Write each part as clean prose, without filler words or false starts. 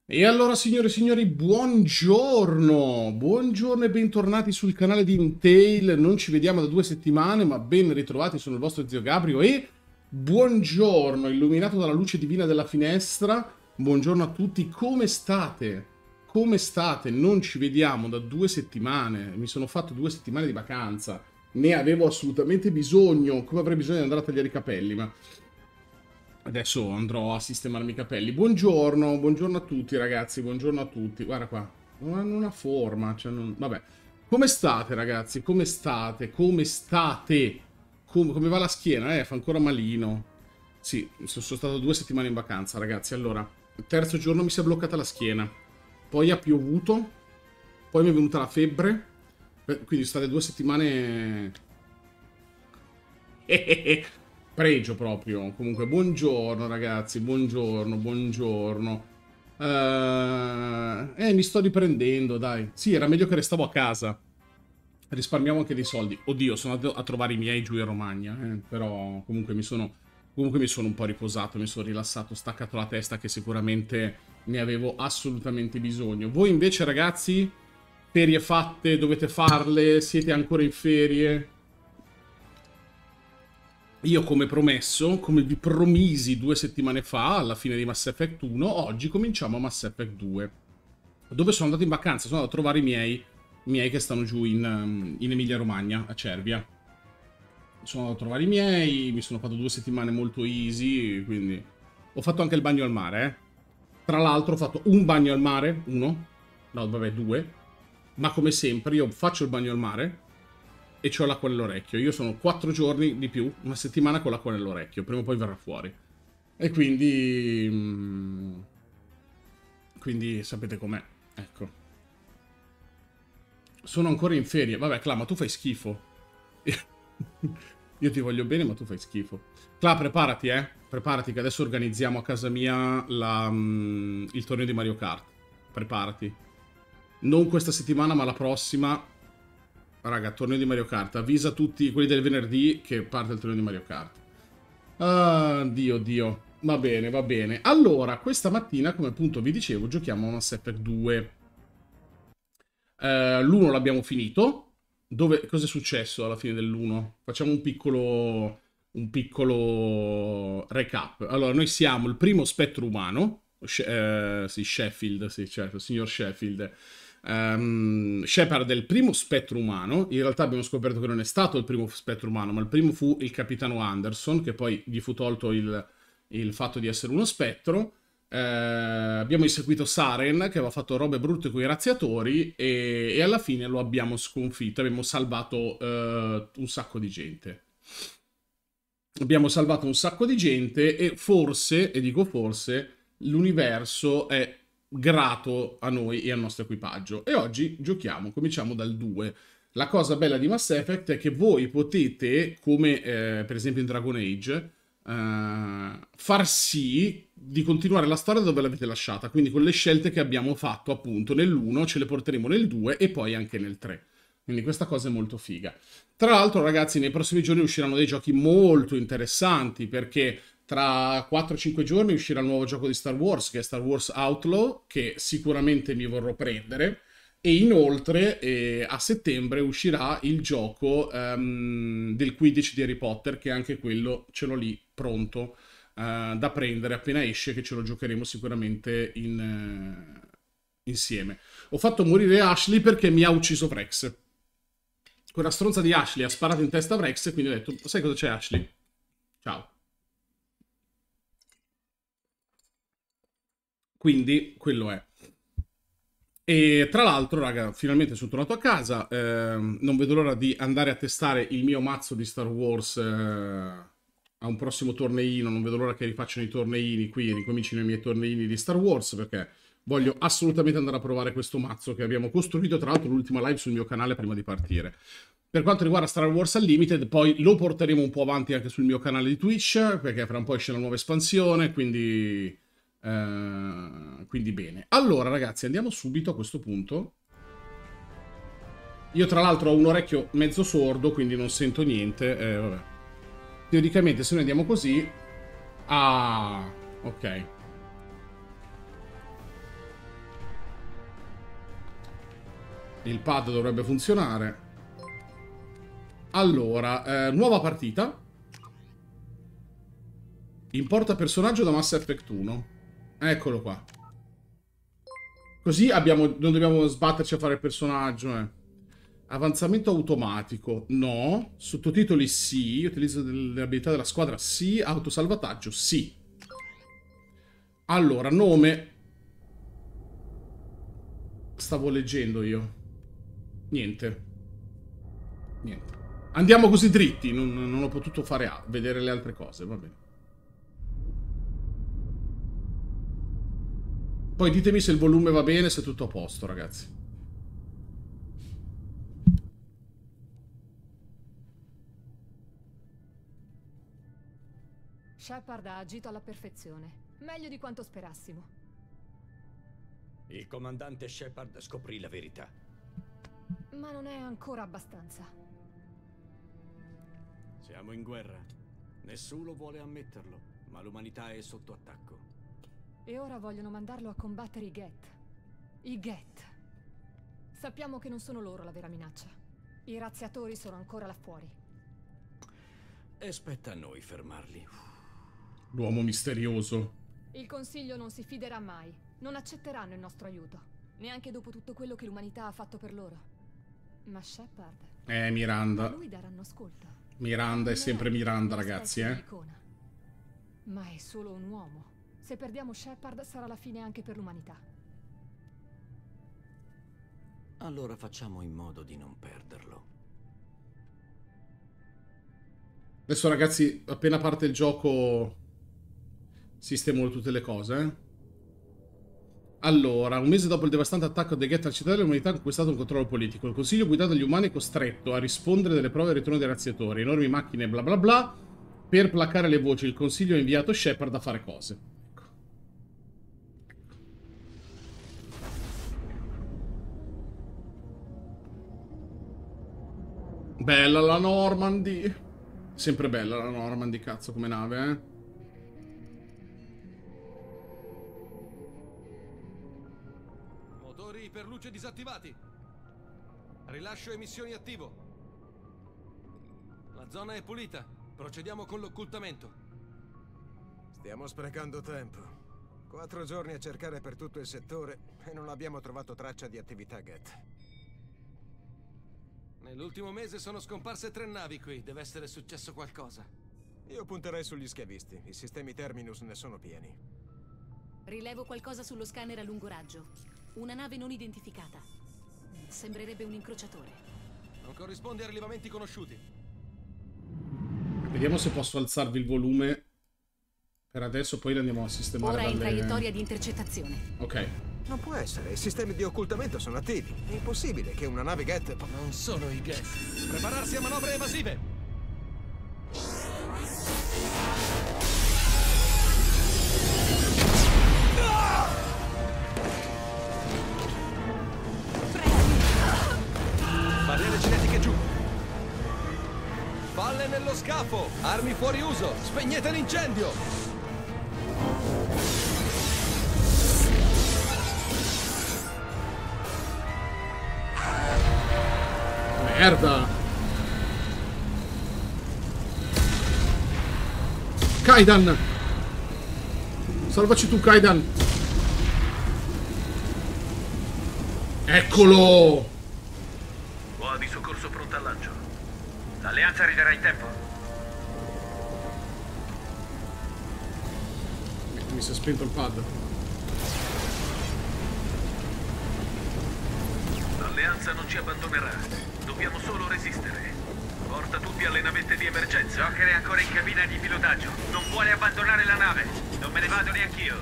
E allora, signore e signori, buongiorno! Buongiorno e bentornati sul canale di Intel. Non ci vediamo da 2 settimane, ma ben ritrovati, sono il vostro zio Gabrio e buongiorno, illuminato dalla luce divina della finestra. Buongiorno a tutti, come state? Come state? Non ci vediamo da 2 settimane. Mi sono fatto 2 settimane di vacanza. Ne avevo assolutamente bisogno. Come avrei bisogno di andare a tagliare i capelli, ma... Adesso andrò a sistemarmi i capelli. Buongiorno, buongiorno a tutti ragazzi, buongiorno a tutti. Guarda qua, non hanno una forma, cioè vabbè. Come state ragazzi? Come state? Come state? Come va la schiena? Fa ancora malino. Sì, sono stato 2 settimane in vacanza ragazzi. Allora, il terzo giorno mi si è bloccata la schiena. Poi ha piovuto. Poi mi è venuta la febbre. Quindi state 2 settimane... Pregio proprio. Comunque, buongiorno ragazzi, buongiorno, buongiorno. Mi sto riprendendo, dai. Sì, era meglio che restavo a casa. Risparmiamo anche dei soldi. Oddio, sono andato a trovare i miei giù in Romagna, però comunque mi sono un po' riposato, mi sono rilassato, ho staccato la testa che sicuramente ne avevo assolutamente bisogno. Voi invece ragazzi, ferie fatte, dovete farle, siete ancora in ferie? Io come promesso, come vi promisi 2 settimane fa, alla fine di Mass Effect 1, oggi cominciamo Mass Effect 2. Dove sono andato in vacanza? Sono andato a trovare i miei che stanno giù in Emilia Romagna, a Cervia. Sono andato a trovare i miei, mi sono fatto 2 settimane molto easy, quindi... Ho fatto anche il bagno al mare, eh. Tra l'altro ho fatto un bagno al mare, uno, no vabbè 2, ma come sempre io faccio il bagno al mare e c'ho l'acqua nell'orecchio. Io sono 4 giorni di più, una settimana con l'acqua nell'orecchio, prima o poi verrà fuori. E quindi... quindi sapete com'è, ecco. Sono ancora in ferie. Vabbè, Cla, ma tu fai schifo. Io ti voglio bene, ma tu fai schifo. Cla, preparati, eh. Preparati che adesso organizziamo a casa mia il torneo di Mario Kart. Preparati. Non questa settimana, ma la prossima. Raga, torneo di Mario Kart. Avvisa tutti quelli del venerdì che parte il torneo di Mario Kart. Ah, Dio, Dio. Va bene, va bene. Allora, questa mattina, come appunto vi dicevo, giochiamo a Mass Effect 2. L'1 l'abbiamo finito. Cosa è successo alla fine dell'1? Facciamo un piccolo recap. Allora, noi siamo il primo spettro umano. Sì, Sheffield, sì, certo, il signor Sheffield. Shepard è il primo spettro umano. In realtà abbiamo scoperto che non è stato il primo spettro umano, ma il primo fu il capitano Anderson, che poi gli fu tolto il fatto di essere uno spettro. Abbiamo inseguito Saren che aveva fatto robe brutte con i razziatori e alla fine lo abbiamo sconfitto, abbiamo salvato un sacco di gente. Abbiamo salvato un sacco di gente e forse, e dico forse, l'universo è grato a noi e al nostro equipaggio. E oggi giochiamo, cominciamo dal 2. La cosa bella di Mass Effect è che voi potete, come per esempio in Dragon Age, far sì di continuare la storia dove l'avete lasciata. Quindi con le scelte che abbiamo fatto appunto nell'1 ce le porteremo nel 2 e poi anche nel 3. Quindi questa cosa è molto figa. Tra l'altro ragazzi nei prossimi giorni usciranno dei giochi molto interessanti perché tra 4-5 giorni uscirà il nuovo gioco di Star Wars che è Star Wars Outlaw che sicuramente mi vorrò prendere e inoltre a settembre uscirà il gioco del Quidditch di Harry Potter che anche quello ce l'ho lì pronto da prendere appena esce che ce lo giocheremo sicuramente insieme. Ho fatto morire Ashley perché mi ha ucciso Vrex. Quella stronza di Ashley ha sparato in testa a Vrex e quindi ho detto, sai cosa c'è Ashley? Ciao. Quindi quello è. E tra l'altro, raga, finalmente sono tornato a casa. Non vedo l'ora di andare a testare il mio mazzo di Star Wars a un prossimo torneino. Non vedo l'ora che rifacciano i torneini qui, ricomincino i miei torneini di Star Wars perché voglio assolutamente andare a provare questo mazzo che abbiamo costruito. Tra l'altro, l'ultima live sul mio canale prima di partire. Per quanto riguarda Star Wars Unlimited, poi lo porteremo un po' avanti anche sul mio canale di Twitch perché fra un po' esce la nuova espansione. Quindi bene. Allora ragazzi andiamo subito a questo punto. Io tra l'altro ho un orecchio mezzo sordo quindi non sento niente. Vabbè. Teoricamente se noi andiamo così... Ah, ok. Il pad dovrebbe funzionare. Allora, nuova partita. Importa personaggio da Mass Effect 1. Eccolo qua. Così non dobbiamo sbatterci a fare il personaggio, Avanzamento automatico, no. Sottotitoli, sì. Utilizzo delle abilità della squadra, sì. Autosalvataggio, sì. Allora, nome. Stavo leggendo io. Niente. Andiamo così dritti. Non ho potuto fare vedere le altre cose, va bene. Poi ditemi se il volume va bene, se è tutto a posto, ragazzi. Shepard ha agito alla perfezione, meglio di quanto sperassimo. Il comandante Shepard scoprì la verità. Ma non è ancora abbastanza. Siamo in guerra. Nessuno vuole ammetterlo, ma l'umanità è sotto attacco. E ora vogliono mandarlo a combattere i Geth. I Geth. Sappiamo che non sono loro la vera minaccia. I razziatori sono ancora là fuori. E spetta a noi fermarli. L'uomo misterioso. Il Consiglio non si fiderà mai. Non accetteranno il nostro aiuto. Neanche dopo tutto quello che l'umanità ha fatto per loro. Ma Shepard... Miranda. A lui daranno ascolto. Miranda è sempre Miranda, ragazzi, Ma è solo un uomo. Se perdiamo Shepard sarà la fine anche per l'umanità. Allora facciamo in modo di non perderlo. Adesso, ragazzi, appena parte il gioco sistemo tutte le cose, Allora, un mese dopo il devastante attacco dei Geth al cittadino, l'umanità ha conquistato un controllo politico. Il Consiglio guidato dagli umani è costretto a rispondere delle prove del ritorno dei razziatori. Enormi macchine bla bla bla. Per placare le voci, il Consiglio ha inviato Shepard a fare cose. Bella la Normandy. Sempre bella la Normandy, cazzo, come nave, Motori iperluce disattivati. Rilascio emissioni attivo. La zona è pulita. Procediamo con l'occultamento. Stiamo sprecando tempo. 4 giorni a cercare per tutto il settore e non abbiamo trovato traccia di attività Geth. Nell'ultimo mese sono scomparse 3 navi qui. Deve essere successo qualcosa. Io punterei sugli schiavisti. I sistemi Terminus ne sono pieni. Rilevo qualcosa sullo scanner a lungo raggio. Una nave non identificata. Sembrerebbe un incrociatore. Non corrisponde a rilevamenti conosciuti. Vediamo se posso alzarvi il volume. Per adesso poi lo andiamo a sistemare. Ora è in traiettoria di intercettazione. Ok. Non può essere, i sistemi di occultamento sono attivi. È impossibile che una nave Geth... Non sono i Geth. Prepararsi a manovre evasive. Barriere cinetiche giù. Palle nello scafo. Armi fuori uso. Spegnete l'incendio. Merda! Kaidan! Salvaci tu, Kaidan! Eccolo! Boa di soccorso pronta al lancio. L'alleanza arriverà in tempo. Mi si è spento il pad. L'alleanza non ci abbandonerà. Dobbiamo solo resistere. Porta tutti alle navette di emergenza. Joker è ancora in cabina di pilotaggio. Non vuole abbandonare la nave. Non me ne vado neanch'io.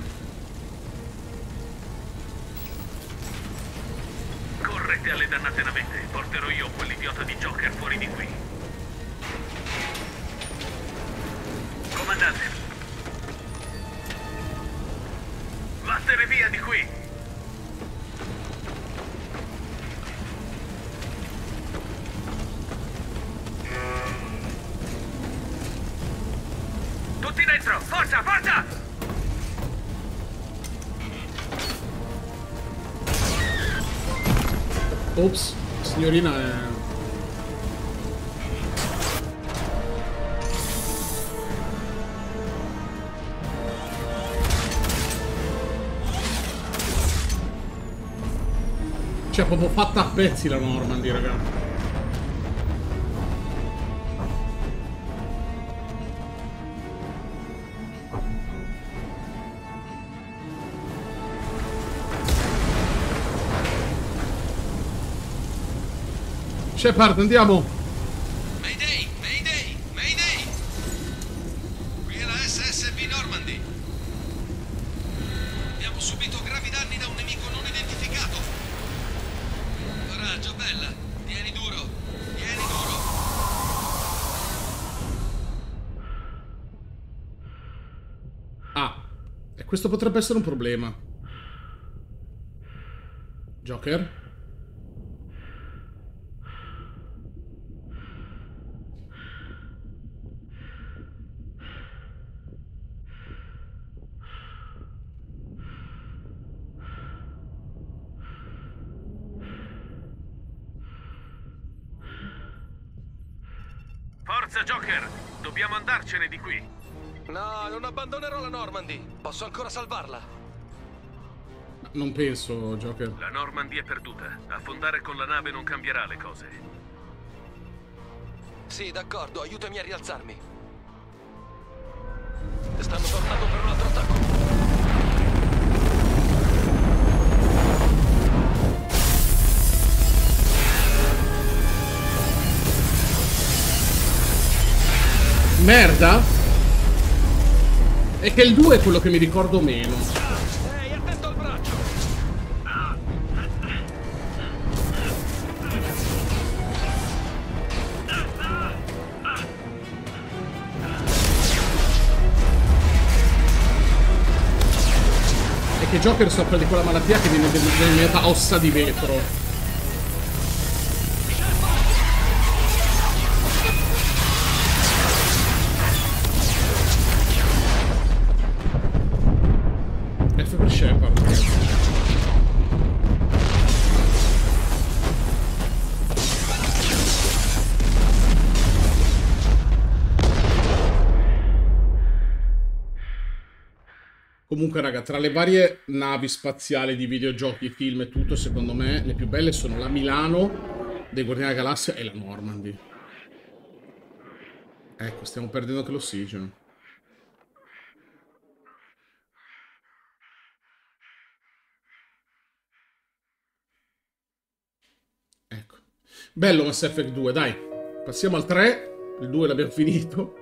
Correte alle dannate navette. Porterò io quell'idiota di Joker fuori di qui. Comandante. Vattene via di qui. Tutti dentro! Forza, forza! Ops, signorina è... Cioè, proprio fatta a pezzi la Normandy, raga. Shepard, andiamo! Mayday! Mayday! Mayday! Qui è la SSV Normandy. Abbiamo subito gravi danni da un nemico non identificato. Coraggio, bella. Tieni duro. Tieni duro. Ah, e questo potrebbe essere un problema. Joker? Forza, Joker! Dobbiamo andarcene di qui. No, non abbandonerò la Normandy. Posso ancora salvarla. Non penso, Joker. La Normandy è perduta. Affondare con la nave non cambierà le cose. Sì, d'accordo. Aiutami a rialzarmi. Stanno tornando per un altro attacco. Merda? È che il 2 è quello che mi ricordo meno. Ehi, attento al braccio! È che Joker soffre di quella malattia che viene denominata ossa di vetro. F per Shepard. Comunque, raga, tra le varie navi spaziali di videogiochi, film e tutto, secondo me le più belle sono la Milano dei Guardiani della Galassia e la Normandy. Ecco, stiamo perdendo anche l'ossigeno. Ecco. Bello Mass Effect 2, dai. Passiamo al 3. Il 2 l'abbiamo finito.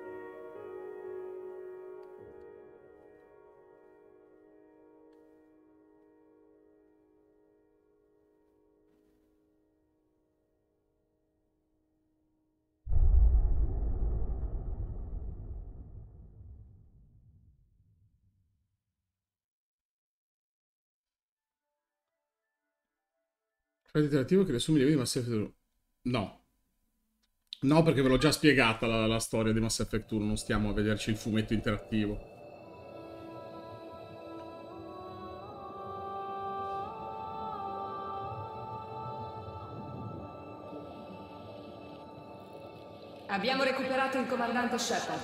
Fai interattivo che riassumi le vite di Mass Effect 2. No. No, perché ve l'ho già spiegata la storia di Mass Effect 1. Non stiamo a vederci il fumetto interattivo. Abbiamo recuperato il comandante Shepard.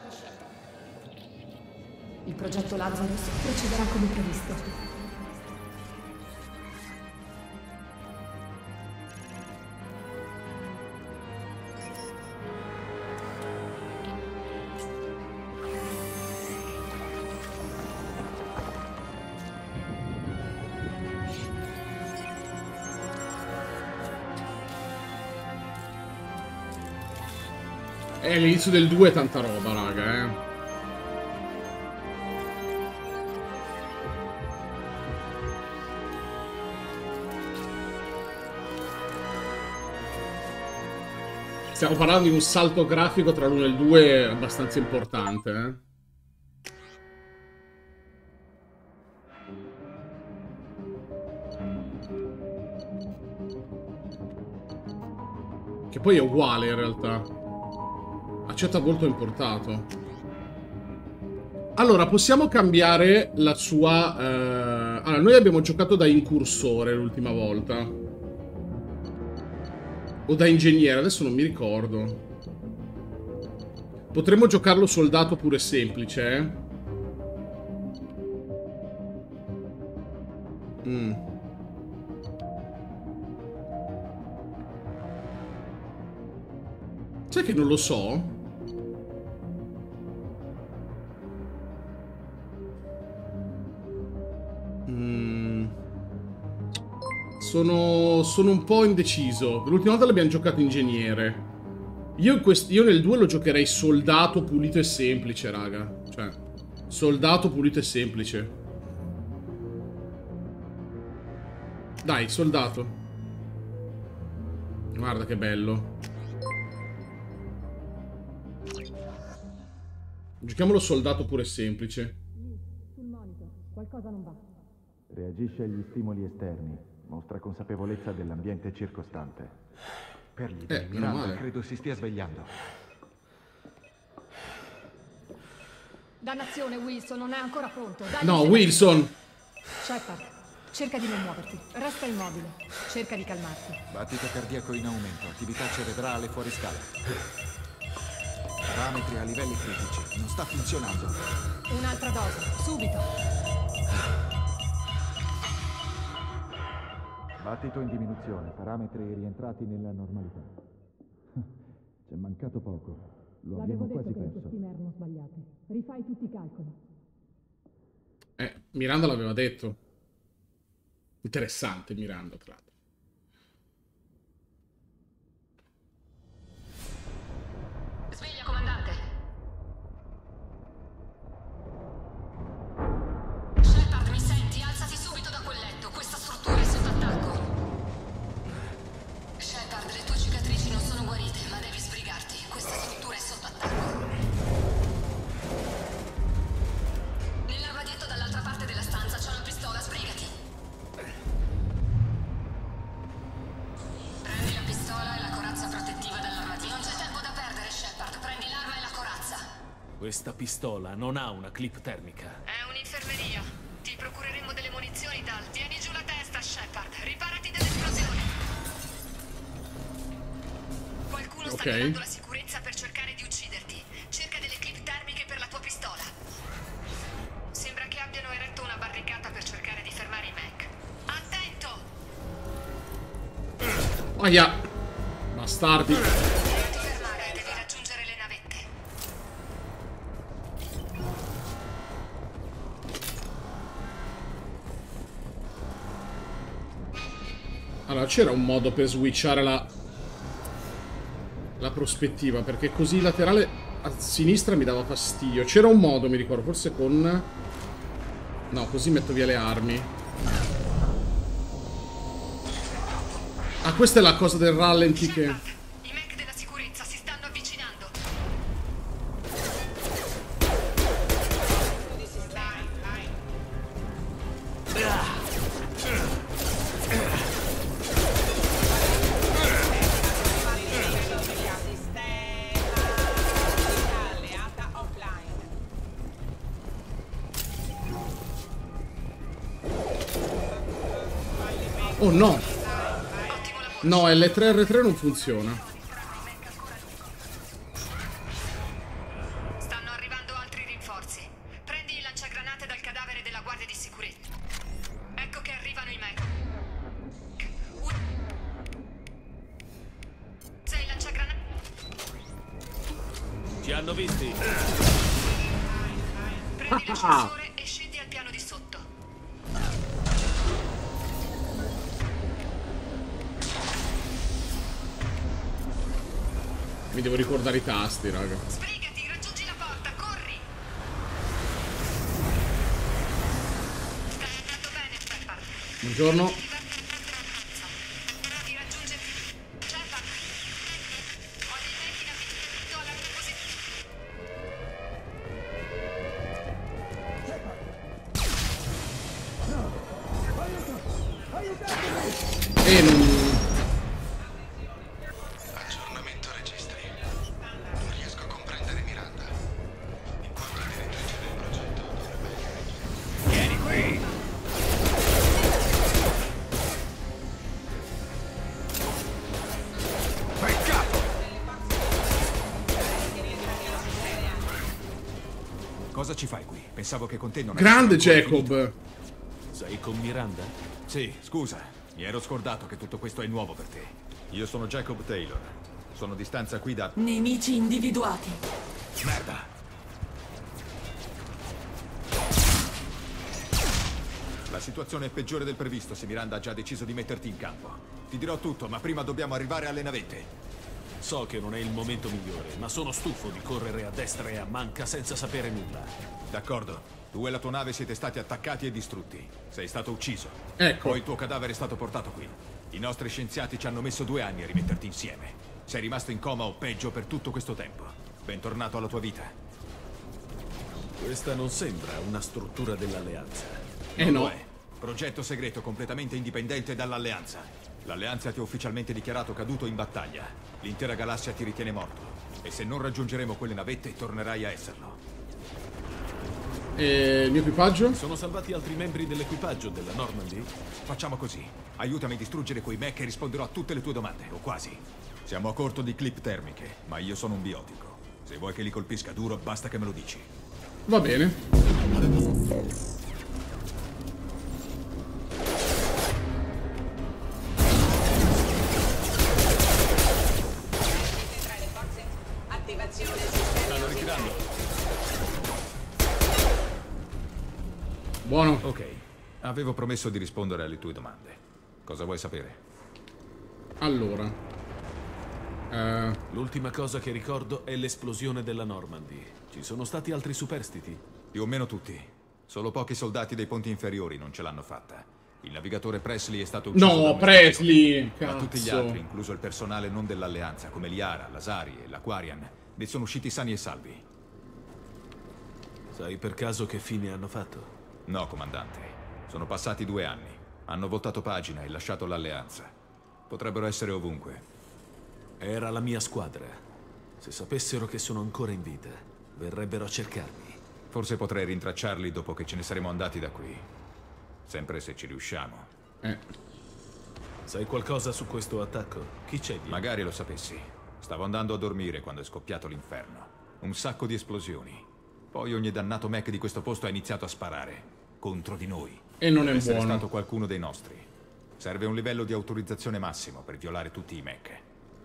Il progetto Lazarus procederà come previsto. All'inizio del 2 è tanta roba, raga, Stiamo parlando di un salto grafico tra l'1 e il 2 abbastanza importante, Che poi è uguale in realtà. Accetta volto importato. Allora, possiamo cambiare la sua... Allora, noi abbiamo giocato da incursore l'ultima volta. O da ingegnere, adesso non mi ricordo. Potremmo giocarlo soldato pure semplice, eh? Sai che non lo so? Sono un po' indeciso. L'ultima volta l'abbiamo giocato ingegnere. Io nel 2 lo giocherei soldato pulito e semplice, raga. Cioè, soldato pulito e semplice. Dai, soldato. Guarda che bello. Giochiamolo soldato pure semplice. Sul monitor, qualcosa non va. Reagisce agli stimoli esterni. Mostra consapevolezza dell'ambiente circostante. Per gli Miranda credo si stia svegliando. Dannazione, Wilson, non è ancora pronto. Dai, no, Wilson! Shepard, cerca di non muoverti. Resta immobile. Cerca di calmarti. Battito cardiaco in aumento. Attività cerebrale fuori scala. Parametri a livelli critici. Non sta funzionando. Un'altra dose, subito. Battito in diminuzione, parametri rientrati nella normalità. C'è mancato poco. Lo abbiamo quasi perso. Questi erano sbagliati. Rifai tutti i calcoli. Miranda l'aveva detto. Interessante Miranda, tra l'altro. Sveglia, comandante. Shepard, mi senti? Alzati subito da quel letto. Questa struttura è sotto attacco. Shepard, le tue cicatrici non sono guarite, ma devi sbrigarti. Questa struttura è sotto attacco. Nell'armadietto dall'altra parte della stanza c'è una pistola, sbrigati. Prendi la pistola e la corazza protettiva dall'armadio. Non c'è tempo da perdere, Shepard. Prendi l'arma e la corazza. Questa pistola non ha una clip termica. È un'infermeria. Ti procureremo delle munizioni, Dal. Tieni giù la testa, Shepard. Riparati dall'esplosione. Qualcuno sta chiamando la sicurezza per cercare di ucciderti. Cerca delle clip termiche per la tua pistola. Sembra che abbiano eretto una barricata per cercare di fermare i mech. Attento! Aia! Bastardi! Non ti fermare, devi raggiungere le navette. Allora, c'era un modo per switchare la prospettiva, perché così laterale a sinistra mi dava fastidio. C'era un modo, mi ricordo, forse con... No, così metto via le armi. Ah, questa è la cosa del rallenti che... I mech della sicurezza si stanno avvicinando. Oh no! No, L3R3 non funziona. Stanno arrivando altri rinforzi. Prendi i lanciagranate dal cadavere della guardia di sicurezza. Ecco che arrivano i mech. Sei lanciagranate. Ci hanno visti. Prendi l'ascensore e scendi al piano di sotto. Mi devo ricordare i tasti, raga. Sbrigati, raggiungi la porta, corri! Stai andando bene, Shepard. Buongiorno. Ti raggiunge... Shepard! Ho dei mech in avvicinamento alla tua posizione. E non... Aggiornamento registri. Non riesco a comprendere Miranda. In quanto direttrice del progetto dovrebbe essere... Vieni qui! Cosa ci fai qui? Pensavo che con te non... Grande Jacob! Sei con Miranda? Sì, scusa. Mi ero scordato che tutto questo è nuovo per te. Io sono Jacob Taylor. Sono di stanza qui da... Nemici individuati. Merda! La situazione è peggiore del previsto se Miranda ha già deciso di metterti in campo. Ti dirò tutto, ma prima dobbiamo arrivare alle navette. So che non è il momento migliore, ma sono stufo di correre a destra e a manca senza sapere nulla. D'accordo. Tu e la tua nave siete stati attaccati e distrutti. Sei stato ucciso. Ecco. Poi il tuo cadavere è stato portato qui. I nostri scienziati ci hanno messo 2 anni a rimetterti insieme. Sei rimasto in coma o peggio per tutto questo tempo. Bentornato alla tua vita. Questa non sembra una struttura dell'Alleanza. Non lo è. Progetto segreto completamente indipendente dall'Alleanza. L'Alleanza ti ha ufficialmente dichiarato caduto in battaglia. L'intera galassia ti ritiene morto. E se non raggiungeremo quelle navette, tornerai a esserlo. E il mio equipaggio? Sono salvati altri membri dell'equipaggio della Normandy? Facciamo così. Aiutami a distruggere quei mech e risponderò a tutte le tue domande, o quasi. Siamo a corto di clip termiche, ma io sono un biotico. Se vuoi che li colpisca duro, basta che me lo dici. Va bene. Stanno ritirando. Buono. Ok. Avevo promesso di rispondere alle tue domande. Cosa vuoi sapere? Allora. L'ultima cosa che ricordo è l'esplosione della Normandy. Ci sono stati altri superstiti? Più o meno tutti. Solo pochi soldati dei ponti inferiori non ce l'hanno fatta. Il navigatore Presley è stato ucciso. No, Presley! Ma tutti gli altri, incluso il personale non dell'Alleanza, come Liara, Lasari e l'Aquarian, ne sono usciti sani e salvi. Sai per caso che fine hanno fatto? No, comandante. Sono passati 2 anni. Hanno voltato pagina e lasciato l'Alleanza. Potrebbero essere ovunque. Era la mia squadra. Se sapessero che sono ancora in vita, verrebbero a cercarmi. Forse potrei rintracciarli dopo che ce ne saremo andati da qui. Sempre se ci riusciamo. Sai qualcosa su questo attacco? Chi c'è dietro? Magari lo sapessi. Stavo andando a dormire quando è scoppiato l'inferno. Un sacco di esplosioni. Poi ogni dannato mech di questo posto ha iniziato a sparare. Contro di noi. E non è Essere buono. stato qualcuno dei nostri. Serve un livello di autorizzazione massimo per violare tutti i mech.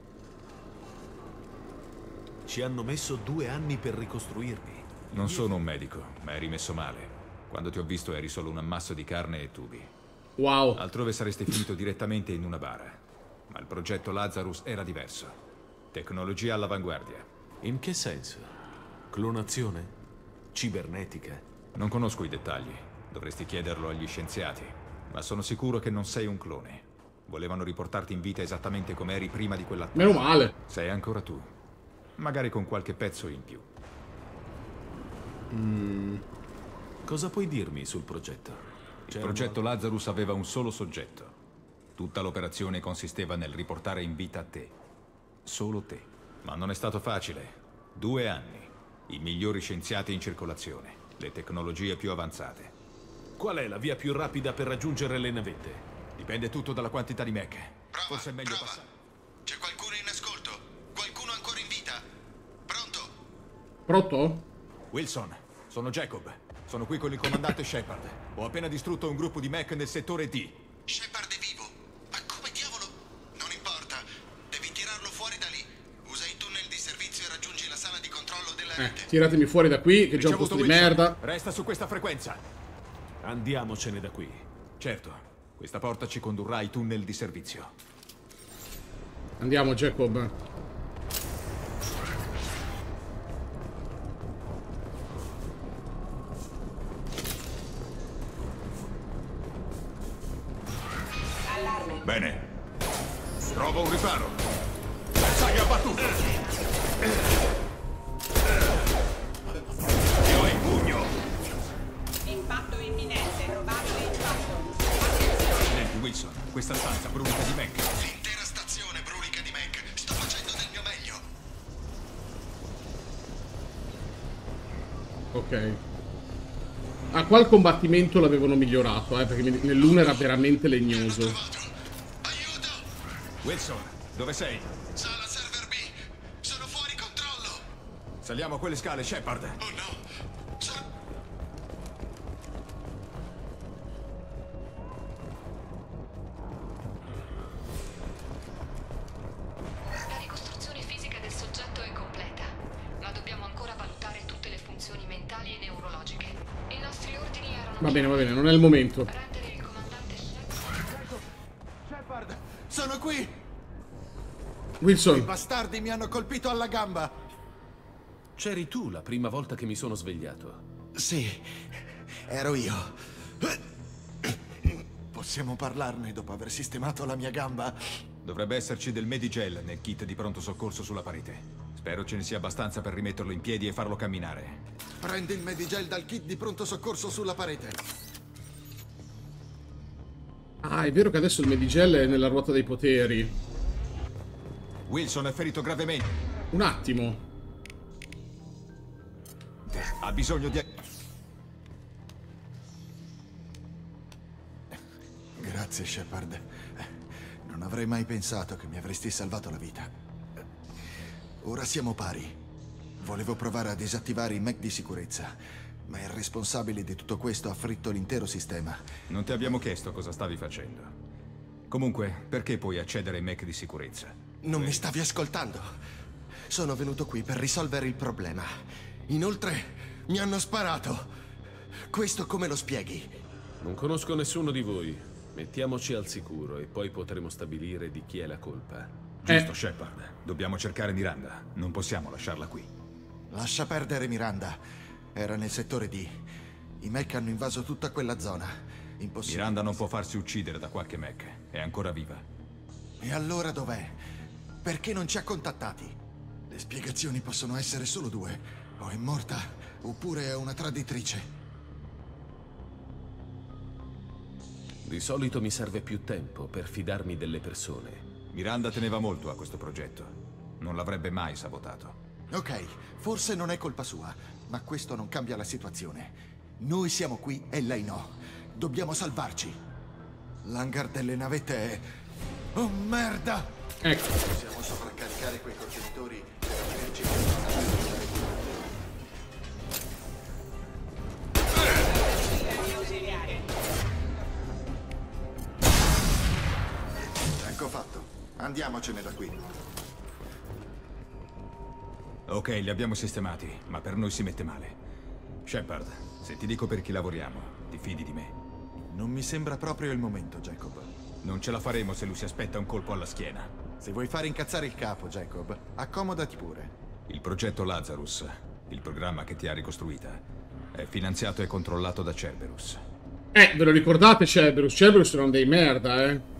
Ci hanno messo 2 anni per ricostruirmi. Non sono un medico, ma eri messo male. Quando ti ho visto eri solo un ammasso di carne e tubi. Wow. Altrove saresti finito direttamente in una bara. Ma il progetto Lazarus era diverso. Tecnologia all'avanguardia. In che senso? Clonazione? Cibernetica? Non conosco i dettagli. Dovresti chiederlo agli scienziati. Ma sono sicuro che non sei un clone. Volevano riportarti in vita esattamente come eri prima di quell'attacco. Meno male. Sei ancora tu. Magari con qualche pezzo in più. Cosa puoi dirmi sul progetto? Il progetto Lazarus aveva un solo soggetto. Tutta l'operazione consisteva nel riportare in vita te. Solo te. Ma non è stato facile. 2 anni. I migliori scienziati in circolazione. Le tecnologie più avanzate. Qual è la via più rapida per raggiungere le navette? Dipende tutto dalla quantità di mech. Forse è meglio prova. passare. C'è qualcuno in ascolto? Qualcuno ancora in vita? Pronto? Pronto? Wilson, sono Jacob. Sono qui con il comandante Shepard. Ho appena distrutto un gruppo di mech nel settore D. Shepard è vivo? Ma come diavolo? Non importa. Devi tirarlo fuori da lì. Usa i tunnel di servizio e raggiungi la sala di controllo della rete. Tiratemi fuori da qui, che è già un Ricevuto, posto di Wilson. merda. Resta su questa frequenza. Andiamocene da qui. Certo. Questa porta ci condurrà ai tunnel di servizio. Andiamo, Jacob. Bene. Trovo un riparo. Bersaglio abbattuto. Io in pugno. Impatto imminente, probabile impatto. Senti, Wilson, questa stanza brulica di mech. L'intera stazione brulica di mech. Sto facendo del mio meglio. Ok. Ah, qua il combattimento l'avevano migliorato, perché nell'1 era veramente legnoso. Wilson, dove sei? Sala server B. Sono fuori controllo. Saliamo a quelle scale, Shepard. Oh no. Va bene, non è il momento. Shepard, sono qui! Wilson. I bastardi mi hanno colpito alla gamba! C'eri tu la prima volta che mi sono svegliato. Sì, ero io. Possiamo parlarne dopo aver sistemato la mia gamba? Dovrebbe esserci del Medigel nel kit di pronto soccorso sulla parete. Spero ce ne sia abbastanza per rimetterlo in piedi e farlo camminare. Prendi il Medigel dal kit di pronto soccorso sulla parete. Ah, è vero che adesso il Medigel è nella ruota dei poteri. Wilson è ferito gravemente. Un attimo. Ha bisogno di... Grazie, Shepard. Non avrei mai pensato che mi avresti salvato la vita. Ora siamo pari. Volevo provare a disattivare i mech di sicurezza, ma il responsabile di tutto questo ha fritto l'intero sistema. Non ti abbiamo chiesto cosa stavi facendo. Comunque, perché puoi accedere ai mech di sicurezza? Non mi stavi ascoltando. Sono venuto qui per risolvere il problema. Inoltre, mi hanno sparato. Questo come lo spieghi? Non conosco nessuno di voi. Mettiamoci al sicuro e poi potremo stabilire di chi è la colpa. Giusto, Shepard. Dobbiamo cercare Miranda. Non possiamo lasciarla qui. Lascia perdere Miranda. Era nel settore D. I mech hanno invaso tutta quella zona. Impossibile. Miranda non può farsi uccidere da qualche mech. È ancora viva. E allora dov'è? Perché non ci ha contattati? Le spiegazioni possono essere solo due. O è morta, oppure è una traditrice. Di solito mi serve più tempo per fidarmi delle persone. Miranda teneva molto a questo progetto. Non l'avrebbe mai sabotato. Ok, forse non è colpa sua, ma questo non cambia la situazione. Noi siamo qui e lei no. Dobbiamo salvarci. L'hangar delle navette è... Oh, merda! Ecco. Possiamo sovraccaricare quei contenitori per aprirci. Ecco fatto. Andiamocene da qui. Ok, li abbiamo sistemati, ma per noi si mette male. Shepard, se ti dico per chi lavoriamo, ti fidi di me? Non mi sembra proprio il momento, Jacob. Non ce la faremo se lui si aspetta un colpo alla schiena. Se vuoi fare incazzare il capo, Jacob, accomodati pure. Il progetto Lazarus, il programma che ti ha ricostruita, è finanziato e controllato da Cerberus. Ve lo ricordate Cerberus? Cerberus erano dei merda,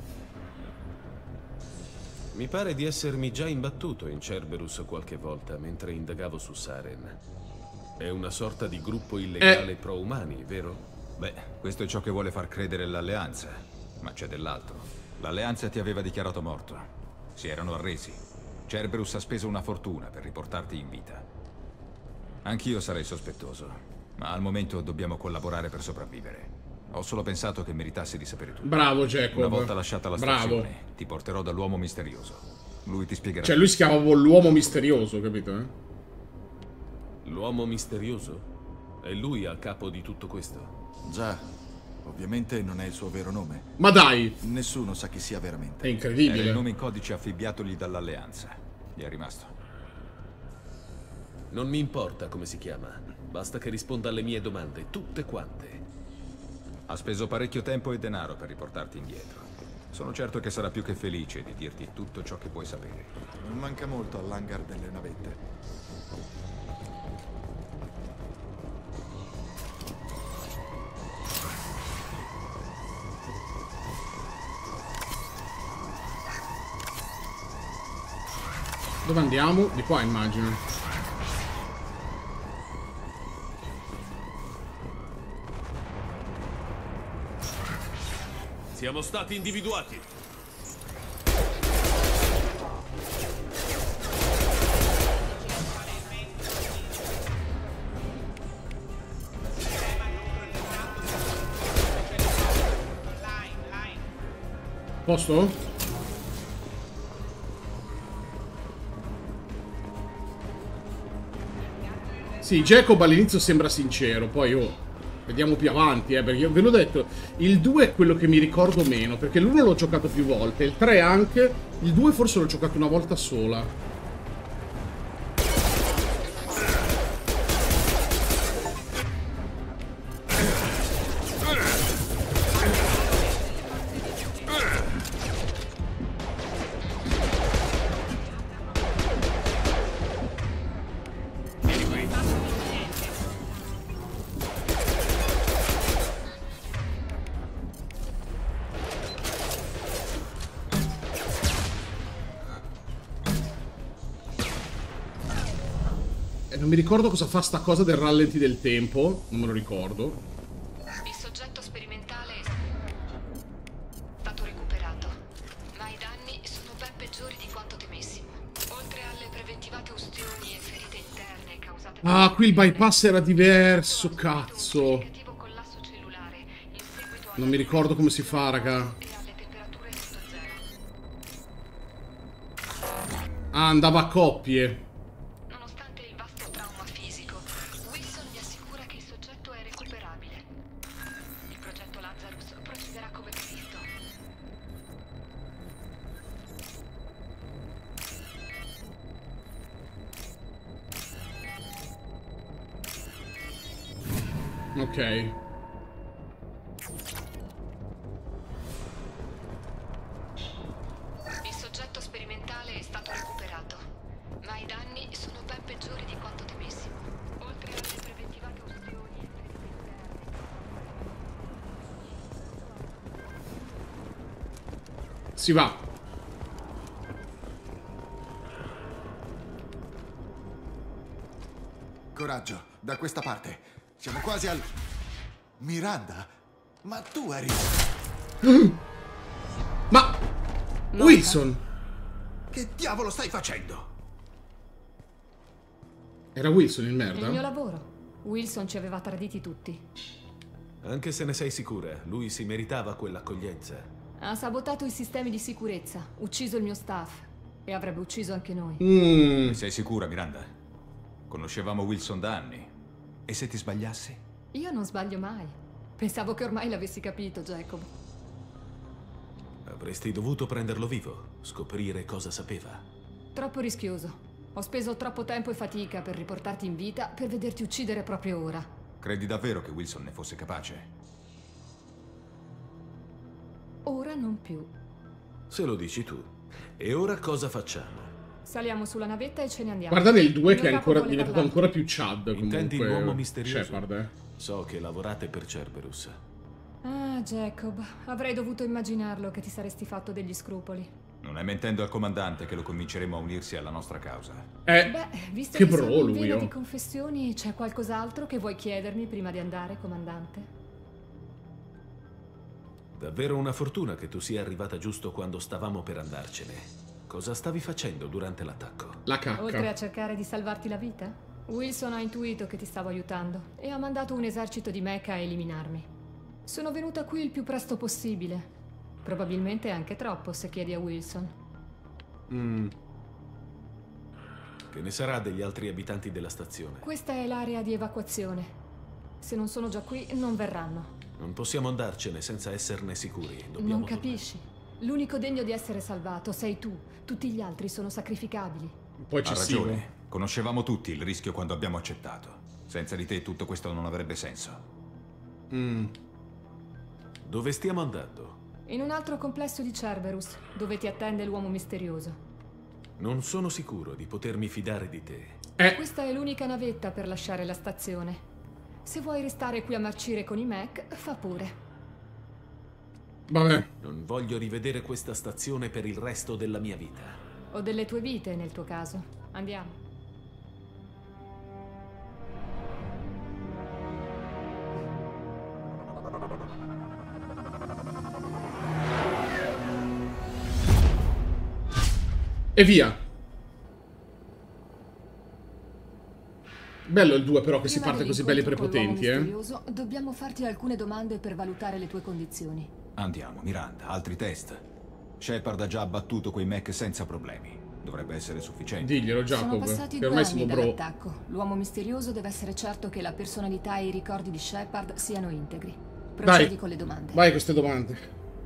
Mi pare di essermi già imbattuto in Cerberus qualche volta mentre indagavo su Saren. È una sorta di gruppo illegale pro-umani, vero? Beh, questo è ciò che vuole far credere l'Alleanza. Ma c'è dell'altro. L'Alleanza ti aveva dichiarato morto. Si erano arresi. Cerberus ha speso una fortuna per riportarti in vita. Anch'io sarei sospettoso, ma al momento dobbiamo collaborare per sopravvivere. Ho solo pensato che meritassi di sapere tutto. Bravo, Jacob. Una volta lasciata la stazione, ti porterò dall'uomo misterioso. Lui ti spiegherà. Cioè, lui si chiama l'uomo misterioso, capito? L'uomo misterioso? È lui a capo di tutto questo? Già, ovviamente non è il suo vero nome. Ma dai! Nessuno sa chi sia veramente. È incredibile. Era il nome in codice affibbiatogli dall'Alleanza. Gli è rimasto. Non mi importa come si chiama. Basta che risponda alle mie domande, tutte quante. Ha speso parecchio tempo e denaro per riportarti indietro. Sono certo che sarà più che felice di dirti tutto ciò che vuoi sapere. Non manca molto all'hangar delle navette. Dove andiamo? Di qua, immagino. Siamo stati individuati. Posto? Sì, Jacob all'inizio sembra sincero, poi vediamo più avanti, perché io ve l'ho detto, il 2 è quello che mi ricordo meno, perché l'1 l'ho giocato più volte, il 3 anche, il 2 forse l'ho giocato una volta sola. Non mi ricordo cosa fa sta cosa del rallenti del tempo. Non me lo ricordo. Il soggetto sperimentale è stato recuperato, ma i danni sono ben peggiori di quanto temessimo. Oltre alle preventivate ustioni e ferite interne causate... Ah, qui il bypass era diverso, cazzo. Non mi ricordo come si fa, raga. Ah, andava a coppie. Nonostante il vasto trauma fisico, Wilson vi assicura che il soggetto è recuperabile. Il progetto Lazarus procederà come previsto. Ok. Il soggetto sperimentale è stato recuperato, ma i danni sono ben peggiori di quanto temessimo. Oltre alle preventivate ustioni e ferite interne. Si va. Coraggio, da questa parte. Siamo quasi al... Miranda? Ma tu eri... Ma... Wilson! Che diavolo stai facendo? Era Wilson il È merda? il mio lavoro. Wilson ci aveva traditi tutti. Anche se ne sei sicura, lui si meritava quell'accoglienza. Ha sabotato i sistemi di sicurezza, ucciso il mio staff e avrebbe ucciso anche noi. Ne sei sicura, Miranda? Conoscevamo Wilson da anni. E se ti sbagliassi? Io non sbaglio mai. Pensavo che ormai l'avessi capito, Jacob. Avresti dovuto prenderlo vivo, scoprire cosa sapeva. Troppo rischioso. Ho speso troppo tempo e fatica per riportarti in vita per vederti uccidere proprio ora. Credi davvero che Wilson ne fosse capace? Ora non più. Se lo dici tu. E ora cosa facciamo? Saliamo sulla navetta e ce ne andiamo. Guarda nel 2 che è Il mio capo ancora vuole diventato parlare. ancora più Chad comunque. Intendi l'uomo misterioso? Shepard, So che lavorate per Cerberus. Ah, Jacob, avrei dovuto immaginarlo che ti saresti fatto degli scrupoli. Non è mentendo al comandante che lo convinceremo a unirsi alla nostra causa. Beh, visto che che sono bro in lui, vena oh. di confessioni, c'è qualcos'altro che vuoi chiedermi prima di andare, comandante? Davvero una fortuna che tu sia arrivata giusto quando stavamo per andarcene. Cosa stavi facendo durante l'attacco? La cacca. Oltre a cercare di salvarti la vita, Wilson ha intuito che ti stavo aiutando e ha mandato un esercito di mecha a eliminarmi. Sono venuta qui il più presto possibile. Probabilmente anche troppo, se chiedi a Wilson. Che ne sarà degli altri abitanti della stazione? Questa è l'area di evacuazione. Se non sono già qui, non verranno. Non possiamo andarcene senza esserne sicuri. Dobbiamo Non capisci? L'unico degno di essere salvato sei tu. Tutti gli altri sono sacrificabili. Un po' Ha eccessivo. ragione. Conoscevamo tutti il rischio quando abbiamo accettato. Senza di te tutto questo non avrebbe senso. Dove stiamo andando? In un altro complesso di Cerberus, dove ti attende l'uomo misterioso. Non sono sicuro di potermi fidare di te. Questa è l'unica navetta per lasciare la stazione. Se vuoi restare qui a marcire con i mech, fa pure. Vabbè. Non voglio rivedere questa stazione per il resto della mia vita. O delle tue vite, nel tuo caso. Andiamo. E via. Bello il 2 però che si Prima parte così belli dell'incontro con prepotenti, l'uomo misterioso, dobbiamo farti alcune domande per valutare le tue condizioni. Andiamo, Miranda, altri test. Shepard ha già abbattuto quei mech senza problemi. Dovrebbe essere sufficiente. Diglielo, Sono Jacob, passati che 2 ormai anni siamo bro. dall'attacco. L'uomo misterioso deve essere certo che la personalità e i ricordi di Shepard siano integri. Procedi con le domande. Vai queste domande.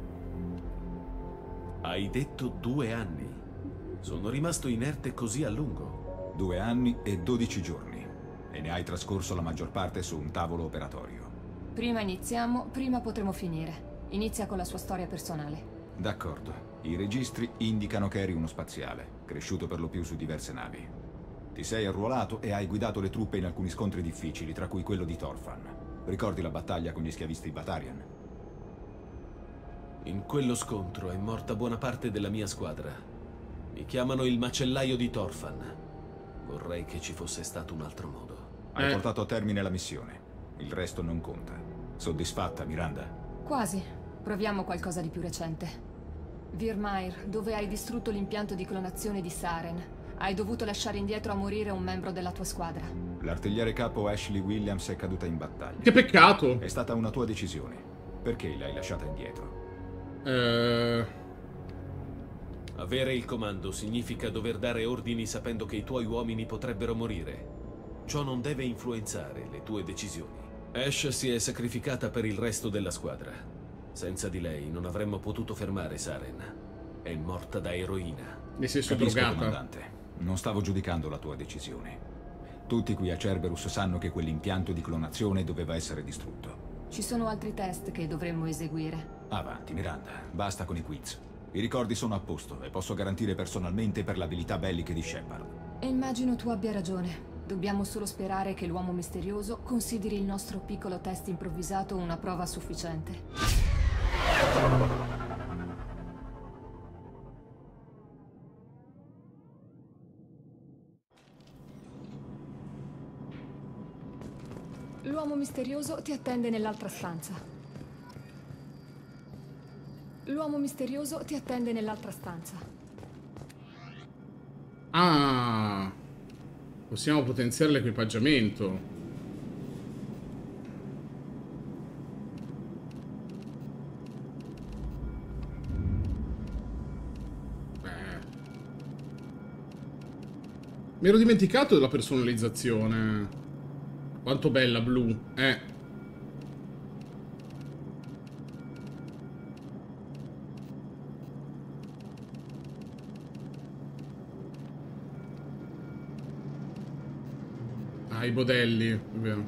Hai detto 2 anni. Sono rimasto inerte così a lungo. 2 anni e 12 giorni. E ne hai trascorso la maggior parte su un tavolo operatorio. Prima iniziamo, prima potremo finire. Inizia con la sua storia personale. D'accordo. I registri indicano che eri uno spaziale, cresciuto per lo più su diverse navi. Ti sei arruolato e hai guidato le truppe in alcuni scontri difficili, tra cui quello di Torfan. Ricordi la battaglia con gli schiavisti Batarian? In quello scontro è morta buona parte della mia squadra. Mi chiamano il macellaio di Torfan. Vorrei che ci fosse stato un altro modo. Hai portato a termine la missione. Il resto non conta. Soddisfatta, Miranda? Quasi. Proviamo qualcosa di più recente. Virmire, dove hai distrutto l'impianto di clonazione di Saren, hai dovuto lasciare indietro a morire un membro della tua squadra. L'artigliere capo Ashley Williams è caduta in battaglia. Che peccato! È stata una tua decisione. Perché l'hai lasciata indietro? Avere il comando significa dover dare ordini sapendo che i tuoi uomini potrebbero morire. Ciò non deve influenzare le tue decisioni. Ash si è sacrificata per il resto della squadra. Senza di lei non avremmo potuto fermare Saren. È morta da eroina. Nel senso Capisco, drogata. comandante. Non stavo giudicando la tua decisione. Tutti qui a Cerberus sanno che quell'impianto di clonazione doveva essere distrutto. Ci sono altri test che dovremmo eseguire. Avanti, Miranda. Basta con i quiz. I ricordi sono a posto e posso garantire personalmente per le abilità belliche di Shepard. Immagino tu abbia ragione. Dobbiamo solo sperare che l'uomo misterioso consideri il nostro piccolo test improvvisato una prova sufficiente. L'uomo misterioso ti attende nell'altra stanza. L'uomo misterioso ti attende nell'altra stanza. Ah, possiamo potenziare l'equipaggiamento. Mi ero dimenticato della personalizzazione. Quanto bella, blu. Ah, i modelli, è vero.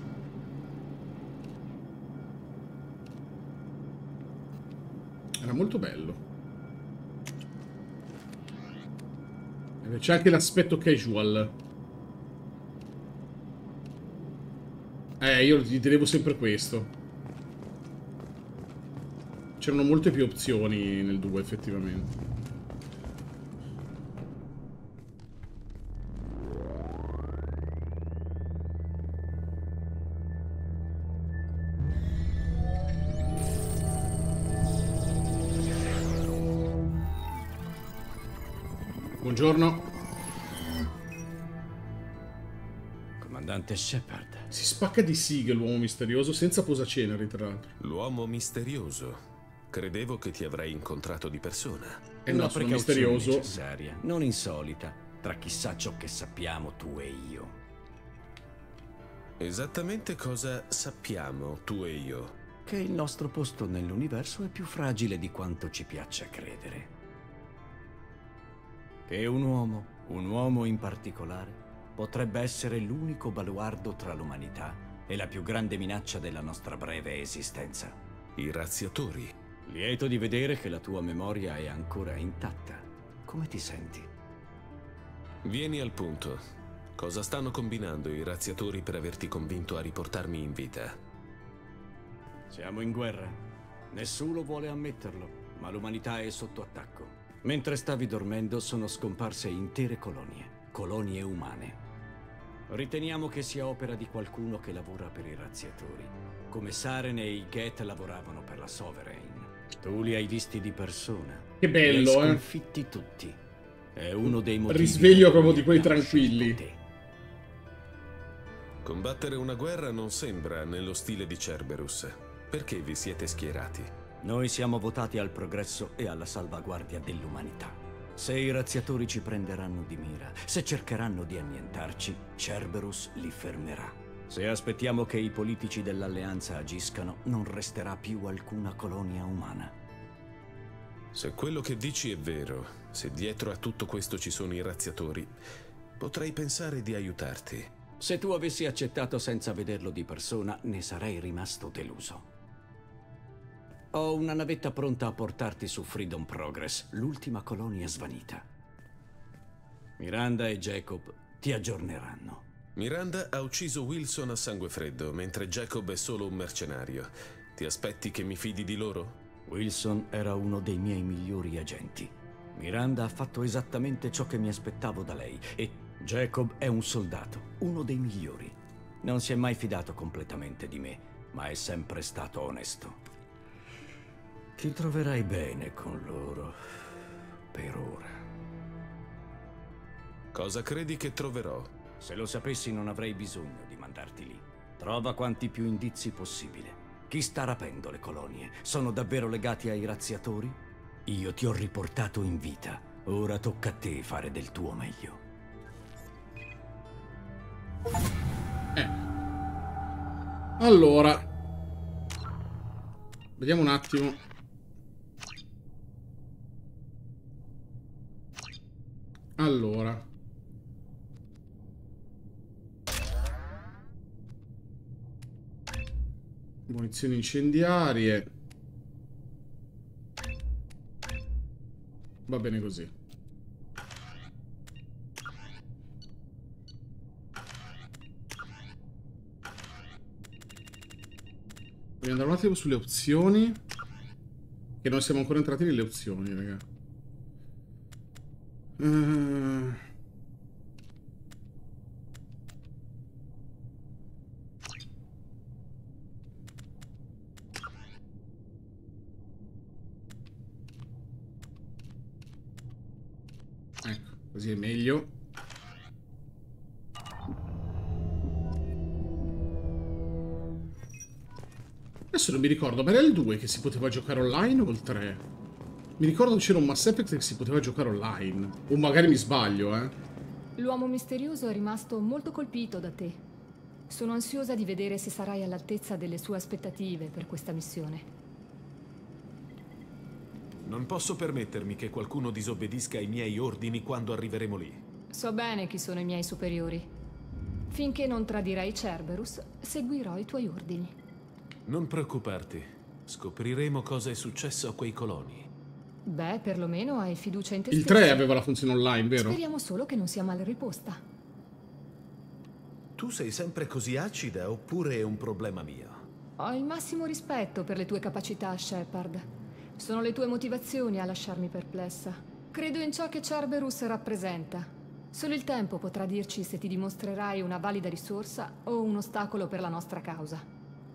Era molto bello. C'è anche l'aspetto casual. Io gli tenevo sempre questo. C'erano molte più opzioni nel 2, effettivamente. Buongiorno. Comandante Shepard. Si spacca di sighe l'uomo misterioso senza posaceneri, tra l'altro. L'uomo misterioso? Credevo che ti avrei incontrato di persona. Una precauzione necessaria, non insolita, tra chissà ciò che sappiamo tu e io. Esattamente cosa sappiamo tu e io? Che il nostro posto nell'universo è più fragile di quanto ci piaccia credere. Che un uomo in particolare, potrebbe essere l'unico baluardo tra l'umanità e la più grande minaccia della nostra breve esistenza. I razziatori. Lieto di vedere che la tua memoria è ancora intatta. Come ti senti? Vieni al punto. Cosa stanno combinando i razziatori per averti convinto a riportarmi in vita? Siamo in guerra. Nessuno vuole ammetterlo, ma l'umanità è sotto attacco. Mentre stavi dormendo sono scomparse intere colonie umane. Riteniamo che sia opera di qualcuno che lavora per i razziatori, come Saren e i Geth lavoravano per la Sovereign. Tu li hai visti di persona. Che bello, li hai sconfitti tutti. È uno dei motivi. Risveglio proprio di quelli tranquilli. Combattere una guerra non sembra nello stile di Cerberus. Perché vi siete schierati? Noi siamo votati al progresso e alla salvaguardia dell'umanità. Se i razziatori ci prenderanno di mira, se cercheranno di annientarci, Cerberus li fermerà. Se aspettiamo che i politici dell'alleanza agiscano, non resterà più alcuna colonia umana. Se quello che dici è vero, se dietro a tutto questo ci sono i razziatori, potrei pensare di aiutarti. Se tu avessi accettato senza vederlo di persona, ne sarei rimasto deluso. Ho una navetta pronta a portarti su Freedom Progress, l'ultima colonia svanita. Miranda e Jacob ti aggiorneranno. Miranda ha ucciso Wilson a sangue freddo, mentre Jacob è solo un mercenario. Ti aspetti che mi fidi di loro? Wilson era uno dei miei migliori agenti. Miranda ha fatto esattamente ciò che mi aspettavo da lei e... Jacob è un soldato, uno dei migliori. Non si è mai fidato completamente di me, ma è sempre stato onesto. Ti troverai bene con loro, per ora. Cosa credi che troverò? Se lo sapessi non avrei bisogno di mandarti lì. Trova quanti più indizi possibile. Chi sta rapendo le colonie? Sono davvero legati ai razziatori? Io ti ho riportato in vita. Ora tocca a te fare del tuo meglio. Allora, vediamo un attimo. Allora, munizioni incendiarie. Va bene così. Vogliamo andare un attimo sulle opzioni. Che non siamo ancora entrati nelle opzioni, raga. Ecco, così è meglio. Adesso non mi ricordo, ma era il 2 che si poteva giocare online o il 3? Mi ricordo che c'era un Mass Effect che si poteva giocare online. O magari mi sbaglio, eh. L'uomo misterioso è rimasto molto colpito da te. Sono ansiosa di vedere se sarai all'altezza delle sue aspettative per questa missione. Non posso permettermi che qualcuno disobbedisca ai miei ordini quando arriveremo lì. So bene chi sono i miei superiori. Finché non tradirai Cerberus, seguirò i tuoi ordini. Non preoccuparti. Scopriremo cosa è successo a quei coloni. Beh, perlomeno hai fiducia in te Il stesso. 3 aveva la funzione online, vero? Speriamo solo che non sia mal riposta. Tu sei sempre così acida oppure è un problema mio? Ho il massimo rispetto per le tue capacità, Shepard. Sono le tue motivazioni a lasciarmi perplessa. Credo in ciò che Cerberus rappresenta. Solo il tempo potrà dirci se ti dimostrerai una valida risorsa o un ostacolo per la nostra causa.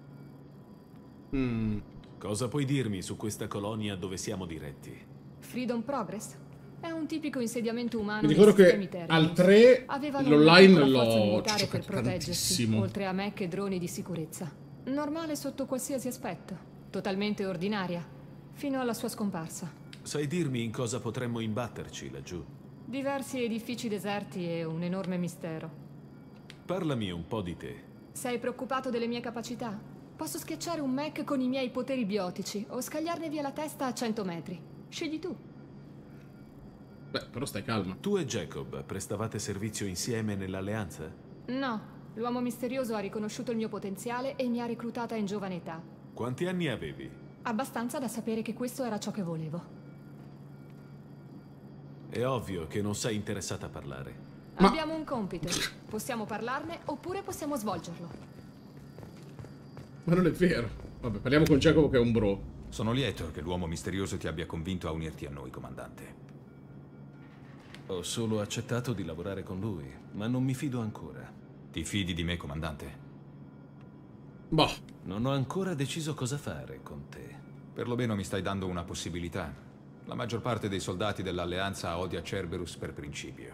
Cosa puoi dirmi su questa colonia dove siamo diretti? Freedom Progress? È un tipico insediamento umano. Mi ricordo che al 3 l'online l'ho per giocato proteggersi, tantissimo. oltre a mech e droni di sicurezza. Normale sotto qualsiasi aspetto. Totalmente ordinaria. Fino alla sua scomparsa. Sai dirmi in cosa potremmo imbatterci laggiù? Diversi edifici deserti e un enorme mistero. Parlami un po' di te. Sei preoccupato delle mie capacità? Posso schiacciare un mech con i miei poteri biotici o scagliarne via la testa a 100 metri. Scegli tu. Beh, però stai calma. Tu e Jacob prestavate servizio insieme nell'alleanza? No, l'uomo misterioso ha riconosciuto il mio potenziale e mi ha reclutata in giovane età. Quanti anni avevi? Abbastanza da sapere che questo era ciò che volevo. È ovvio che non sei interessata a parlare. Abbiamo un compito. Possiamo parlarne oppure possiamo svolgerlo. Ma non è vero. Vabbè, parliamo con Giacomo che è un bro. Sono lieto che l'uomo misterioso ti abbia convinto a unirti a noi, comandante. Ho solo accettato di lavorare con lui, ma non mi fido ancora. Ti fidi di me, comandante? Boh. Non ho ancora deciso cosa fare con te. Perlomeno mi stai dando una possibilità. La maggior parte dei soldati dell'alleanza odia Cerberus per principio.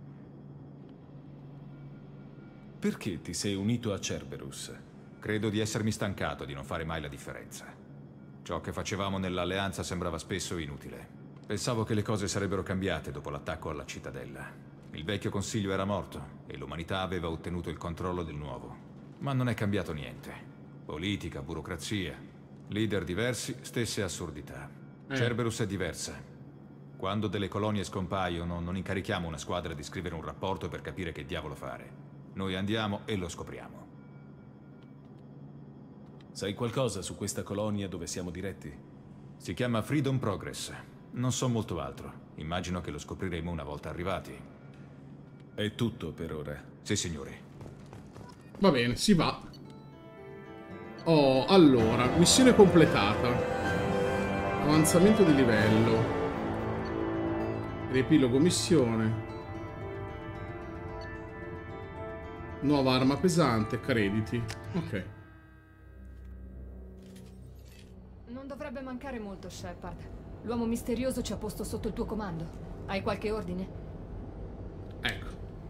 Perché ti sei unito a Cerberus? Credo di essermi stancato di non fare mai la differenza. Ciò che facevamo nell'alleanza sembrava spesso inutile. Pensavo che le cose sarebbero cambiate dopo l'attacco alla cittadella. Il vecchio consiglio era morto e l'umanità aveva ottenuto il controllo del nuovo. Ma non è cambiato niente. Politica, burocrazia, leader diversi, stesse assurdità. Cerberus è diversa. Quando delle colonie scompaiono, non incarichiamo una squadra di scrivere un rapporto per capire che diavolo fare. Noi andiamo e lo scopriamo. Sai qualcosa su questa colonia dove siamo diretti? Si chiama Freedom Progress. Non so molto altro. Immagino che lo scopriremo una volta arrivati. È tutto per ora. Sì, signori. Va bene, si va. Oh, allora, missione completata. Avanzamento di livello. Riepilogo missione. Nuova arma pesante, crediti. Ok. Non dovrebbe mancare molto, Shepard. L'uomo misterioso ci ha posto sotto il tuo comando. Hai qualche ordine? Ecco.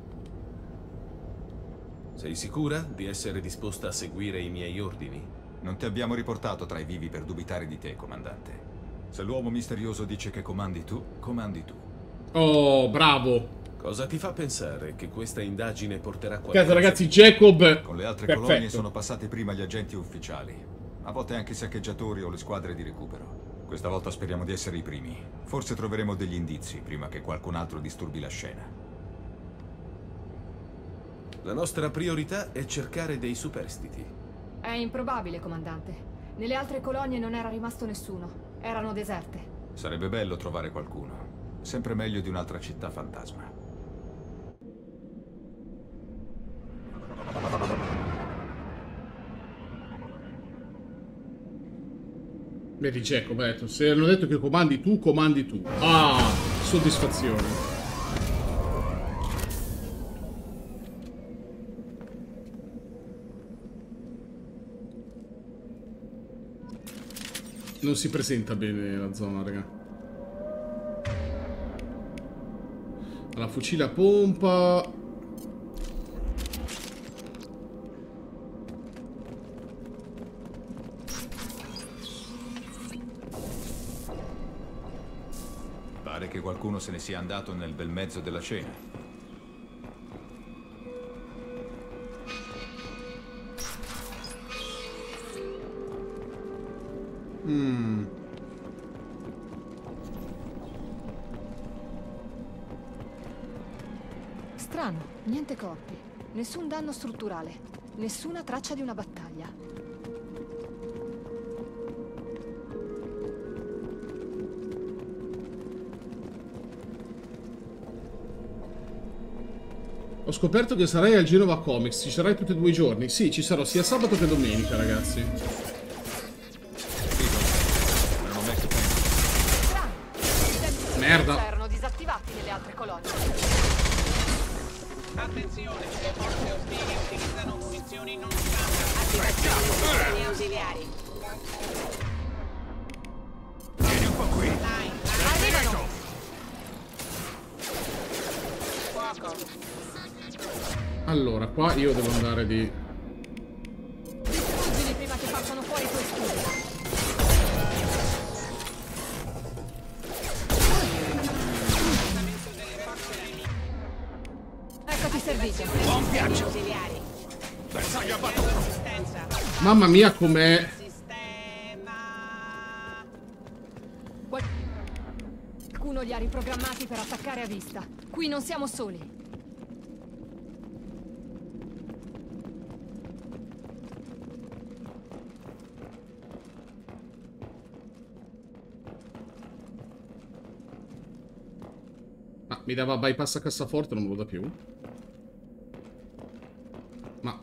Sei sicura di essere disposta a seguire i miei ordini? Non ti abbiamo riportato tra i vivi per dubitare di te, comandante. Se l'uomo misterioso dice che comandi tu, comandi tu. Oh, bravo. Cosa ti fa pensare che questa indagine porterà qualcosa? Cazzo, ragazzi, Jacob... Con le altre colonie sono passati prima gli agenti ufficiali. A volte anche i saccheggiatori o le squadre di recupero. Questa volta speriamo di essere i primi. Forse troveremo degli indizi prima che qualcun altro disturbi la scena. La nostra priorità è cercare dei superstiti. È improbabile, comandante. Nelle altre colonie non era rimasto nessuno. Erano deserte. Sarebbe bello trovare qualcuno. Sempre meglio di un'altra città fantasma. Vedi, Jacob, ha detto, se hanno detto che comandi tu, comandi tu. Ah, soddisfazione. Non si presenta bene la zona, raga. Allora, fucile a pompa. Pare che qualcuno se ne sia andato nel bel mezzo della cena. Strano, niente corpi, nessun danno strutturale, nessuna traccia di una battaglia. Ho scoperto che sarai al Genova Comics. Ci sarai tutti e 2 i giorni? Sì, ci sarò sia sabato che domenica, ragazzi. Merda. Erano disattivati nelle altre colonie. Attenzione, le forze ostili utilizzano munizioni non standard. Attivazione dei sistemi ausiliari. Vieni un po' qui. Arrivano! Fuoco. Allora, qua io devo andare di... Distruggili prima che facciano fuori i tuoi scudi. Eccoti servito. Buon viaggio. Ausiliari. Bersaglio abbattuto. Mamma mia, com'è... Qualcuno li ha riprogrammati per attaccare a vista. Qui non siamo soli. Ah, mi dava bypass a cassaforte, non me lo dà più. Ma...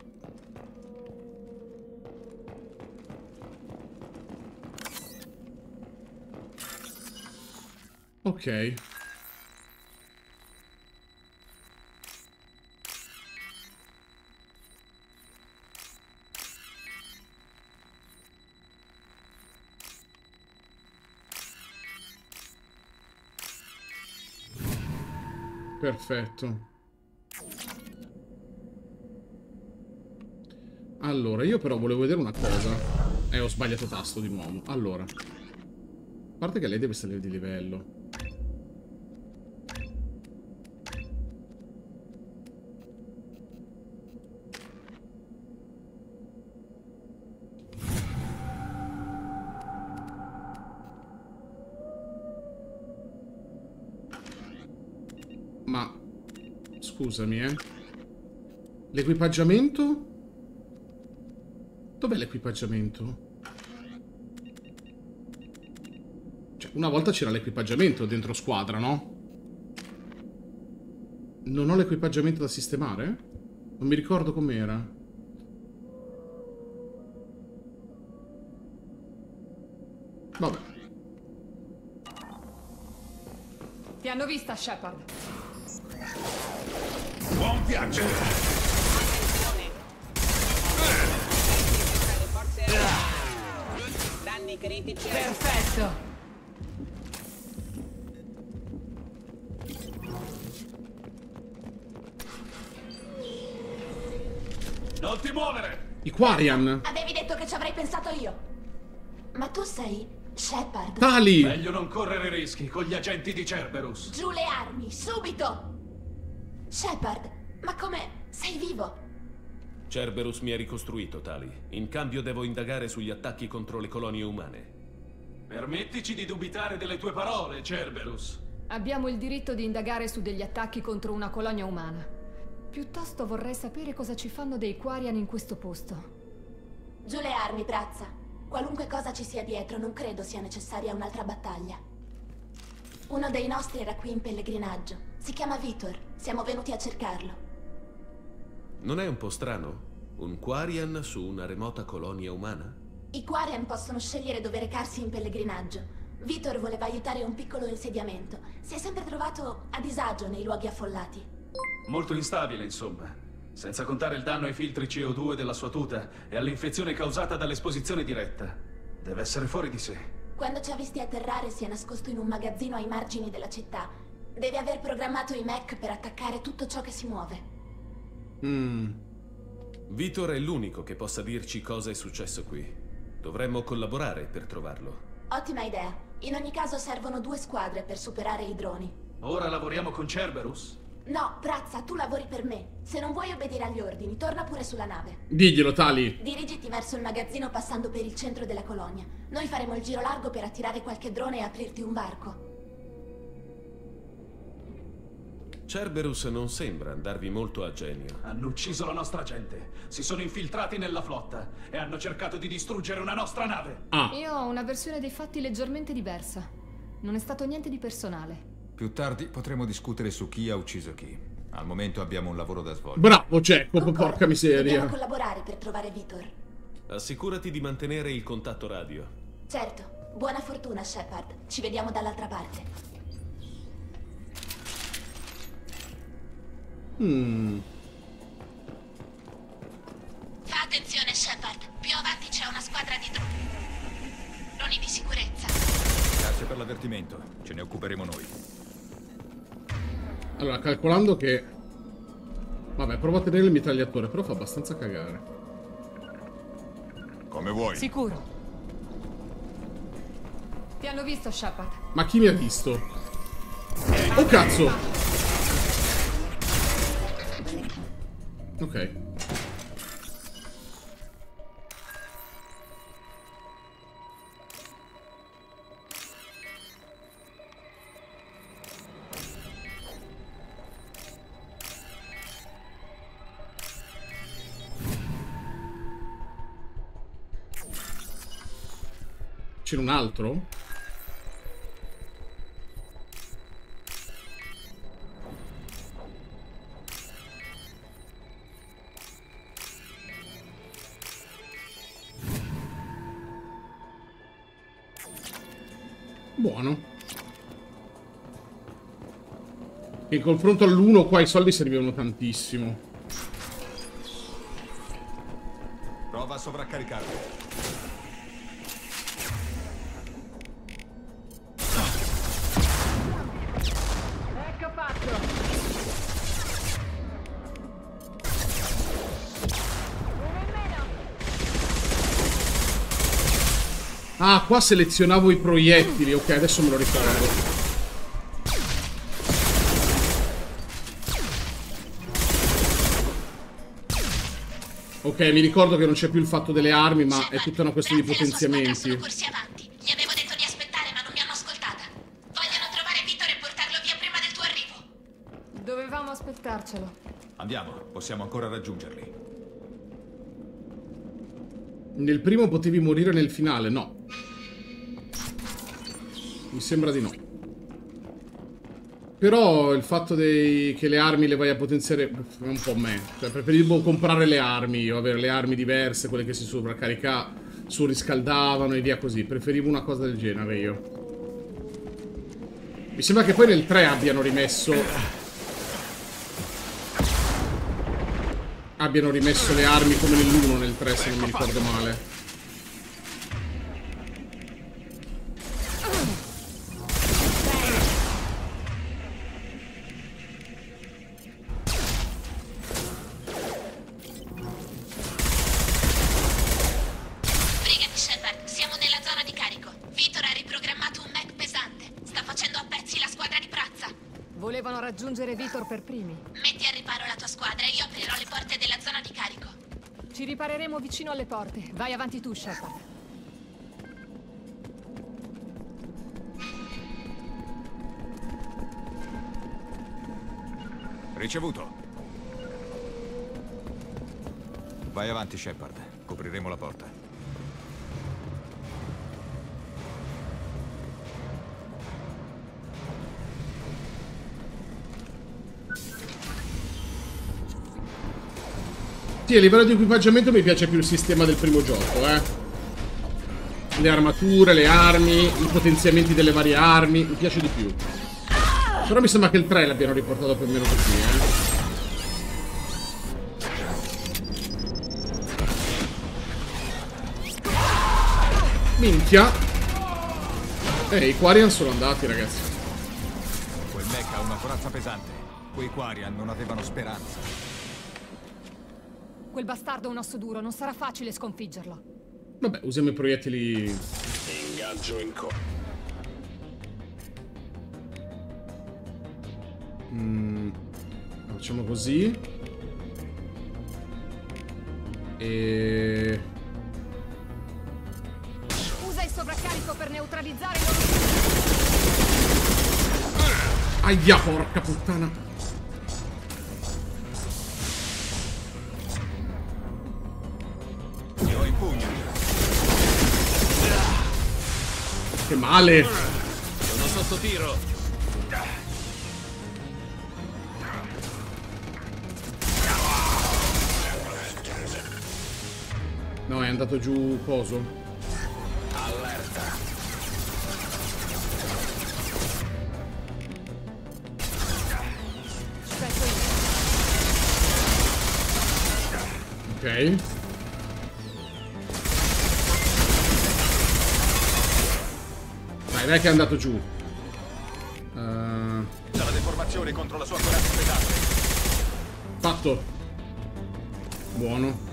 ok. Perfetto. Allora, io però volevo vedere una cosa. Ho sbagliato tasto di nuovo. Allora, a parte che lei deve salire di livello. Ma, scusami, l'equipaggiamento? Dov'è l'equipaggiamento? Cioè, una volta c'era l'equipaggiamento dentro squadra, no? Non ho l'equipaggiamento da sistemare? Non mi ricordo com'era. Vabbè. Ti hanno vista, Shepard. Buon viaggio! danni critici. Perfetto. Non ti muovere! I Quarian. Avevi detto che ci avrei pensato io. Ma tu sei Shepard. Tali. Meglio non correre rischi con gli agenti di Cerberus. Giù le armi, subito! Shepard, ma come? Sei vivo? Cerberus mi ha ricostruito, Tali. In cambio devo indagare sugli attacchi contro le colonie umane. Permettici di dubitare delle tue parole, Cerberus. Abbiamo il diritto di indagare su degli attacchi contro una colonia umana. Piuttosto vorrei sapere cosa ci fanno dei Quarian in questo posto. Giù le armi, Brazza. Qualunque cosa ci sia dietro, non credo sia necessaria un'altra battaglia. Uno dei nostri era qui in pellegrinaggio. Si chiama Vitor. Siamo venuti a cercarlo. Non è un po' strano? Un Quarian su una remota colonia umana? I Quarian possono scegliere dove recarsi in pellegrinaggio. Vitor voleva aiutare un piccolo insediamento. Si è sempre trovato a disagio nei luoghi affollati. Molto instabile, insomma. Senza contare il danno ai filtri CO2 della sua tuta e all'infezione causata dall'esposizione diretta. Deve essere fuori di sé. Quando ci ha visti atterrare si è nascosto in un magazzino ai margini della città. Deve aver programmato i mech per attaccare tutto ciò che si muove. Vitor è l'unico che possa dirci cosa è successo qui. Dovremmo collaborare per trovarlo. Ottima idea. In ogni caso servono 2 squadre per superare i droni. Ora lavoriamo con Cerberus? No, Brazza, tu lavori per me. Se non vuoi obbedire agli ordini, torna pure sulla nave. Diglielo, Tali. Dirigiti verso il magazzino passando per il centro della colonia. Noi faremo il giro largo per attirare qualche drone e aprirti un varco. Cerberus non sembra andarvi molto a genio. Hanno ucciso la nostra gente, si sono infiltrati nella flotta e hanno cercato di distruggere una nostra nave. Io ho una versione dei fatti leggermente diversa. Non è stato niente di personale. Più tardi potremo discutere su chi ha ucciso chi. Al momento abbiamo un lavoro da svolgere. Bravo, Jacob, porca miseria. Dobbiamo collaborare per trovare Vitor. Assicurati di mantenere il contatto radio. Certo. Buona fortuna, Shepard. Ci vediamo dall'altra parte. Fa attenzione, Shepard. Più avanti c'è una squadra di droni di sicurezza. Grazie per l'avvertimento. Ce ne occuperemo noi. Allora, calcolando che... Vabbè, provo a tenere il mitragliatore, però fa abbastanza cagare. Come vuoi. Sicuro. Ti hanno visto, Shepard. Ma chi mi ha visto? Oh, cazzo! Ok. C'era un altro? Buono. In confronto all'1 qua i soldi servivano tantissimo. Prova a sovraccaricarlo. Ecco fatto. Uno in meno. Ah, qua selezionavo i proiettili. Ok, adesso me lo ricordo. Ok, mi ricordo che non c'è più il fatto delle armi, ma è tutta una questione di potenziamenti. Sono corsi avanti. Gli avevo detto di aspettare, ma non mi hanno ascoltata. Vogliono trovare Vitor e portarlo via prima del tuo arrivo. Dovevamo aspettarcelo. Andiamo, possiamo ancora raggiungerli. Nel primo potevi morire nel finale, no. Mi sembra di no. Però il fatto che le armi le vai a potenziare è un po' me. Cioè, preferivo comprare le armi o avere le armi diverse, quelle che si surriscaldavano e via così. Preferivo una cosa del genere io. Mi sembra che poi nel 3 abbiano rimesso le armi come nell'1 nel 3, se non mi ricordo male. raggiungere Vitor per primi. Metti a riparo la tua squadra e io aprirò le porte della zona di carico. Ci ripareremo vicino alle porte. Vai avanti tu, Shepard. Ricevuto. Vai avanti, Shepard. Copriremo la porta. Sì, a livello di equipaggiamento mi piace più il sistema del primo gioco, Le armature, le armi, i potenziamenti delle varie armi, mi piace di più. Però mi sembra che il 3 l'abbiano riportato più o meno così, Minchia. I Quarian sono andati, ragazzi. Quel mech ha una corazza pesante. Quei Quarian non avevano speranza. Quel bastardo è un osso duro, non sarà facile sconfiggerlo. Vabbè, usiamo i proiettili. Ingaggio in Facciamo così. E... Usa il sovraccarico per neutralizzare i loro... Aia, porca puttana. Io in pugno. Che male. Sono sotto tiro. No, è andato giù coso. allerta. Ok. Dai che è andato giù. C'è la deformazione contro la sua corazza pesante. Fatto. Buono.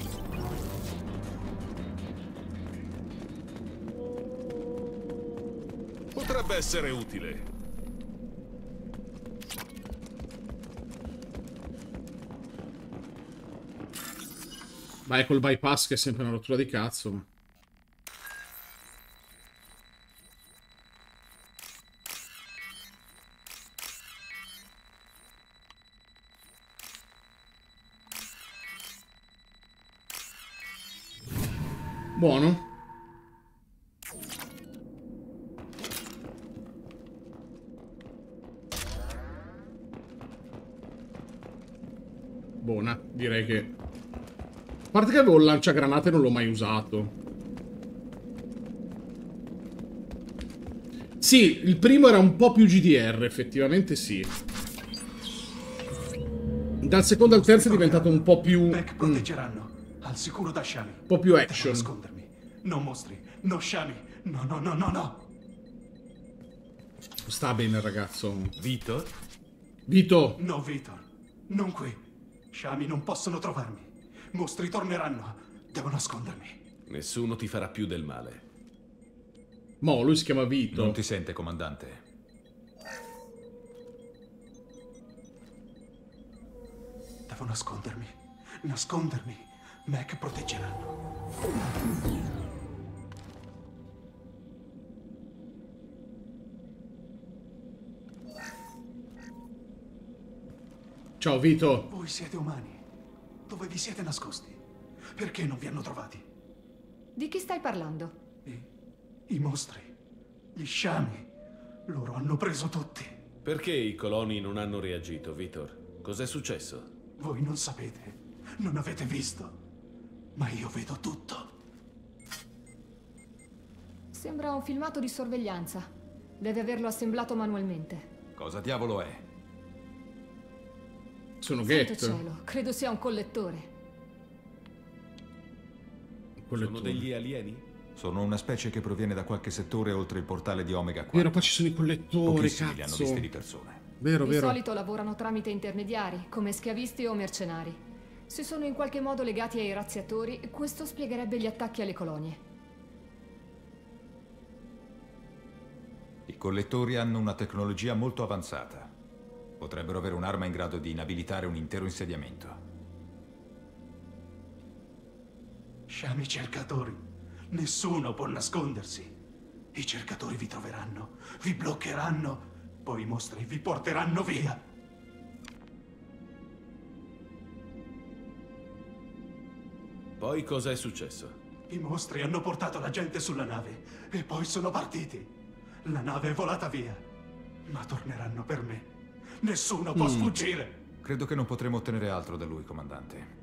Potrebbe essere utile. Vai col bypass che è sempre una rottura di cazzo. Buono. Buona, direi che... A parte che avevo il lanciagranate e non l'ho mai usato. Sì, il primo era un po' più GDR, effettivamente sì. Dal secondo al terzo è diventato un po' più... Mech proteggeranno. Al sicuro da Shami. Un po' più action. Devo nascondermi. Non mostri. No Shami. No, no, no, no, no. Sta bene il ragazzo. Vitor? Vito. No, Vitor. Non qui. Shami non possono trovarmi. Mostri torneranno. Devo nascondermi. Nessuno ti farà più del male. Mo, lui si chiama Vito. Non ti sente, comandante. Devo nascondermi. Nascondermi. Mech proteggeranno. Ciao, Vito. Voi siete umani. Dove vi siete nascosti? Perché non vi hanno trovati? Di chi stai parlando? I mostri. Gli Shami. Loro hanno preso tutti. Perché i coloni non hanno reagito, Vitor? Cos'è successo? Voi non sapete. Non avete visto. Ma io vedo tutto. Sembra un filmato di sorveglianza. Deve averlo assemblato manualmente. Cosa diavolo è? Sono Santo Geth. cielo, credo sia un collettore. Sono degli alieni? Sono una specie che proviene da qualche settore oltre il portale di Omega 4. Vero, qua ci sono i collettori, Pochissimi li hanno cazzo. visti di persona. Vero, Di vero. solito lavorano tramite intermediari, come schiavisti o mercenari. Se sono in qualche modo legati ai razziatori, questo spiegherebbe gli attacchi alle colonie. I collettori hanno una tecnologia molto avanzata. Potrebbero avere un'arma in grado di inabilitare un intero insediamento. Sciami cercatori. Nessuno può nascondersi. I cercatori vi troveranno, vi bloccheranno, poi i mostri vi porteranno via. Poi cosa è successo? I mostri hanno portato la gente sulla nave e poi sono partiti. La nave è volata via, ma torneranno per me. Nessuno può sfuggire. Credo che non potremo ottenere altro da lui, comandante.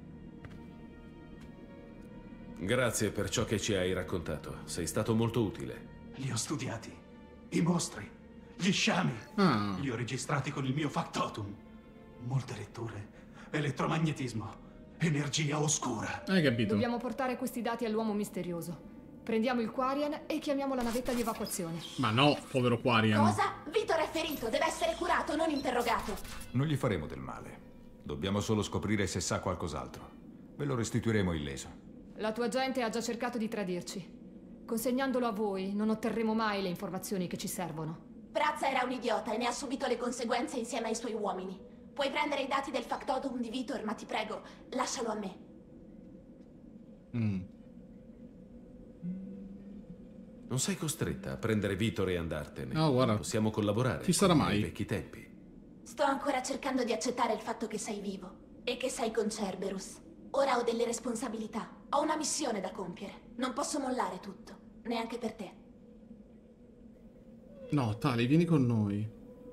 Grazie per ciò che ci hai raccontato. Sei stato molto utile. Li ho studiati. I mostri, gli sciami. Li ho registrati con il mio factotum. Molte letture. Elettromagnetismo. Energia oscura. Hai capito? Dobbiamo portare questi dati all'uomo misterioso. Prendiamo il Quarian e chiamiamo la navetta di evacuazione. Ma no, povero Quarian. Cosa? Vitor è ferito, deve essere curato, non interrogato. Non gli faremo del male. Dobbiamo solo scoprire se sa qualcos'altro. Ve lo restituiremo illeso. La tua gente ha già cercato di tradirci. Consegnandolo a voi, non otterremo mai le informazioni che ci servono. Brazza era un idiota e ne ha subito le conseguenze insieme ai suoi uomini. Puoi prendere i dati del factotum di Vitor, ma ti prego, lascialo a me. Non sei costretta a prendere Vitor e andartene. No, guarda. Possiamo collaborare. Chi sarà mai? Nei vecchi tempi. Sto ancora cercando di accettare il fatto che sei vivo e che sei con Cerberus. Ora ho delle responsabilità. Ho una missione da compiere. Non posso mollare tutto, neanche per te. No, Tali, vieni con noi.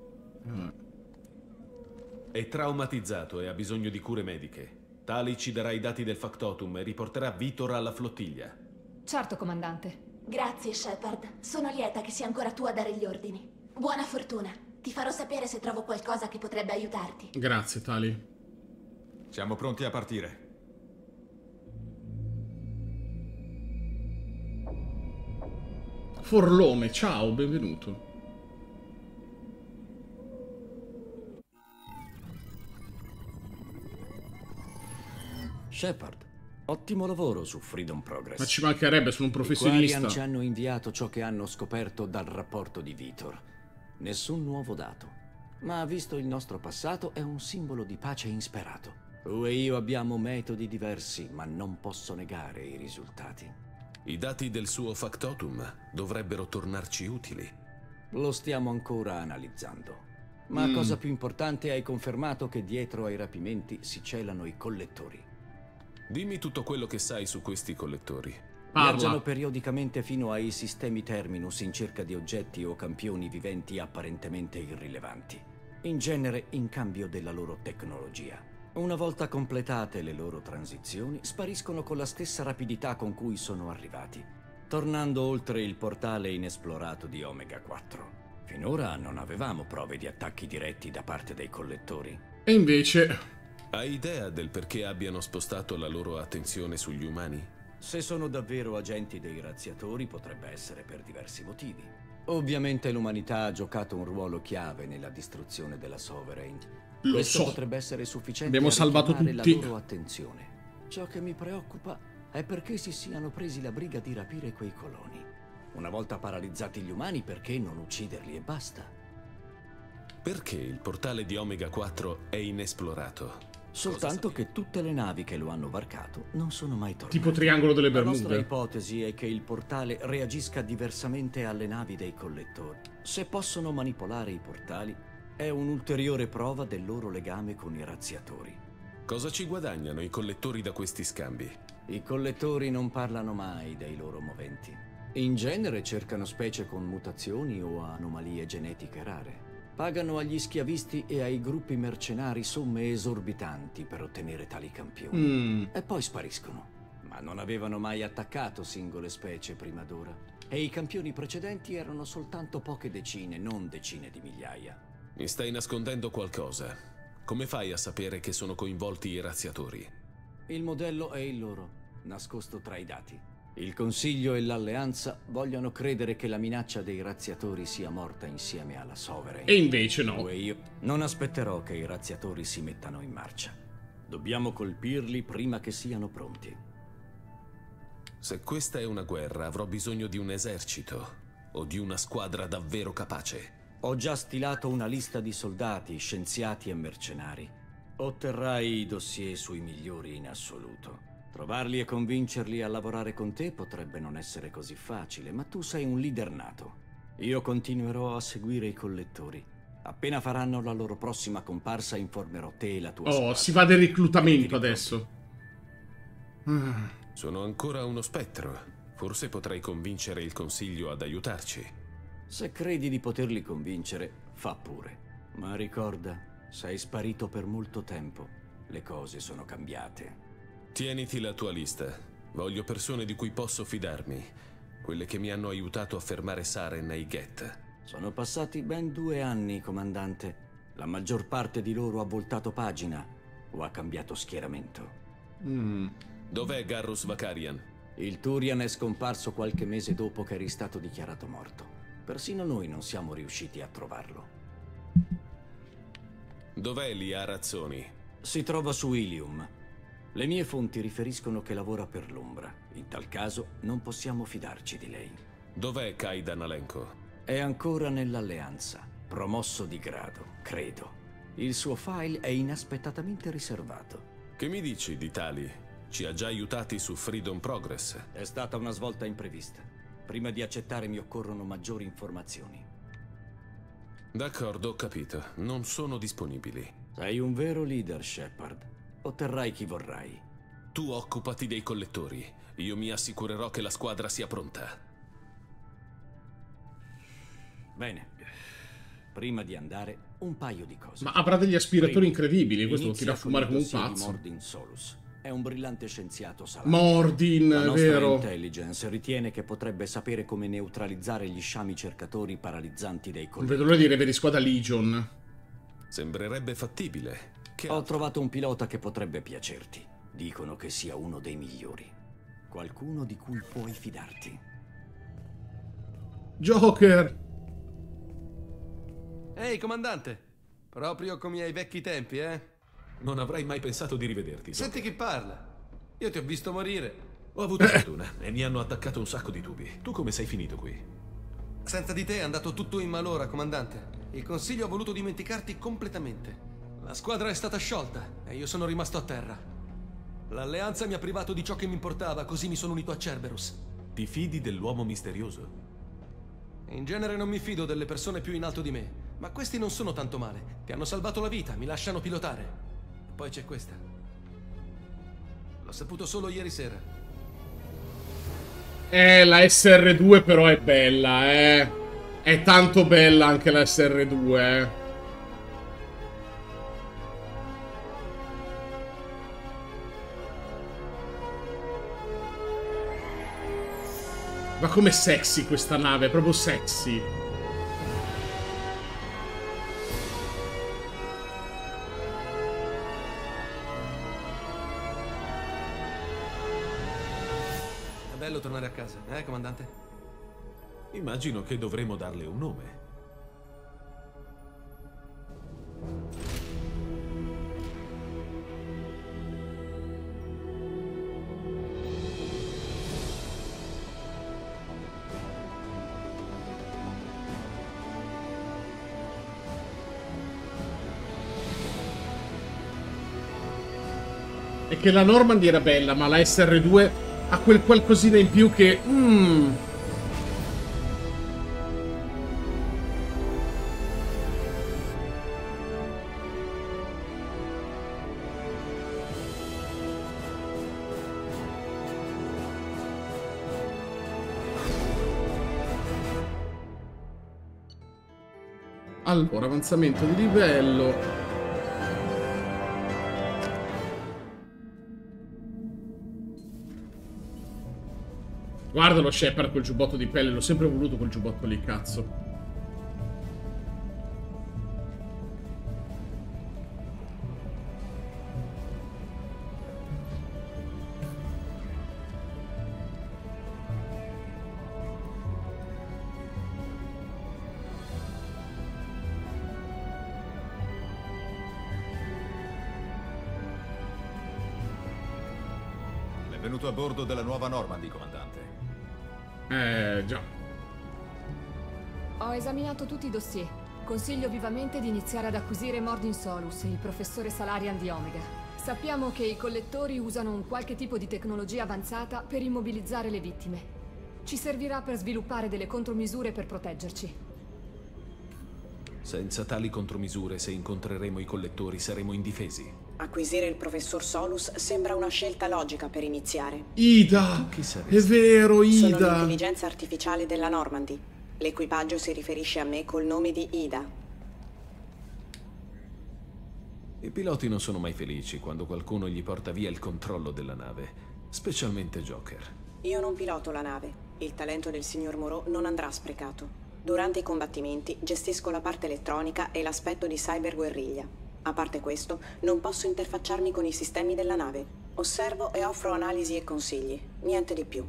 È traumatizzato e ha bisogno di cure mediche. Tali ci darà i dati del factotum e riporterà Vitor alla flottiglia. Certo, comandante. Grazie, Shepard. Sono lieta che sia ancora tu a dare gli ordini. Buona fortuna. Ti farò sapere se trovo qualcosa che potrebbe aiutarti. Grazie, Tali. Siamo pronti a partire. Forlome, ciao, benvenuto. Shepard, ottimo lavoro su Freedom Progress. Ma ci mancherebbe, sono un professionista. I Quarian ci hanno inviato ciò che hanno scoperto dal rapporto di Vitor. Nessun nuovo dato. Ma visto il nostro passato, è un simbolo di pace insperato. Tu e io abbiamo metodi diversi, ma non posso negare i risultati. I dati del suo factotum dovrebbero tornarci utili. Lo stiamo ancora analizzando. Ma cosa più importante, hai confermato che dietro ai rapimenti si celano i collettori. Dimmi tutto quello che sai su questi collettori. Viaggiano periodicamente fino ai sistemi Terminus in cerca di oggetti o campioni viventi apparentemente irrilevanti. In genere in cambio della loro tecnologia. Una volta completate le loro transizioni, spariscono con la stessa rapidità con cui sono arrivati, tornando oltre il portale inesplorato di Omega 4. Finora non avevamo prove di attacchi diretti da parte dei collettori. E invece... Hai idea del perché abbiano spostato la loro attenzione sugli umani? Se sono davvero agenti dei razziatori, potrebbe essere per diversi motivi. Ovviamente l'umanità ha giocato un ruolo chiave nella distruzione della Sovereign. Questo potrebbe essere sufficiente Abbiamo salvato tutti la loro attenzione. Ciò che mi preoccupa è perché si siano presi la briga di rapire quei coloni. Una volta paralizzati gli umani, perché non ucciderli e basta? Perché il portale di Omega 4 è inesplorato? Soltanto che tutte le navi che lo hanno varcato non sono mai tornate. Tipo Triangolo delle La Bermude. nostra ipotesi è che il portale reagisca diversamente alle navi dei collettori. Se possono manipolare i portali, è un'ulteriore prova del loro legame con i razziatori. Cosa ci guadagnano i collettori da questi scambi? I collettori non parlano mai dei loro moventi. In genere cercano specie con mutazioni o anomalie genetiche rare. Pagano agli schiavisti e ai gruppi mercenari somme esorbitanti per ottenere tali campioni. E poi spariscono. Ma non avevano mai attaccato singole specie prima d'ora. E i campioni precedenti erano soltanto poche decine, non decine di migliaia. Mi stai nascondendo qualcosa. Come fai a sapere che sono coinvolti i razziatori? Il modello è il loro, nascosto tra i dati. Il Consiglio e l'Alleanza vogliono credere che la minaccia dei razziatori sia morta insieme alla Sovereign. E invece no. E io non aspetterò che i razziatori si mettano in marcia. Dobbiamo colpirli prima che siano pronti. Se questa è una guerra, avrò bisogno di un esercito o di una squadra davvero capace. Ho già stilato una lista di soldati, scienziati e mercenari. Otterrai i dossier sui migliori in assoluto. Trovarli e convincerli a lavorare con te potrebbe non essere così facile, ma tu sei un leader nato. Io continuerò a seguire i collettori. Appena faranno la loro prossima comparsa, informerò te e la tua squadra. Si va del reclutamento adesso. Sono ancora uno spettro. Forse potrei convincere il Consiglio ad aiutarci. Se credi di poterli convincere, fa pure. Ma ricorda, sei sparito per molto tempo. Le cose sono cambiate. Tieniti la tua lista. Voglio persone di cui posso fidarmi. Quelle che mi hanno aiutato a fermare Saren ai Geth. Sono passati ben 2 anni, comandante. La maggior parte di loro ha voltato pagina o ha cambiato schieramento. Dov'è Garrus Vakarian? Il Turian è scomparso qualche mese dopo che eri stato dichiarato morto. Persino noi non siamo riusciti a trovarlo. Dov'è Liara Azzoni? Si trova su Ilium. Le mie fonti riferiscono che lavora per l'Ombra. In tal caso non possiamo fidarci di lei. Dov'è Kaidan Alenko? È ancora nell'Alleanza, promosso di grado, credo. Il suo file è inaspettatamente riservato. Che mi dici di Tali? Ci ha già aiutati su Freedom Progress. È stata una svolta imprevista. Prima di accettare mi occorrono maggiori informazioni. D'accordo, ho capito. Non sono disponibili. Sei un vero leader, Shepard. Otterrai chi vorrai. Tu occupati dei collettori. Io mi assicurerò che la squadra sia pronta. Bene. Prima di andare, un paio di cose. Ma avrà degli aspiratori incredibili. Questo lo tira a fumare come un pazzo. Mordin Solus. È un brillante scienziato salato. Mordin, la nostra vero? intelligence ritiene che potrebbe sapere come neutralizzare gli sciami cercatori paralizzanti dei collettori. Non vedo l'ora di rivere squadra Legion. Sembrerebbe fattibile. Ho trovato un pilota che potrebbe piacerti. Dicono che sia uno dei migliori. Qualcuno di cui puoi fidarti. Joker! Ehi, comandante! Proprio come ai vecchi tempi, eh? Non avrei mai pensato di rivederti. Senti chi parla. Io ti ho visto morire. Ho avuto fortuna e mi hanno attaccato un sacco di tubi. Tu come sei finito qui? Senza di te è andato tutto in malora, comandante. Il Consiglio ha voluto dimenticarti completamente. La squadra è stata sciolta e io sono rimasto a terra. L'Alleanza mi ha privato di ciò che mi importava, così mi sono unito a Cerberus. Ti fidi dell'uomo misterioso? In genere non mi fido delle persone più in alto di me, ma questi non sono tanto male. Ti hanno salvato la vita, mi lasciano pilotare. Poi c'è questa. L'ho saputo solo ieri sera. La SR2 però è bella, È tanto bella anche la SR2, Ma com'è sexy questa nave, è proprio sexy. È bello tornare a casa, comandante? Immagino che dovremo darle un nome. È che la Normandy era bella, ma la SR2 ha quel qualcosina in più che... Allora, avanzamento di livello. Guardalo Shepard quel giubbotto di pelle, l'ho sempre voluto quel giubbotto lì, cazzo. Benvenuto a bordo della nuova Normandy, comandante. Già. Ho esaminato tutti i dossier. Consiglio vivamente di iniziare ad acquisire Mordin Solus e il professore Salarian di Omega. Sappiamo che i collettori usano un qualche tipo di tecnologia avanzata per immobilizzare le vittime. Ci servirà per sviluppare delle contromisure per proteggerci. Senza tali contromisure, se incontreremo i collettori, saremo indifesi. Acquisire il professor Solus sembra una scelta logica per iniziare. Ida! È vero, Ida! Sono l'intelligenza artificiale della Normandy. L'equipaggio si riferisce a me col nome di Ida. I piloti non sono mai felici quando qualcuno gli porta via il controllo della nave, specialmente Joker. Io non piloto la nave. Il talento del signor Moreau non andrà sprecato. Durante i combattimenti gestisco la parte elettronica e l'aspetto di cyberguerriglia. A parte questo, non posso interfacciarmi con i sistemi della nave. Osservo e offro analisi e consigli. Niente di più.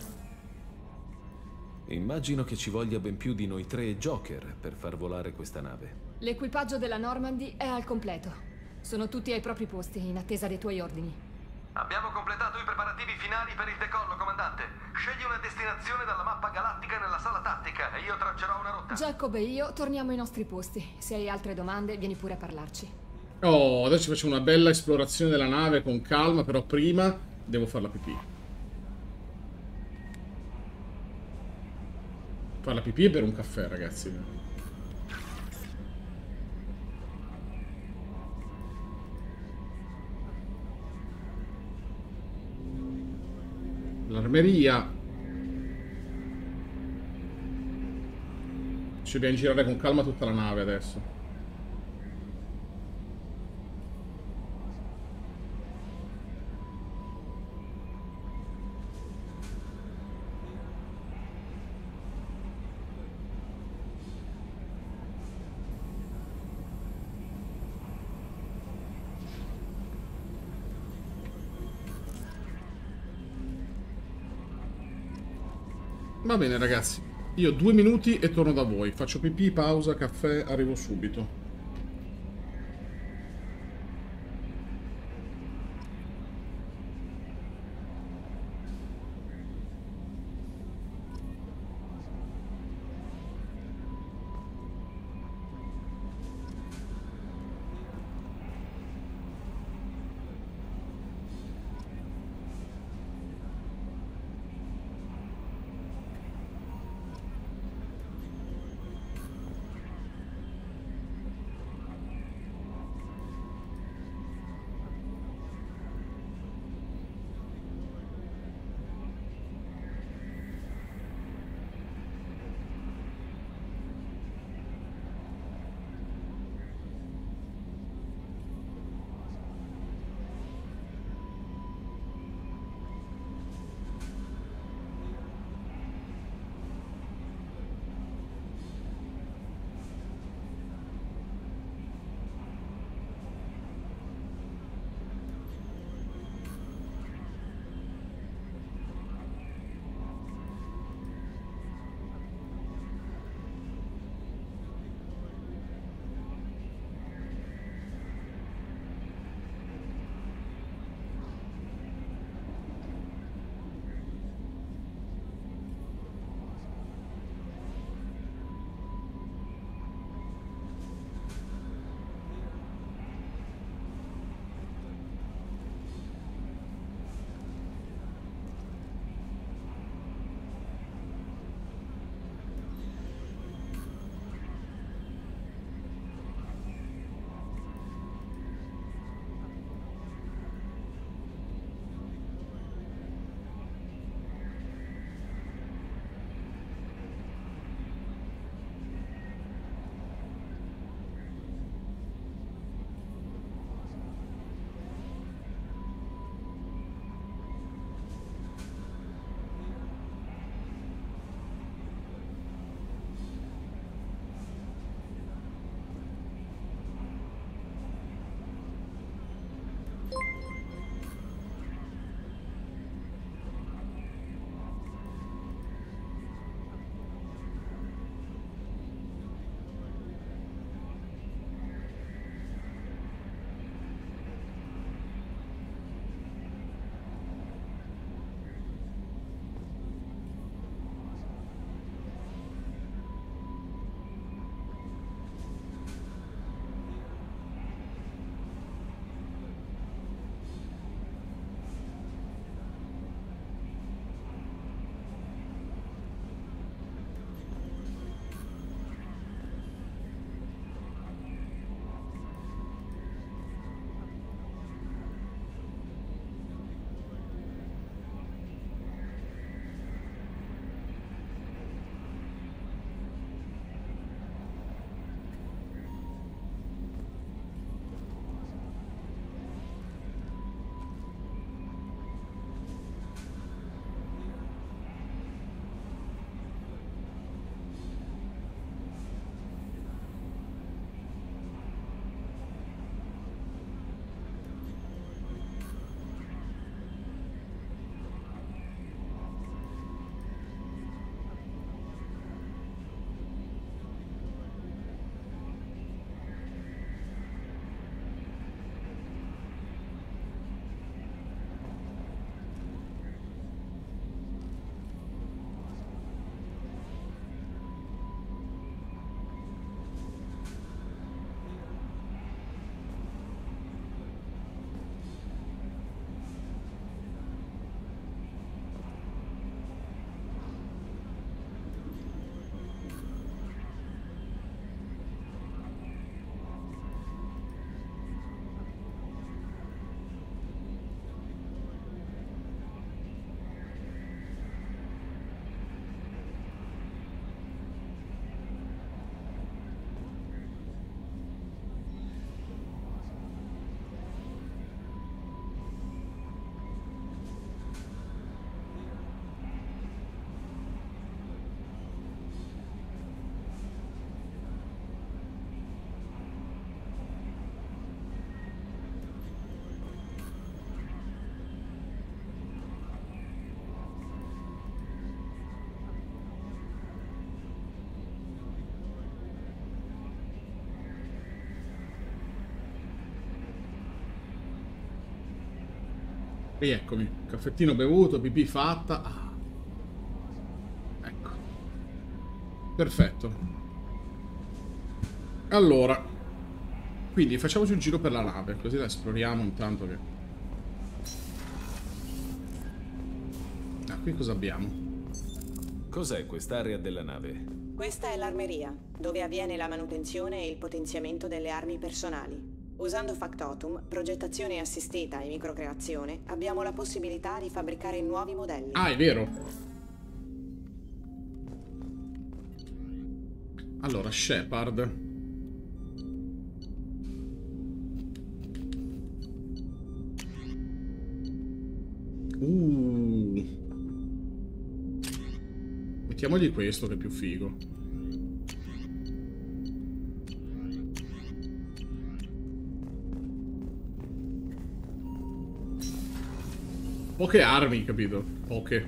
Immagino che ci voglia ben più di noi 3 Joker per far volare questa nave. L'equipaggio della Normandy è al completo. Sono tutti ai propri posti, in attesa dei tuoi ordini. Abbiamo completato i preparativi finali per il decollo, comandante. Scegli una destinazione dalla mappa galattica nella sala tattica e io traccerò una rotta. Jacob e io torniamo ai nostri posti. Se hai altre domande, vieni pure a parlarci. Oh, adesso facciamo una bella esplorazione della nave con calma, però prima devo fare la pipì. Fare la pipì e bere un caffè, ragazzi. L'armeria. Ci dobbiamo girare con calma tutta la nave adesso. Va bene ragazzi, io 2 minuti e torno da voi. Faccio pipì, pausa, caffè, arrivo subito. Rieccomi. Caffettino bevuto, pipì fatta. Ah. Ecco. Perfetto. Allora. Quindi facciamoci un giro per la nave, così la esploriamo intanto che... Ah, qui cosa abbiamo? Cos'è quest'area della nave? Questa è l'armeria, dove avviene la manutenzione e il potenziamento delle armi personali. Usando Factotum, progettazione assistita e microcreazione, abbiamo la possibilità di fabbricare nuovi modelli. Ah, è vero. Allora, Shepard. Mettiamogli questo che è più figo. Poche armi, capito? Poche.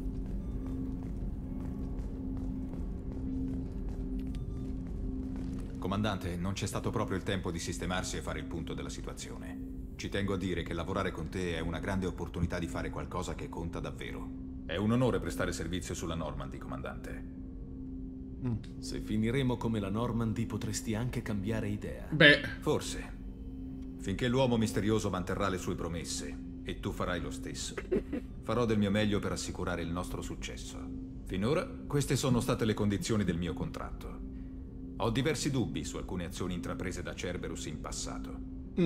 Comandante, non c'è stato proprio il tempo di sistemarsi e fare il punto della situazione. Ci tengo a dire che lavorare con te è una grande opportunità di fare qualcosa che conta davvero. È un onore prestare servizio sulla Normandy, comandante. Se finiremo come la Normandy potresti anche cambiare idea. Beh, forse. Finché l'uomo misterioso manterrà le sue promesse e tu farai lo stesso, farò del mio meglio per assicurare il nostro successo. Finora, queste sono state le condizioni del mio contratto. Ho diversi dubbi su alcune azioni intraprese da Cerberus in passato.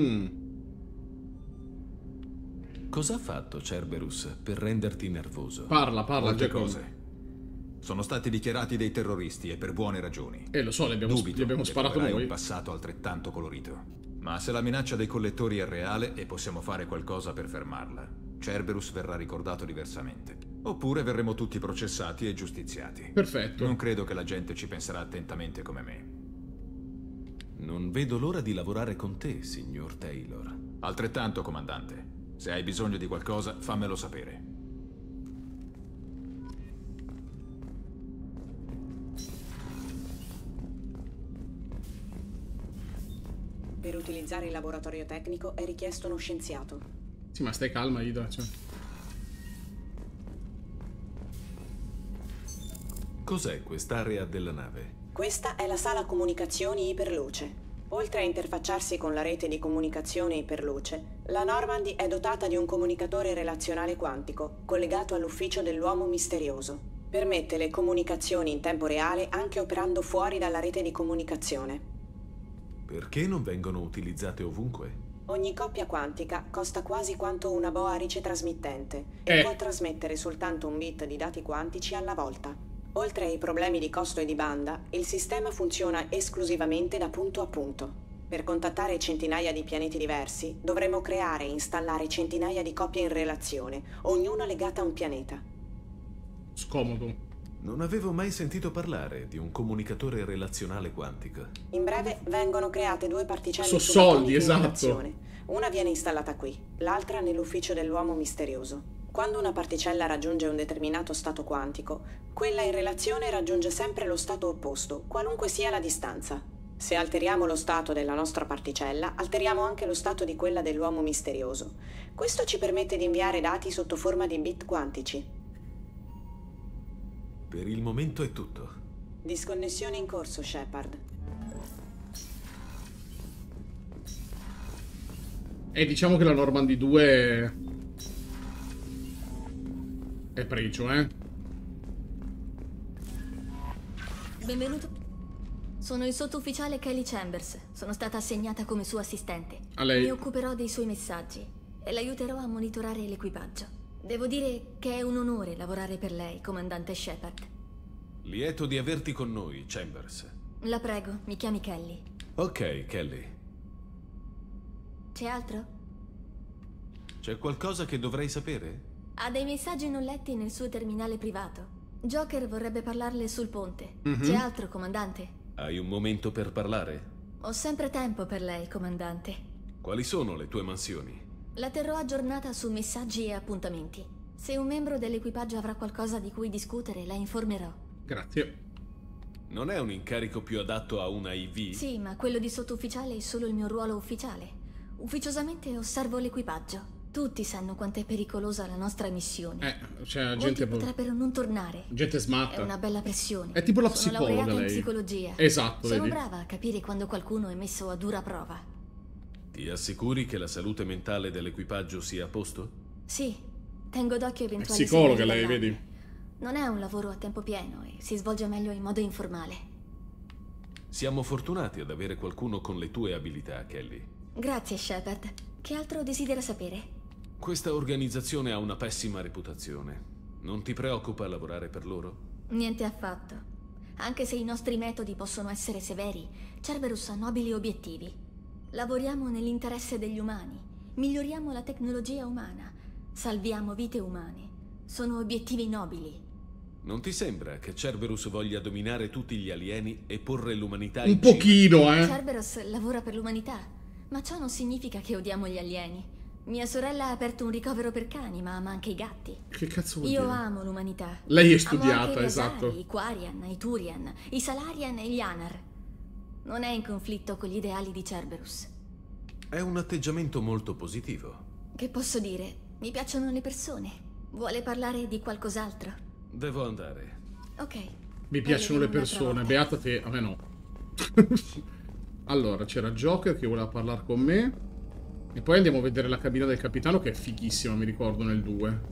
Cosa ha fatto Cerberus per renderti nervoso? Parla, Molte cose. Sono stati dichiarati dei terroristi e per buone ragioni. Lo so, li abbiamo sparato noi. un passato altrettanto colorito. Ma se la minaccia dei collettori è reale e possiamo fare qualcosa per fermarla, Cerberus verrà ricordato diversamente. Oppure verremo tutti processati e giustiziati. Perfetto. Non credo che la gente ci penserà attentamente come me. Non vedo l'ora di lavorare con te, signor Taylor. Altrettanto, comandante. Se hai bisogno di qualcosa, fammelo sapere. Per utilizzare il laboratorio tecnico è richiesto uno scienziato. Sì, ma stai calma, Ida. Cioè. Cos'è quest'area della nave? Questa è la sala comunicazioni iperluce. Oltre a interfacciarsi con la rete di comunicazione iperluce, la Normandy è dotata di un comunicatore relazionale quantico collegato all'ufficio dell'uomo misterioso. Permette le comunicazioni in tempo reale anche operando fuori dalla rete di comunicazione. Perché non vengono utilizzate ovunque? Ogni coppia quantica costa quasi quanto una boa ricetrasmittente e può trasmettere soltanto un bit di dati quantici alla volta. Oltre ai problemi di costo e di banda, il sistema funziona esclusivamente da punto a punto. Per contattare centinaia di pianeti diversi, dovremo creare e installare centinaia di coppie in relazione, ognuna legata a un pianeta. Scomodo. Non avevo mai sentito parlare di un comunicatore relazionale quantico. In breve vengono create due particelle soldi, in esatto. relazione. Una viene installata qui, l'altra nell'ufficio dell'uomo misterioso. Quando una particella raggiunge un determinato stato quantico, quella in relazione raggiunge sempre lo stato opposto, qualunque sia la distanza. Se alteriamo lo stato della nostra particella, alteriamo anche lo stato di quella dell'uomo misterioso. Questo ci permette di inviare dati sotto forma di bit quantici. Per il momento è tutto. Disconnessione in corso, Shepard. E diciamo che la Normandy 2 è pregio, eh? Benvenuto. Sono il sottufficiale Kelly Chambers. Sono stata assegnata come suo assistente. A lei. Mi occuperò dei suoi messaggi e l'aiuterò a monitorare l'equipaggio. Devo dire che è un onore lavorare per lei, comandante Shepard. Lieto di averti con noi, Chambers. La prego, mi chiami Kelly. Ok, Kelly. C'è altro? C'è qualcosa che dovrei sapere? Ha dei messaggi non letti nel suo terminale privato. Joker vorrebbe parlarle sul ponte. Mhm. C'è altro, comandante? Hai un momento per parlare? Ho sempre tempo per lei, comandante. Quali sono le tue mansioni? La terrò aggiornata su messaggi e appuntamenti. Se un membro dell'equipaggio avrà qualcosa di cui discutere, la informerò. Grazie. Non è un incarico più adatto a una IV? Sì, ma quello di sottufficiale è solo il mio ruolo ufficiale. Ufficiosamente osservo l'equipaggio. Tutti sanno quanto è pericolosa la nostra missione. Cioè, Molti gente potrebbero non tornare. Gente smatta. È una bella pressione. È tipo la Sono psicologa, laureata lei. in psicologia. Esatto, Sono vedi. brava a capire quando qualcuno è messo a dura prova. Ti assicuri che la salute mentale dell'equipaggio sia a posto? Sì, tengo d'occhio eventuali Psicologa segnali lei, d'allarme. vedi? Non è un lavoro a tempo pieno e si svolge meglio in modo informale. Siamo fortunati ad avere qualcuno con le tue abilità, Kelly. Grazie, Shepard. Che altro desidera sapere? Questa organizzazione ha una pessima reputazione. Non ti preoccupa lavorare per loro? Niente affatto. Anche se i nostri metodi possono essere severi, Cerberus ha nobili obiettivi. Lavoriamo nell'interesse degli umani, miglioriamo la tecnologia umana, salviamo vite umane. Sono obiettivi nobili. Non ti sembra che Cerberus voglia dominare tutti gli alieni e porre l'umanità Un in cima? pochino, Cerberus lavora per l'umanità, ma ciò non significa che odiamo gli alieni. Mia sorella ha aperto un ricovero per cani, ma ama anche i gatti. Che cazzo vuol Io dire? amo l'umanità. Lei è Amo anche studiata, i esatto. Rasari, i Quarian, i Turian, i Salarian e gli Anar. Non è in conflitto con gli ideali di Cerberus. È un atteggiamento molto positivo. Che posso dire? Mi piacciono le persone. Vuole parlare di qualcos'altro? Devo andare. Ok. Mi piacciono le persone, beata te, a me no. Allora, c'era Joker che voleva parlare con me. E poi andiamo a vedere la cabina del capitano che è fighissima, mi ricordo, nel 2.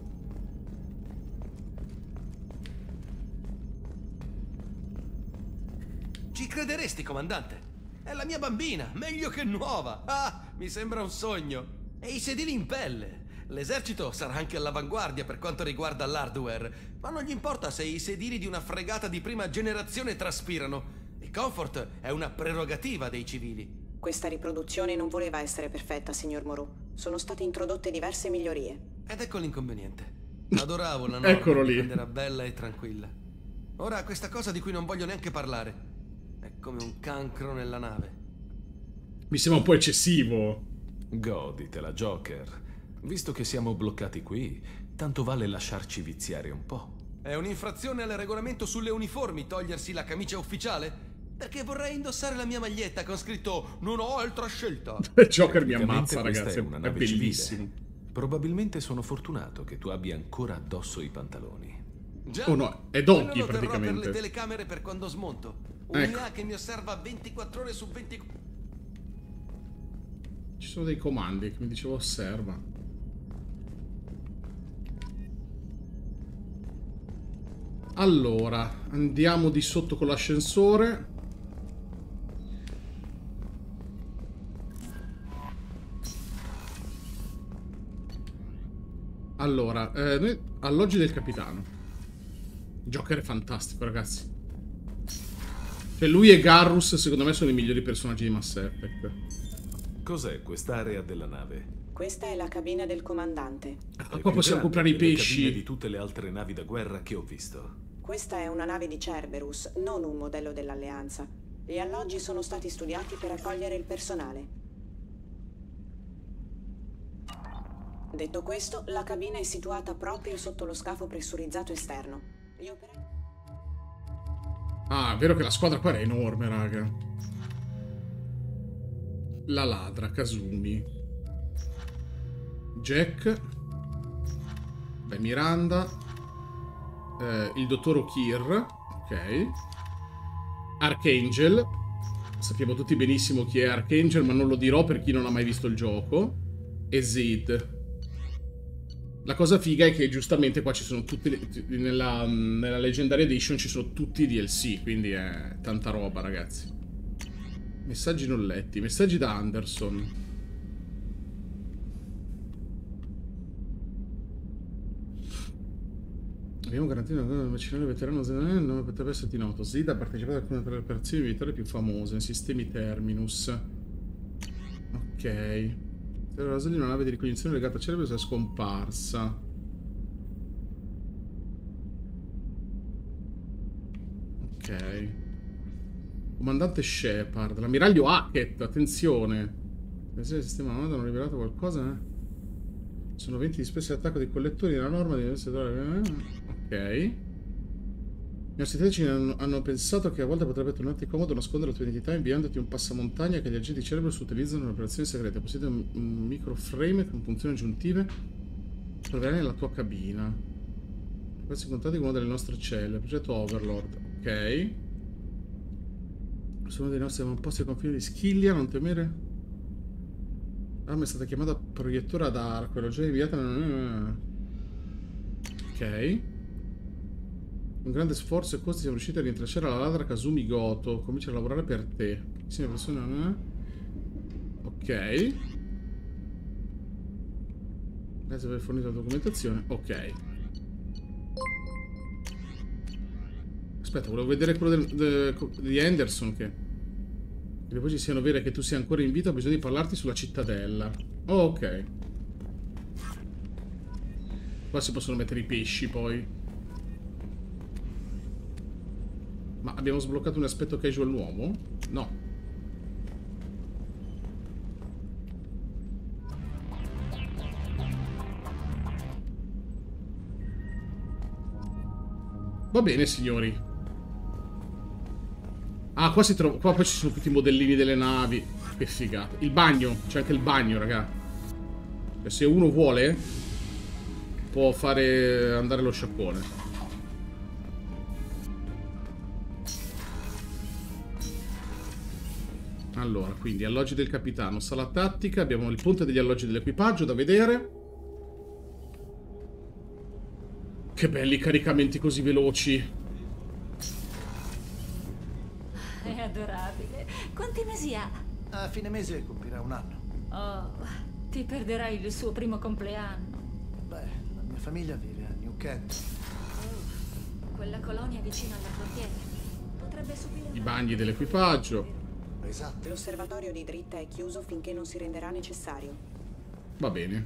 Ci crederesti, comandante? È la mia bambina, meglio che nuova. Ah, mi sembra un sogno. E i sedili in pelle. L'esercito sarà anche all'avanguardia per quanto riguarda l'hardware, ma non gli importa se i sedili di una fregata di prima generazione traspirano. Il comfort è una prerogativa dei civili. Questa riproduzione non voleva essere perfetta, signor Moreau. Sono state introdotte diverse migliorie. Ed ecco l'inconveniente. Adoravo la norma. Eccolo lì. Quando era bella e tranquilla. Ora questa cosa di cui non voglio neanche parlare. È come un cancro nella nave. Mi sembra un po' eccessivo. Goditela, Joker. Visto che siamo bloccati qui, tanto vale lasciarci viziare un po'. È un'infrazione al regolamento sulle uniformi togliersi la camicia ufficiale? Perché vorrei indossare la mia maglietta con scritto "Non ho altra scelta". Joker mi ammazza, Questa ragazzi, è una nave bellissimo. civile. Probabilmente sono fortunato che tu abbia ancora addosso i pantaloni. Già, Oh no, è Donkey quello lo terrò praticamente. per le telecamere per quando smonto. Un'IA che mi osserva 24 ore su 24. Ci sono dei comandi che mi dicevo osserva. Allora, andiamo di sotto con l'ascensore. Allora, noi alloggi del capitano. Joker è fantastico, ragazzi. Cioè, lui e Garrus, secondo me, sono i migliori personaggi di Mass Effect. Cos'è quest'area della nave? Questa è la cabina del comandante. Ah, qua possiamo comprare i pesci. Di tutte le altre navi da guerra che ho visto. Questa è una nave di Cerberus, non un modello dell'Alleanza. Gli alloggi sono stati studiati per accogliere il personale. Detto questo, la cabina è situata proprio sotto lo scafo pressurizzato esterno. Ah, è vero che la squadra qua era enorme, raga. La ladra, Kazumi. Jack. Beh, Miranda. Il dottor O'Keer. Ok. Archangel. Sappiamo tutti benissimo chi è Archangel, ma non lo dirò per chi non ha mai visto il gioco. E Zed. La cosa figa è che giustamente qua ci sono tutte nella Legendary Edition ci sono tutti i DLC, quindi è tanta roba, ragazzi. Messaggi non letti, messaggi da Anderson. Abbiamo garantito che il vaccinale veterano non potrebbe essere noto. Zid ha partecipato a alcune delle operazioni militari più famose nei sistemi Terminus. Ok. La ragione di una nave di ricognizione legata a Cerberus è scomparsa. Ok. Comandante Shepard. L'ammiraglio Hackett, attenzione. Il sistema Nomad hanno rivelato qualcosa? Sono 20 dispersi d'attacco di collettori nella norma di... Ok. I nostri tecnici hanno pensato che a volte potrebbe tornarti comodo nascondere la tua identità inviandoti un passamontagna che gli agenti Cerberus utilizzano in operazioni segrete. Possiede un microframe con funzioni aggiuntive. Troverai nella tua cabina. Questi contatti con una delle nostre celle. Progetto Overlord. Ok. Sono uno dei nostri avamposti al confine di Schillia. Non temere. Arma è stata chiamata proiettore ad arco. La già inviata. Ok. Con grande sforzo e costi siamo riusciti a rintracciare la ladra Kazumi Goto. Comincia a lavorare per te. Pochissime persone. Ok. Grazie per aver fornito la documentazione. Ok. Aspetta, volevo vedere quello di Anderson che le voci siano vere, che tu sia ancora in vita. Ho bisogno di parlarti sulla cittadella. Oh, ok. Qua si possono mettere i pesci poi. Ma abbiamo sbloccato un aspetto casual nuovo? No. Va bene, signori. Ah, qua si trova. Qua poi ci sono tutti i modellini delle navi. Che figata. Il bagno. C'è anche il bagno, raga. E se uno vuole, può fare andare lo sciacquone. Allora, quindi alloggi del capitano, sala tattica, abbiamo il ponte degli alloggi dell'equipaggio da vedere. Che belli caricamenti così veloci. È adorabile. Quanti mesi ha? A fine mese compirà 1 anno. Oh, ti perderai il suo primo compleanno. Beh, la mia famiglia vive a New Kent. Quella colonia vicino alla frontiera. Potrebbe subire... I bagni dell'equipaggio. Esatto. L'osservatorio di dritta è chiuso finché non si renderà necessario. Va bene.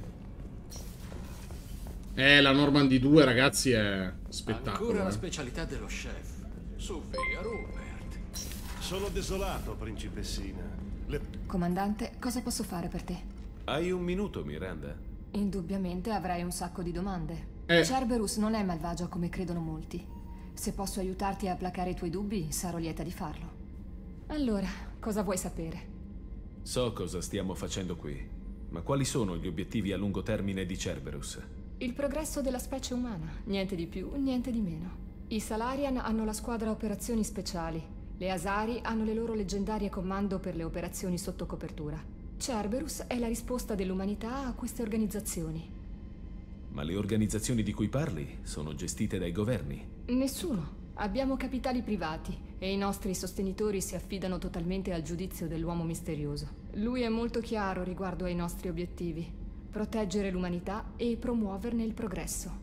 La Normandy 2, ragazzi, è spettacolo. Ancora la specialità dello chef. Su via, Rupert. Sono desolato, principessina. Comandante, cosa posso fare per te? Hai un minuto, Miranda? Indubbiamente avrai un sacco di domande. Cerberus non è malvagio come credono molti. Se posso aiutarti a placare i tuoi dubbi, sarò lieta di farlo. Allora, cosa vuoi sapere? So cosa stiamo facendo qui, ma quali sono gli obiettivi a lungo termine di Cerberus? Il progresso della specie umana, niente di più, niente di meno. I Salarian hanno la squadra operazioni speciali, le Asari hanno le loro leggendarie comando per le operazioni sotto copertura. Cerberus è la risposta dell'umanità a queste organizzazioni. Ma le organizzazioni di cui parli sono gestite dai governi? Nessuno. Abbiamo capitali privati e i nostri sostenitori si affidano totalmente al giudizio dell'uomo misterioso. Lui è molto chiaro riguardo ai nostri obiettivi: proteggere l'umanità e promuoverne il progresso.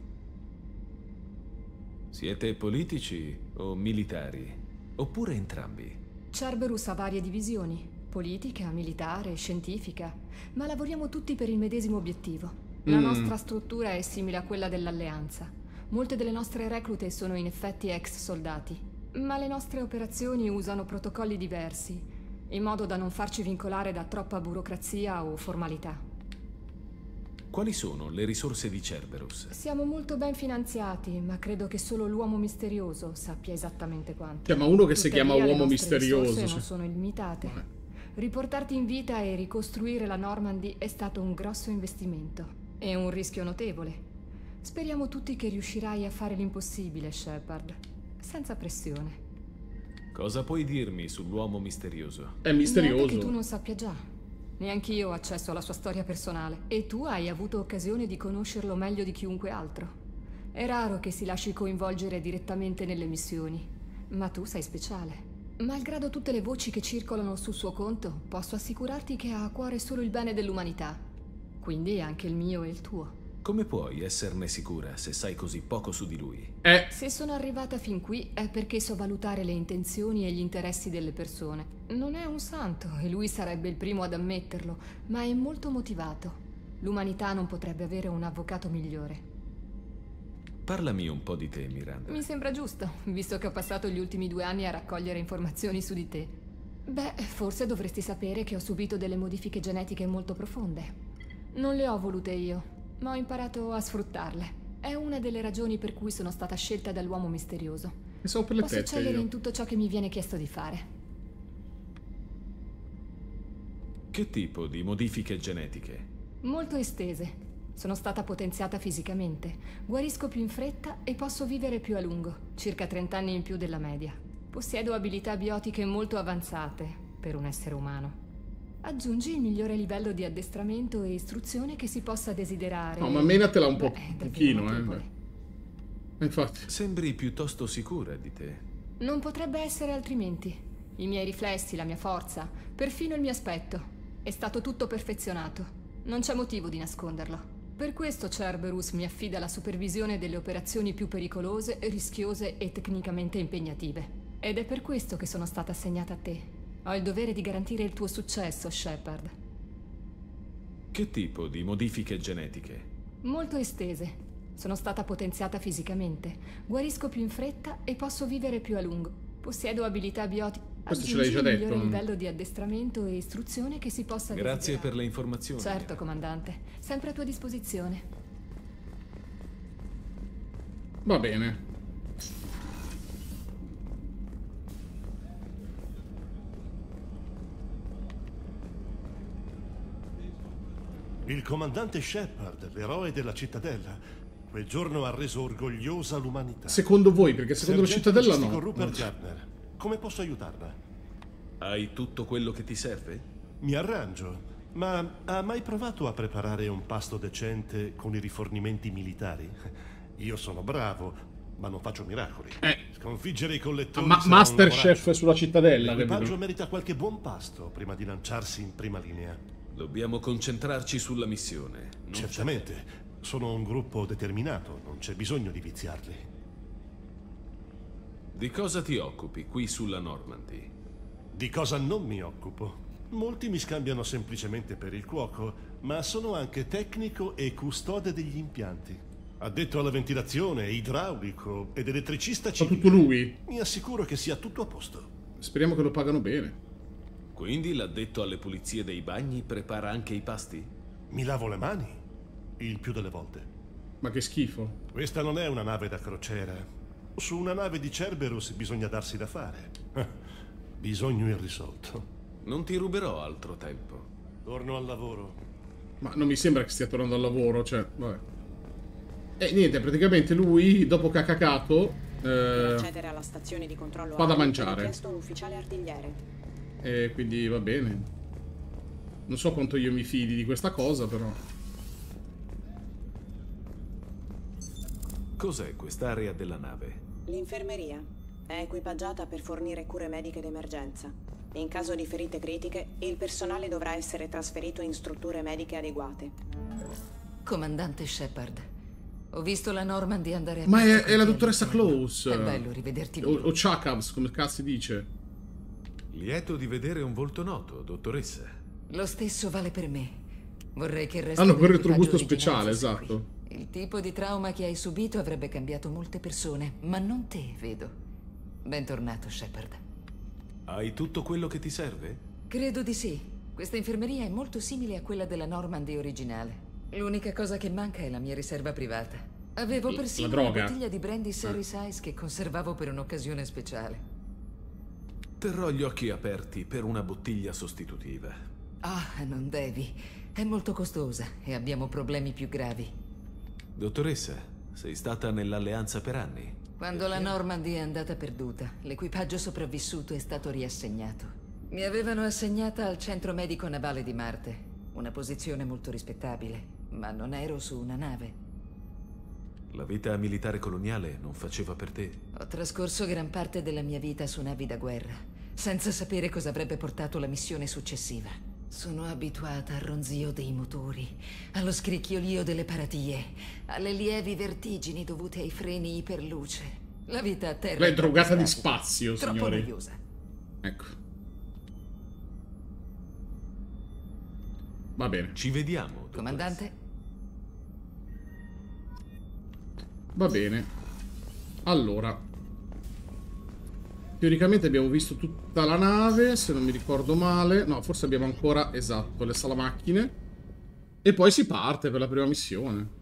Siete politici o militari? Oppure entrambi? Cerberus ha varie divisioni: politica, militare, scientifica, ma lavoriamo tutti per il medesimo obiettivo. La nostra struttura è simile a quella dell'Alleanza. Molte delle nostre reclute sono in effetti ex soldati, ma le nostre operazioni usano protocolli diversi, in modo da non farci vincolare da troppa burocrazia o formalità. Quali sono le risorse di Cerberus? Siamo molto ben finanziati, ma credo che solo l'uomo misterioso sappia esattamente quanto. Cioè, ma uno che si chiama uomo misterioso. Le risorse non sono illimitate. Riportarti in vita e ricostruire la Normandy è stato un grosso investimento e un rischio notevole. Speriamo tutti che riuscirai a fare l'impossibile, Shepard. Senza pressione. Cosa puoi dirmi sull'uomo misterioso? È misterioso. Niente che tu non sappia già. Neanch'io ho accesso alla sua storia personale. E tu hai avuto occasione di conoscerlo meglio di chiunque altro. È raro che si lasci coinvolgere direttamente nelle missioni. Ma tu sei speciale. Malgrado tutte le voci che circolano sul suo conto, posso assicurarti che ha a cuore solo il bene dell'umanità. Quindi anche il mio e il tuo. Come puoi esserne sicura se sai così poco su di lui? Se sono arrivata fin qui è perché so valutare le intenzioni e gli interessi delle persone. Non è un santo e lui sarebbe il primo ad ammetterlo, ma è molto motivato. L'umanità non potrebbe avere un avvocato migliore. Parlami un po' di te, Miranda. Mi sembra giusto, visto che ho passato gli ultimi 2 anni a raccogliere informazioni su di te. Beh, forse dovresti sapere che ho subito delle modifiche genetiche molto profonde. Non le ho volute io, ma ho imparato a sfruttarle. È una delle ragioni per cui sono stata scelta dall'uomo misterioso. Pensavo per le Posso tette eccellere io. in tutto ciò che mi viene chiesto di fare. Che tipo di modifiche genetiche? Molto estese. Sono stata potenziata fisicamente. Guarisco più in fretta e posso vivere più a lungo, circa 30 anni in più della media. Possiedo abilità biotiche molto avanzate per un essere umano. Aggiungi il migliore livello di addestramento e istruzione che si possa desiderare. No, ma menatela un pochino, Infatti. Sembri piuttosto sicura di te. Non potrebbe essere altrimenti. I miei riflessi, la mia forza, perfino il mio aspetto. È stato tutto perfezionato. Non c'è motivo di nasconderlo. Per questo Cerberus mi affida la supervisione delle operazioni più pericolose, rischiose e tecnicamente impegnative. Ed è per questo che sono stata assegnata a te. Ho il dovere di garantire il tuo successo, Shepard. Che tipo di modifiche genetiche? Molto estese. Sono stata potenziata fisicamente. Guarisco più in fretta e posso vivere più a lungo. Possiedo abilità biotiche. Questo ce l'hai già detto. Il migliore livello di addestramento e istruzione che si possa Grazie desiderare. per le informazioni. Certo, comandante. Sempre a tua disposizione. Va bene. Il comandante Shepard, l'eroe della cittadella, quel giorno ha reso orgogliosa l'umanità. Secondo voi? Perché secondo la cittadella no. Rupert Gardner, come posso aiutarla? Hai tutto quello che ti serve? Mi arrangio, ma ha mai provato a preparare un pasto decente con i rifornimenti militari? Io sono bravo, ma non faccio miracoli. Sconfiggere i collettori Masterchef sulla cittadella. L'equipaggio merita qualche buon pasto prima di lanciarsi in prima linea. Dobbiamo concentrarci sulla missione. Certamente, sono un gruppo determinato, non c'è bisogno di viziarli. Di cosa ti occupi qui sulla Normandy? Di cosa non mi occupo? Molti mi scambiano semplicemente per il cuoco, ma sono anche tecnico e custode degli impianti. Addetto alla ventilazione, idraulico ed elettricista civile. Tutto lui? Mi assicuro che sia tutto a posto. Speriamo che lo pagano bene. Quindi l'addetto alle pulizie dei bagni prepara anche i pasti? Mi lavo le mani, il più delle volte. Ma che schifo. Questa non è una nave da crociera. Su una nave di Cerberus bisogna darsi da fare. Bisogno irrisolto. Non ti ruberò altro tempo. Torno al lavoro. Ma non mi sembra che stia tornando al lavoro, cioè, vabbè. E niente, praticamente lui, dopo che ha cacato, per accedere alla stazione di controllo fa da mangiare. Ha chiesto un ufficiale artigliere. E quindi va bene. Non so quanto io mi fidi di questa cosa, però. Cos'è quest'area della nave? L'infermeria. È equipaggiata per fornire cure mediche d'emergenza. In caso di ferite critiche, il personale dovrà essere trasferito in strutture mediche adeguate. Comandante Shepard, ho visto la Normandy andare a... Ma è la dottoressa Close. È bello rivederti vivo. O Chakavs, come cazzo si dice. Lieto di vedere un volto noto, dottoressa. Lo stesso vale per me. Vorrei che il resto hanno quel retrogusto dell'equipaggio speciale, originale esatto. qui. Il tipo di trauma che hai subito avrebbe cambiato molte persone, ma non te, vedo. Bentornato, Shepard. Hai tutto quello che ti serve? Credo di sì. Questa infermeria è molto simile a quella della Normandy originale. L'unica cosa che manca è la mia riserva privata. Avevo persino una bottiglia di brandy Series Ice che conservavo per un'occasione speciale. Terrò gli occhi aperti per una bottiglia sostitutiva. Ah, non devi. È molto costosa e abbiamo problemi più gravi. Dottoressa, sei stata nell'Alleanza per anni. Quando la Normandy è andata perduta, l'equipaggio sopravvissuto è stato riassegnato. Mi avevano assegnata al Centro Medico Navale di Marte, una posizione molto rispettabile, ma non ero su una nave. La vita militare coloniale non faceva per te? Ho trascorso gran parte della mia vita su navi da guerra, senza sapere cosa avrebbe portato la missione successiva. Sono abituata al ronzio dei motori, allo scricchiolio delle paratie, alle lievi vertigini dovute ai freni iperluce. La vita a terra... Lei è drogata di spazio, troppo signori. noiosa. Ecco. Va bene. Ci vediamo, dottoressa. Comandante? Va bene. Allora, teoricamente abbiamo visto tutta la nave, se non mi ricordo male. No, forse abbiamo ancora, esatto, le salamacchine. E poi si parte per la prima missione.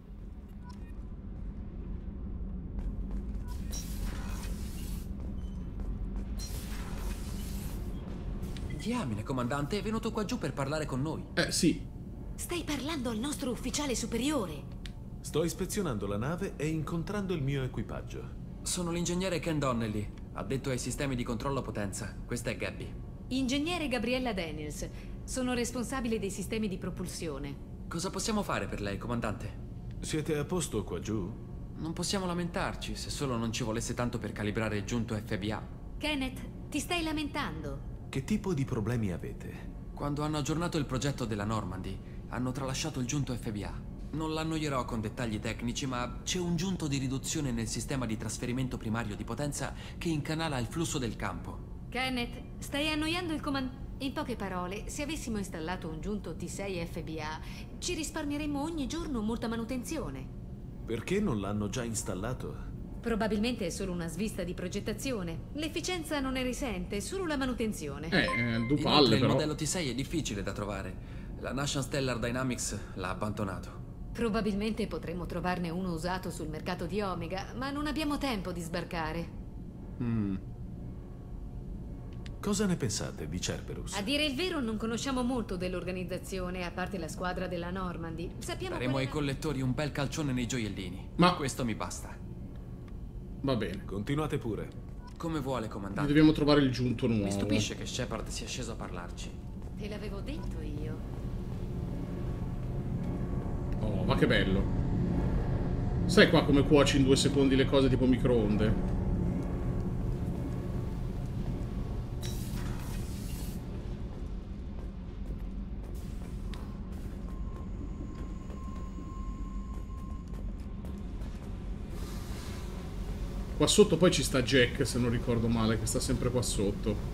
Diamine, comandante, è venuto qua giù per parlare con noi. Sì. Stai parlando al nostro ufficiale superiore. Sto ispezionando la nave e incontrando il mio equipaggio. Sono l'ingegnere Ken Donnelly, addetto ai sistemi di controllo potenza. Questa è Gabby. Ingegnere Gabriella Daniels. Sono responsabile dei sistemi di propulsione. Cosa possiamo fare per lei, comandante? Siete a posto qua giù? Non possiamo lamentarci, se solo non ci volesse tanto per calibrare il giunto FBA. Kenneth, ti stai lamentando? Che tipo di problemi avete? Quando hanno aggiornato il progetto della Normandy, hanno tralasciato il giunto FBA. Non l'annoierò con dettagli tecnici, ma c'è un giunto di riduzione nel sistema di trasferimento primario di potenza che incanala il flusso del campo. Kenneth, stai annoiando il comandante. In poche parole, se avessimo installato un giunto T6 FBA, ci risparmieremmo ogni giorno molta manutenzione. Perché non l'hanno già installato? Probabilmente è solo una svista di progettazione. L'efficienza non ne risente, solo la manutenzione. due palle, il però. modello T6 è difficile da trovare. La National Stellar Dynamics l'ha abbandonato. Probabilmente potremmo trovarne uno usato sul mercato di Omega, ma non abbiamo tempo di sbarcare. Cosa ne pensate di Cerberus? A dire il vero non conosciamo molto dell'organizzazione, a parte la squadra della Normandy. Sappiamo Daremo ai collettori un bel calcione nei gioiellini. Ma questo mi basta. Va bene. Continuate pure. Come vuole, comandante. Dobbiamo trovare il giunto nuovo. Mi stupisce che Shepard sia sceso a parlarci. Te l'avevo detto io. Oh, ma che bello. Sai qua come cuoci in 2 secondi le cose tipo microonde? Qua sotto poi ci sta Jack, se non ricordo male, che sta sempre qua sotto.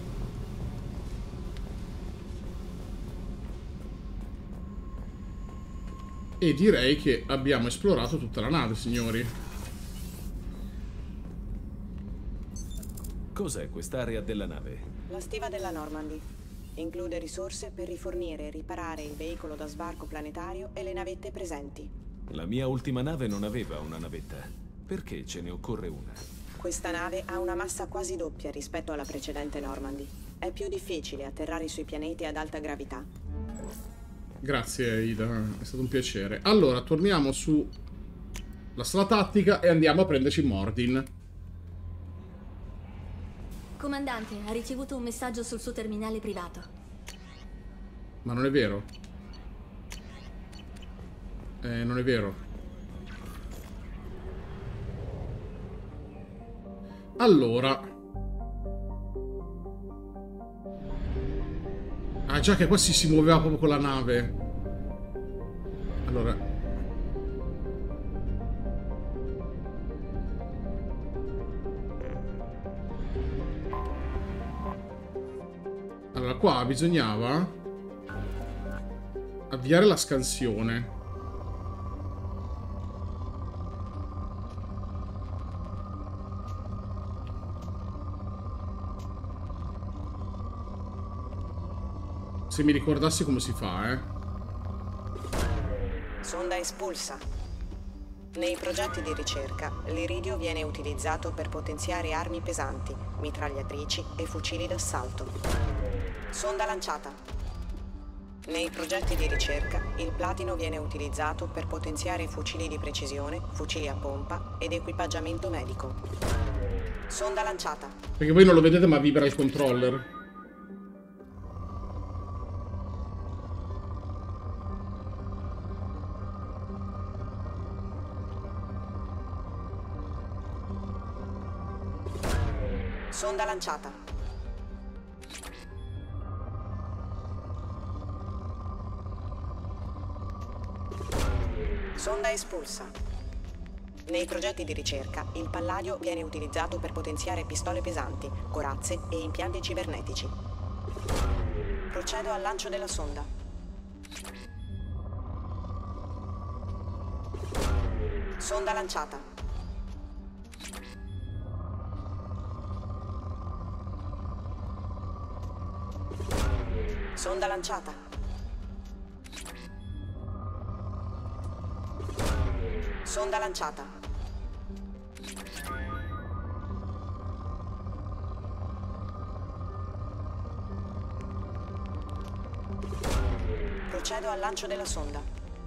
E direi che abbiamo esplorato tutta la nave, signori. Cos'è quest'area della nave? La stiva della Normandy. Include risorse per rifornire e riparare il veicolo da sbarco planetario e le navette presenti. La mia ultima nave non aveva una navetta. Perché ce ne occorre una? Questa nave ha una massa quasi doppia rispetto alla precedente Normandy. È più difficile atterrare sui pianeti ad alta gravità. Grazie Ida, è stato un piacere. Allora, torniamo su la sala tattica e andiamo a prenderci Mordin. Comandante, ha ricevuto un messaggio sul suo terminale privato. Ma non è vero. Non è vero. Allora. Ah già che qua si muoveva proprio con la nave. Allora. Allora qua bisognava avviare la scansione. Se mi ricordassi come si fa, Sonda espulsa. Nei progetti di ricerca, l'iridio viene utilizzato per potenziare armi pesanti, mitragliatrici e fucili d'assalto. Sonda lanciata. Nei progetti di ricerca, il platino viene utilizzato per potenziare fucili di precisione, fucili a pompa ed equipaggiamento medico. Sonda lanciata. Perché voi non lo vedete ma vibra il controller. Sonda lanciata. Sonda espulsa. Nei progetti di ricerca, il palladio viene utilizzato per potenziare pistole pesanti, corazze e impianti cibernetici. Procedo al lancio della sonda. Sonda lanciata. Sonda lanciata. Sonda lanciata. Procedo al lancio della sonda.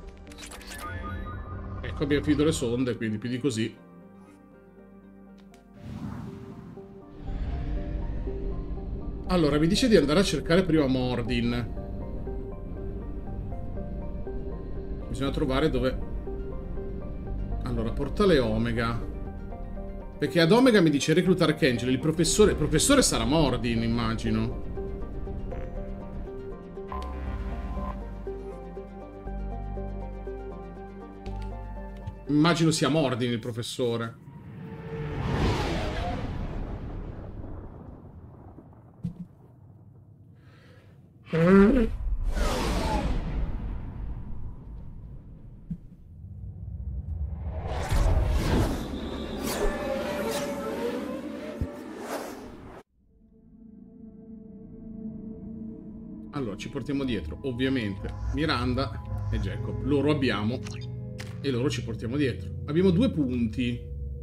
Ecco, abbiamo finito le sonde, quindi più di così. Allora, mi dice di andare a cercare prima Mordin. Bisogna trovare dove... Allora, portale Omega. Perché ad Omega mi dice recluta Archangel. Il professore sarà Mordin, immagino. Immagino sia Mordin il professore. Allora, ci portiamo dietro, ovviamente, Miranda e Jacob. Loro abbiamo... E loro ci portiamo dietro. Abbiamo 2 punti.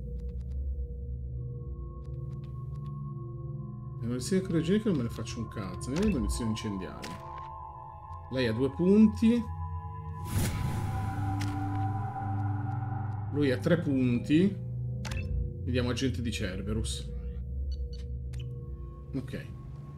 Le munizioni criogeniche non me ne faccio un cazzo. Ne ho le munizioni incendiarie. Lei ha 2 punti. Lui ha 3 punti. Vediamo agente di Cerberus. Ok.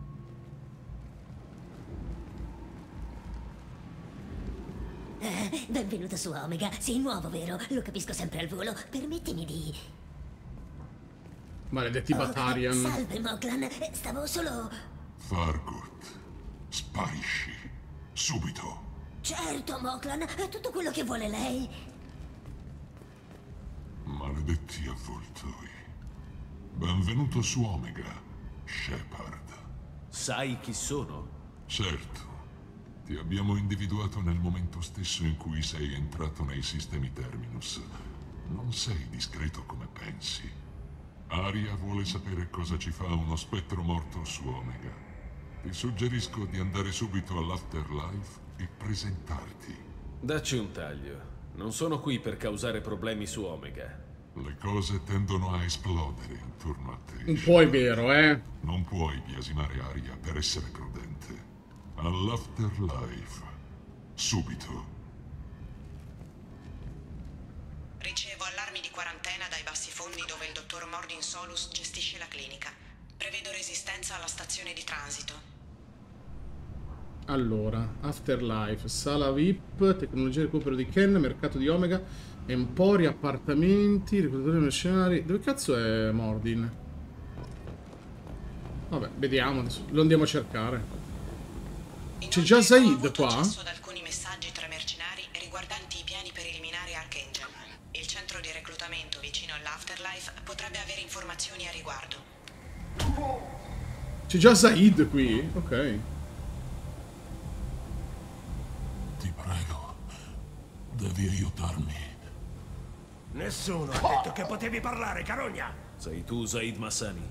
Benvenuto su Omega. Sei nuovo, vero? Lo capisco sempre al volo. Permettimi di... Maledetti Batarian. Salve, Moklan. Stavo solo... Fargut, sparisci. Subito. Certo, Moklan. È tutto quello che vuole lei. Maledetti avvoltoi. Benvenuto su Omega, Shepard. Sai chi sono? Certo. Ti abbiamo individuato nel momento stesso in cui sei entrato nei sistemi Terminus. Non sei discreto come pensi. Aria vuole sapere cosa ci fa uno spettro morto su Omega. Ti suggerisco di andare subito all'Afterlife e presentarti. Dacci un taglio. Non sono qui per causare problemi su Omega. Le cose tendono a esplodere intorno a te. Un po' è vero, eh? Non puoi biasimare Aria per essere prudente. All'Afterlife. Subito. Ricevo allarmi di quarantena dai bassi fondi dove il dottor Mordin Solus gestisce la clinica. Prevedo resistenza alla stazione di transito. Allora, Afterlife, sala VIP, tecnologia di recupero di Ken, mercato di Omega, empori, appartamenti, reclutatori mercenari. Dove cazzo è Mordin? Vabbè, vediamo adesso. Lo andiamo a cercare. C'è già Zaid qua? Ho accesso ad alcuni messaggi tra mercenari riguardanti i piani per eliminare Archangel. Il centro di reclutamento vicino all'Afterlife potrebbe avere informazioni a riguardo. C'è già Zaid qui? Ok. Ti prego, devi aiutarmi. Nessuno ha detto che potevi parlare, carogna! Sei tu, Zaid Massani?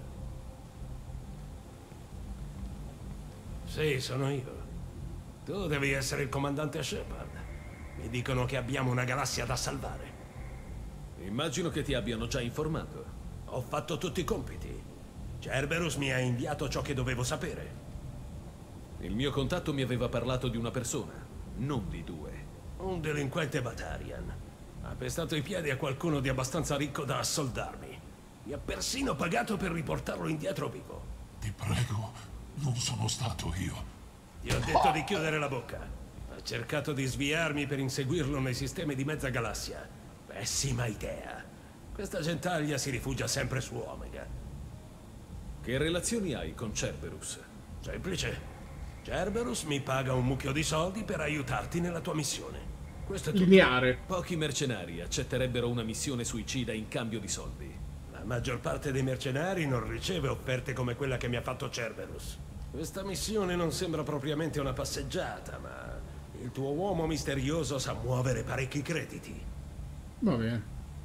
Sì, sono io. Tu devi essere il comandante Shepard. Mi dicono che abbiamo una galassia da salvare. Immagino che ti abbiano già informato. Ho fatto tutti i compiti. Cerberus mi ha inviato ciò che dovevo sapere. Il mio contatto mi aveva parlato di una persona, non di 2. Un delinquente Batarian. Ha pestato i piedi a qualcuno di abbastanza ricco da assoldarmi. Mi ha persino pagato per riportarlo indietro vivo. Ti prego, non sono stato io. Ti ho detto di chiudere la bocca. Ha cercato di sviarmi per inseguirlo nei sistemi di mezza galassia. Pessima idea. Questa gentaglia si rifugia sempre su Omega. Che relazioni hai con Cerberus? Semplice. Cerberus mi paga un mucchio di soldi per aiutarti nella tua missione. Questo è tutto. Lineare. Pochi mercenari accetterebbero una missione suicida in cambio di soldi. La maggior parte dei mercenari non riceve offerte come quella che mi ha fatto Cerberus. Questa missione non sembra propriamente una passeggiata, ma il tuo uomo misterioso sa muovere parecchi crediti. Va bene.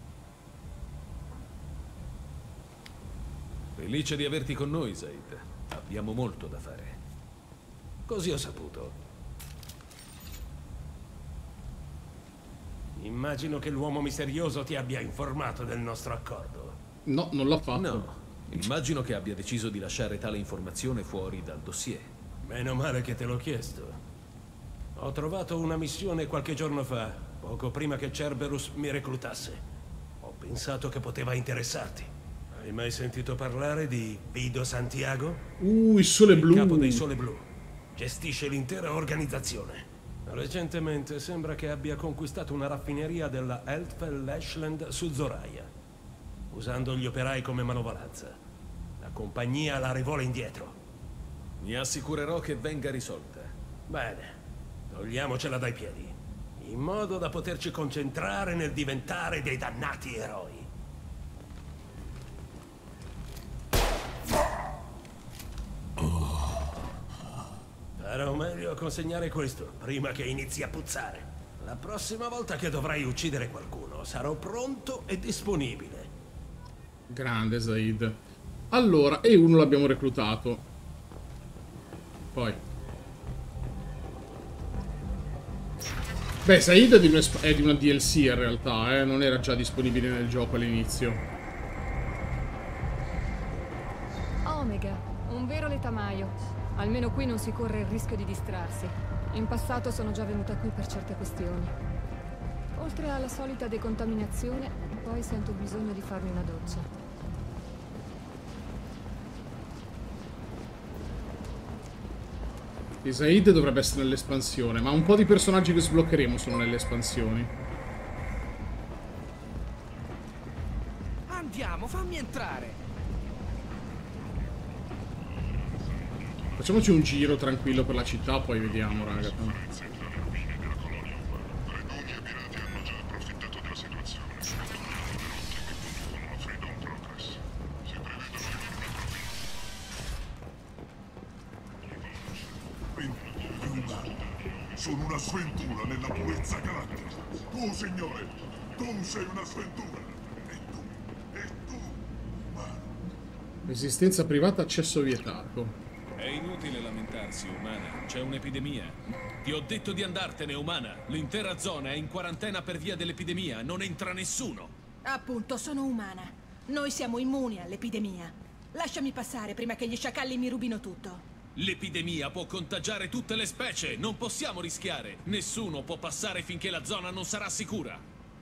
Felice di averti con noi, Zaid. Abbiamo molto da fare. Così ho saputo. Immagino che l'uomo misterioso ti abbia informato del nostro accordo. No, non l'ha fatto. No. Immagino che abbia deciso di lasciare tale informazione fuori dal dossier. Meno male che te l'ho chiesto. Ho trovato una missione qualche giorno fa, poco prima che Cerberus mi reclutasse. Ho pensato che poteva interessarti. Hai mai sentito parlare di Vido Santiago? Il Sole Blu. Il capo dei Sole Blu. Gestisce l'intera organizzazione. Recentemente sembra che abbia conquistato una raffineria della Eldfell-Ashland su Zoraya, usando gli operai come manovalanza. La compagnia la rivola indietro. Mi assicurerò che venga risolta. Bene, togliamocela dai piedi, in modo da poterci concentrare nel diventare dei dannati eroi. Farò meglio a consegnare questo prima che inizi a puzzare. La prossima volta che dovrai uccidere qualcuno sarò pronto e disponibile. Grande Zaid. Allora, e uno l'abbiamo reclutato. Poi beh, Zaid è di una DLC in realtà, non era già disponibile nel gioco all'inizio. Omega, un vero letamaio. Almeno qui non si corre il rischio di distrarsi. In passato sono già venuta qui per certe questioni. Oltre alla solita decontaminazione, poi sento bisogno di farmi una doccia. Zaid dovrebbe essere nell'espansione, ma un po' di personaggi che sbloccheremo sono nelle espansioni. Andiamo, fammi entrare. Facciamoci un giro tranquillo per la città, poi vediamo, raga. Sono una sventura nella purezza galattica. Tu, signore, tu sei una sventura. E tu, umano. Resistenza privata, accesso vietato. È inutile lamentarsi, umana. C'è un'epidemia. Ti ho detto di andartene, umana. L'intera zona è in quarantena per via dell'epidemia. Non entra nessuno. Appunto, sono umana. Noi siamo immuni all'epidemia. Lasciami passare prima che gli sciacalli mi rubino tutto. L'epidemia può contagiare tutte le specie. Non possiamo rischiare. Nessuno può passare finché la zona non sarà sicura.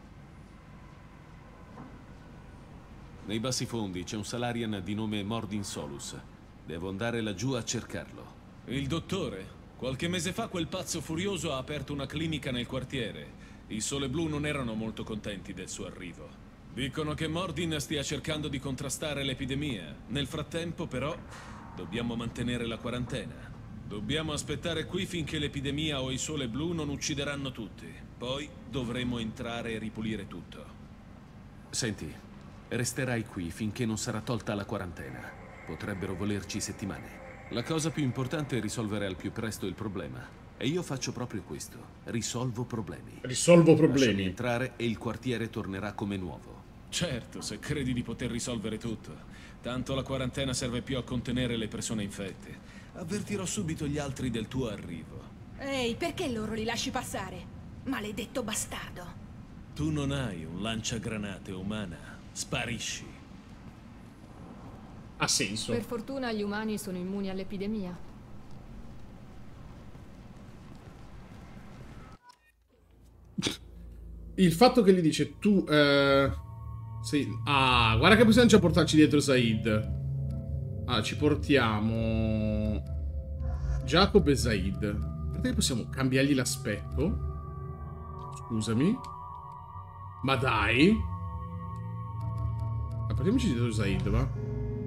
Nei bassi fondi c'è un Salarian di nome Mordin Solus. Devo andare laggiù a cercarlo. Il dottore? Qualche mese fa quel pazzo furioso ha aperto una clinica nel quartiere. I Sole Blu non erano molto contenti del suo arrivo. Dicono che Mordin stia cercando di contrastare l'epidemia. Nel frattempo, però, dobbiamo mantenere la quarantena. Dobbiamo aspettare qui finché l'epidemia o i Sole Blu non uccideranno tutti. Poi dovremo entrare e ripulire tutto. Senti, resterai qui finché non sarà tolta la quarantena. Potrebbero volerci settimane. La cosa più importante è risolvere al più presto il problema. E io faccio proprio questo. Risolvo problemi. Risolvo problemi. Lasciami entrare e il quartiere tornerà come nuovo. Certo, se credi di poter risolvere tutto. Tanto la quarantena serve più a contenere le persone infette. Avvertirò subito gli altri del tuo arrivo. Ehi, perché loro li lasci passare? Maledetto bastardo. Tu non hai un lanciagranate, umana. Sparisci. Ha senso. Per fortuna gli umani sono immuni all'epidemia. Il fatto che gli dice tu sì. Ah, guarda che possiamo già portarci dietro Zaid. Allora, ci portiamo Jacob e Zaid. Perché possiamo cambiargli l'aspetto? Scusami. Ma dai. Partiamoci dietro Zaid, va?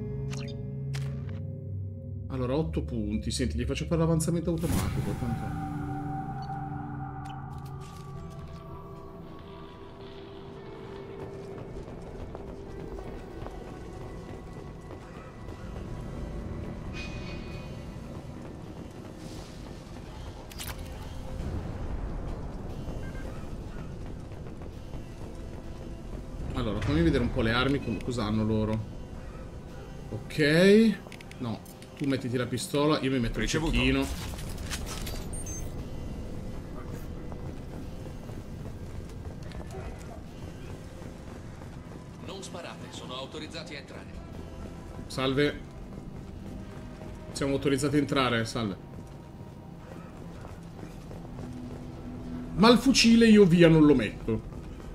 Allora, 8 punti. Senti, gli faccio fare l'avanzamento automatico. Tanto. Allora, fammi vedere un po' le armi, cosa hanno loro. Ok. No. Tu mettiti la pistola, io mi metto il cecchino. Non sparate, sono autorizzati a entrare. Salve. Siamo autorizzati a entrare, salve. Ma il fucile io via non lo metto.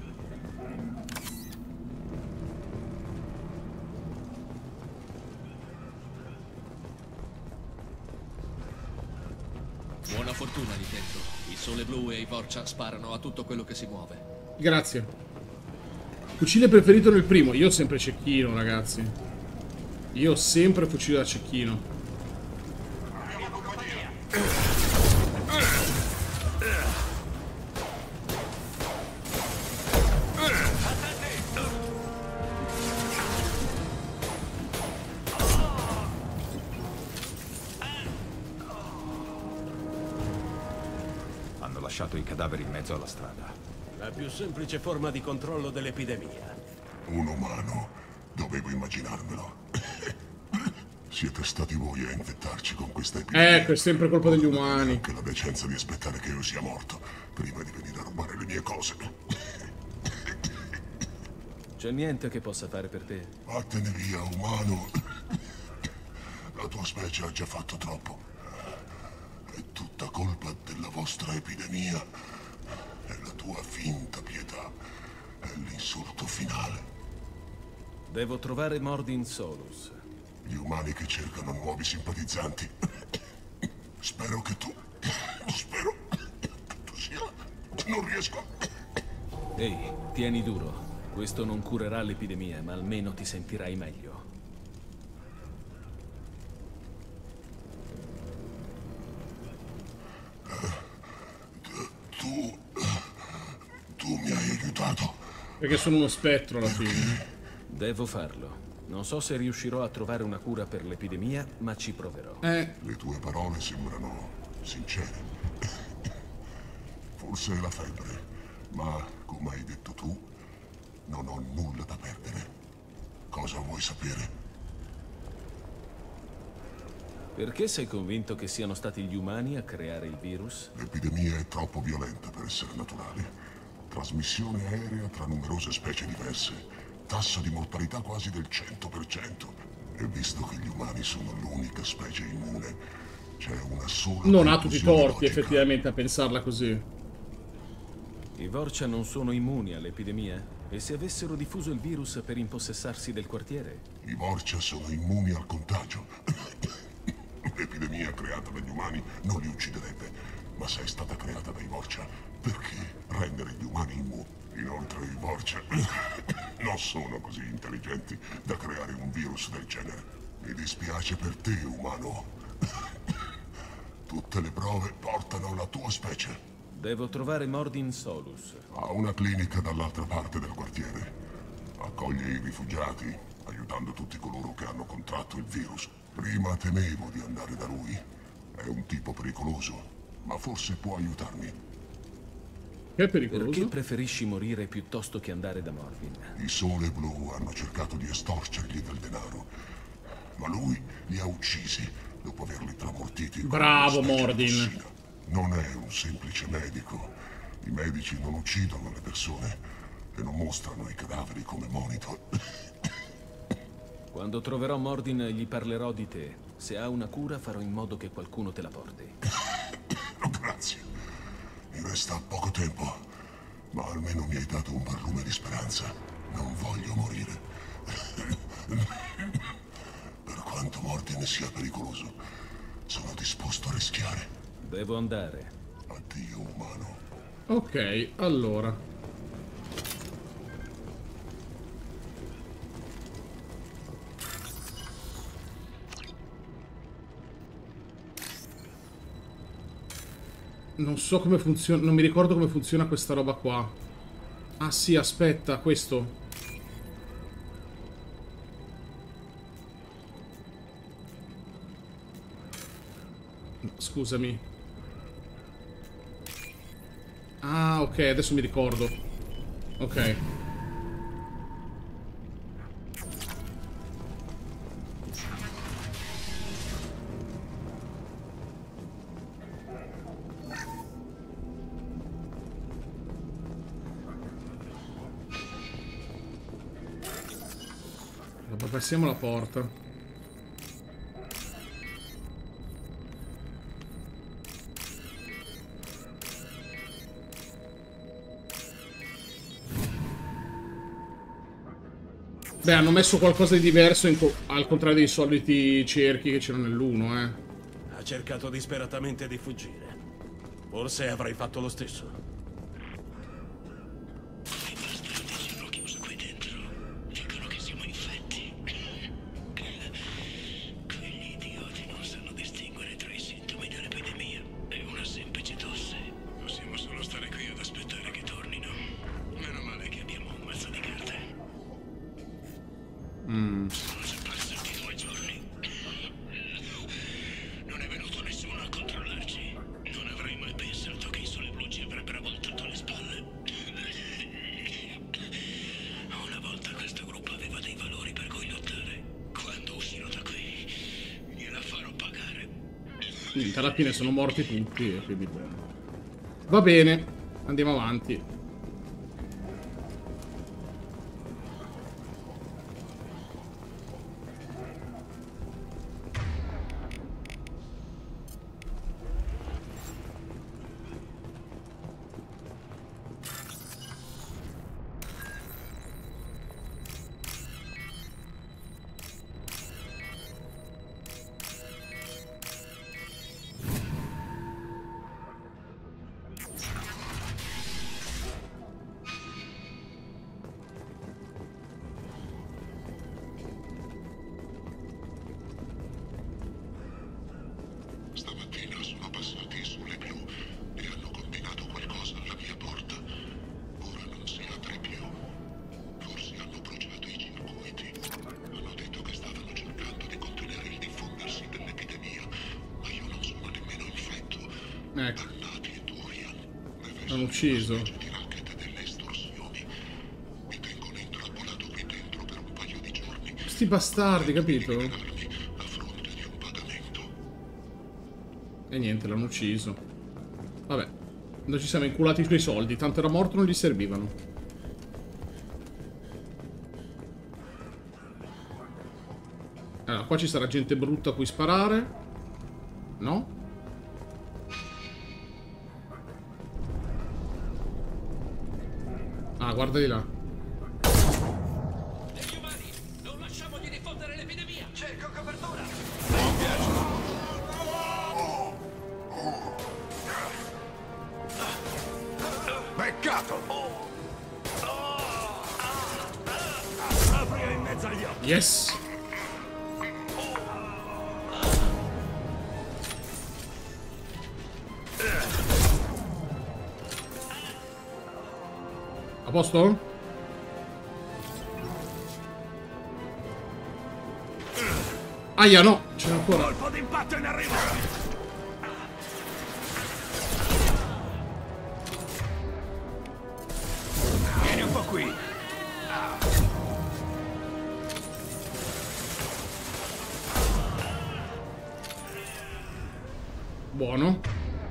Buona fortuna lì dentro. Il sole blu e i Vorcha sparano a tutto quello che si muove. Grazie. Fucile preferito nel primo. Io ho sempre cecchino, ragazzi. Io ho sempre fucile da cecchino. I cadaveri in mezzo alla strada. La più semplice forma di controllo dell'epidemia. Un umano. Dovevo immaginarmelo. Siete stati voi a infettarci con questa epidemia. Ecco, è sempre colpa degli umani. Anche la decenza di aspettare che io sia morto prima di venire a rubare le mie cose. C'è niente che possa fare per te. Vattene via, umano. La tua specie ha già fatto troppo. È tutta colpa della vostra epidemia. È la tua finta pietà. È l'insulto finale. Devo trovare Mordin Solus. Gli umani che cercano nuovi simpatizzanti. Spero che tu sia... Non riesco. Ehi, tieni duro. Questo non curerà l'epidemia, ma almeno ti sentirai meglio. Tu mi hai aiutato. Perché sono uno spettro alla fine. Devo farlo. Non so se riuscirò a trovare una cura per l'epidemia, ma ci proverò. Le tue parole sembrano sincere. Forse è la febbre, ma come hai detto tu, non ho nulla da perdere. Cosa vuoi sapere? Perché sei convinto che siano stati gli umani a creare il virus? L'epidemia è troppo violenta per essere naturale. Trasmissione aerea tra numerose specie diverse. Tasso di mortalità quasi del 100%. E visto che gli umani sono l'unica specie immune, c'è una sola... Non ha tutti i torti, effettivamente, a pensarla così. I Vorcha non sono immuni all'epidemia? E se avessero diffuso il virus per impossessarsi del quartiere? I Vorcha sono immuni al contagio. L'epidemia creata dagli umani non li ucciderebbe, ma se è stata creata dai Vorcha, perché rendere gli umani immuni? Inoltre i Vorcha non sono così intelligenti da creare un virus del genere. Mi dispiace per te, umano. Tutte le prove portano alla tua specie. Devo trovare Mordin Solus. Ha una clinica dall'altra parte del quartiere. Accoglie i rifugiati, aiutando tutti coloro che hanno contratto il virus. Prima temevo di andare da lui. È un tipo pericoloso, ma forse può aiutarmi. È pericoloso? Perché preferisci morire piuttosto che andare da Mordin? I Sole Blu hanno cercato di estorcergli del denaro, ma lui li ha uccisi dopo averli tramortiti. Bravo Mordin. Non è un semplice medico. I medici non uccidono le persone e non mostrano i cadaveri come monito. Quando troverò Mordin gli parlerò di te. Se ha una cura farò in modo che qualcuno te la porti. Grazie. Mi resta poco tempo, ma almeno mi hai dato un barlume di speranza. Non voglio morire. Per quanto Mordin sia pericoloso, sono disposto a rischiare. Devo andare. Addio, umano. Ok, allora. Non so come funziona, non mi ricordo come funziona questa roba qua. Ah sì, aspetta, questo. Scusami. Ah, ok, adesso mi ricordo. Ok. Passiamo la porta. Beh, hanno messo qualcosa di diverso al contrario dei soliti cerchi che c'erano nell'1, Ha cercato disperatamente di fuggire. Forse avrai fatto lo stesso. Alla fine sono morti tutti e quindi va bene, andiamo avanti. Ecco. L'hanno ucciso. Sti bastardi, capito? E niente, l'hanno ucciso. Vabbè. Noi ci siamo inculati i suoi soldi. Tanto era morto, non gli servivano. Allora, qua ci sarà gente brutta a cui sparare. No? Ah, guarda di là. Degli umani, non lasciamogli diffondere l'epidemia. Cerco copertura. Peccato. Apri in mezzo agli occhi. Yes. A posto? Aia, no! C'è ancora. Colpo d'impatto in arrivo! Vieni un po' qui. Buono.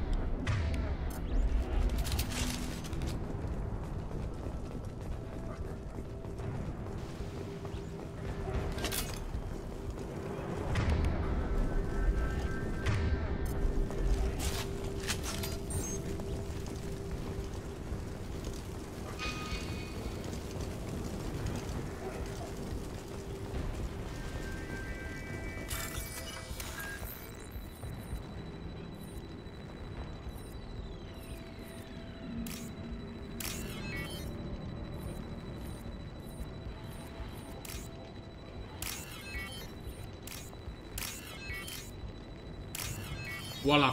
Voilà.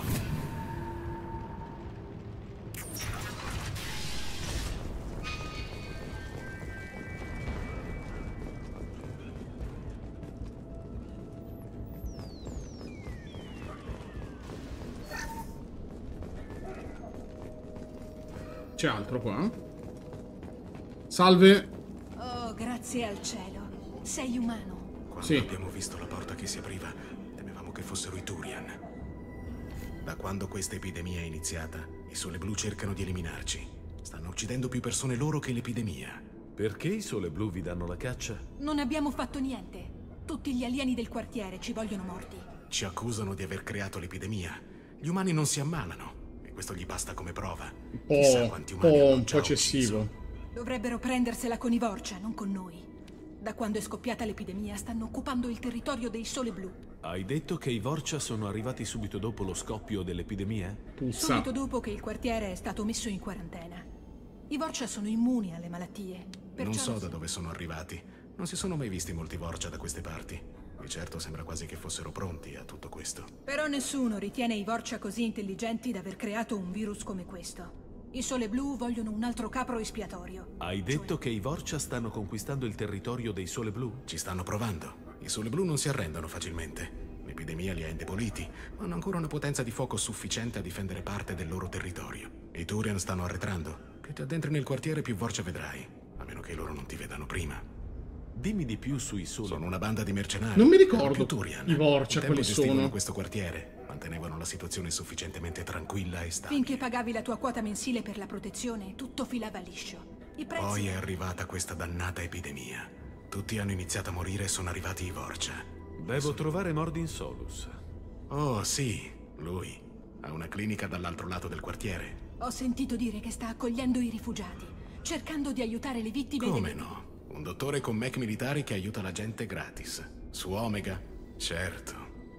C'è altro qua? Salve. Oh, grazie al cielo. Sei umano. Quando abbiamo visto la porta che si apriva, temevamo che fossero i Turian. Da quando questa epidemia è iniziata, i Sole Blu cercano di eliminarci. Stanno uccidendo più persone loro che l'epidemia. Perché i Sole Blu vi danno la caccia? Non abbiamo fatto niente. Tutti gli alieni del quartiere ci vogliono morti. Ci accusano di aver creato l'epidemia. Gli umani non si ammalano. E questo gli basta come prova. Chissà quanti umani hanno un po' eccessivo. Dovrebbero prendersela con i Vorcha, non con noi. Da quando è scoppiata l'epidemia stanno occupando il territorio dei Sole Blu. Hai detto che i Vorcha sono arrivati subito dopo lo scoppio dell'epidemia? Subito dopo che il quartiere è stato messo in quarantena. I Vorcha sono immuni alle malattie. Non so da dove sono arrivati. Non si sono mai visti molti Vorcha da queste parti. Di certo sembra quasi che fossero pronti a tutto questo. Però nessuno ritiene i Vorcha così intelligenti da aver creato un virus come questo. I Sole Blu vogliono un altro capro espiatorio. Hai detto che i Vorcha stanno conquistando il territorio dei Sole Blu? Ci stanno provando. I Sole Blu non si arrendono facilmente. L'epidemia li ha indeboliti, ma hanno ancora una potenza di fuoco sufficiente a difendere parte del loro territorio. I Turian stanno arretrando. Più ti addentri nel quartiere, più Vorcha vedrai. A meno che loro non ti vedano prima. Dimmi di più sui Sole. Sono una banda di mercenari. Non mi ricordo Turian. i Vorcha quali sono. Questo quartiere. Mantenevano la situazione sufficientemente tranquilla e stabile. Finché pagavi la tua quota mensile per la protezione, tutto filava liscio. I prezzi... Poi è arrivata questa dannata epidemia. Tutti hanno iniziato a morire e sono arrivati i Vorcha. Devo trovare Mordin Solus. Oh, sì, lui. Ha una clinica dall'altro lato del quartiere. Ho sentito dire che sta accogliendo i rifugiati, cercando di aiutare le vittime. Come no? Un dottore con mech militari che aiuta la gente gratis. Su Omega? Certo.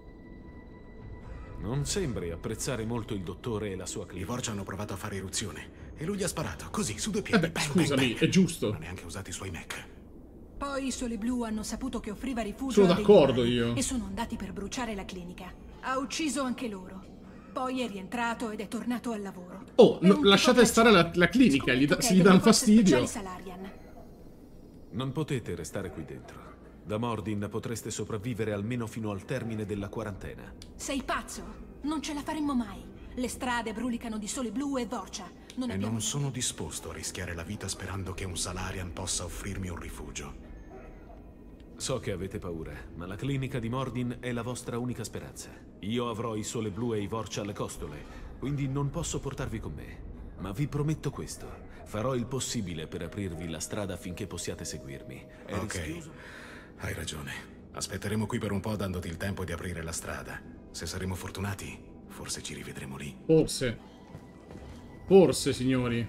Non sembri apprezzare molto il dottore e la sua clinica. I Vorcha hanno provato a fare eruzione e lui gli ha sparato, così, su due piedi. Beh, scusami, è giusto. Non ha neanche usato i suoi mech. Poi i Sole Blu hanno saputo che offriva rifugio sono d'accordo io. E sono andati per bruciare la clinica. Ha ucciso anche loro. Poi è rientrato ed è tornato al lavoro. Oh, no, lasciate stare la clinica, se gli danno fastidio. Non potete restare qui dentro. Da Mordin potreste sopravvivere almeno fino al termine della quarantena. Sei pazzo? Non ce la faremmo mai. Le strade brulicano di Sole Blu e Vorcha. Non sono disposto a rischiare la vita sperando che un Salarian possa offrirmi un rifugio. So che avete paura, ma la clinica di Mordin è la vostra unica speranza. Io avrò i Sole Blu e i Vorcha alle costole, quindi non posso portarvi con me. Ma vi prometto questo. Farò il possibile per aprirvi la strada affinché possiate seguirmi. È rischioso? Hai ragione. Aspetteremo qui per un po' dandoti il tempo di aprire la strada. Se saremo fortunati, forse ci rivedremo lì. Forse. Forse, signori.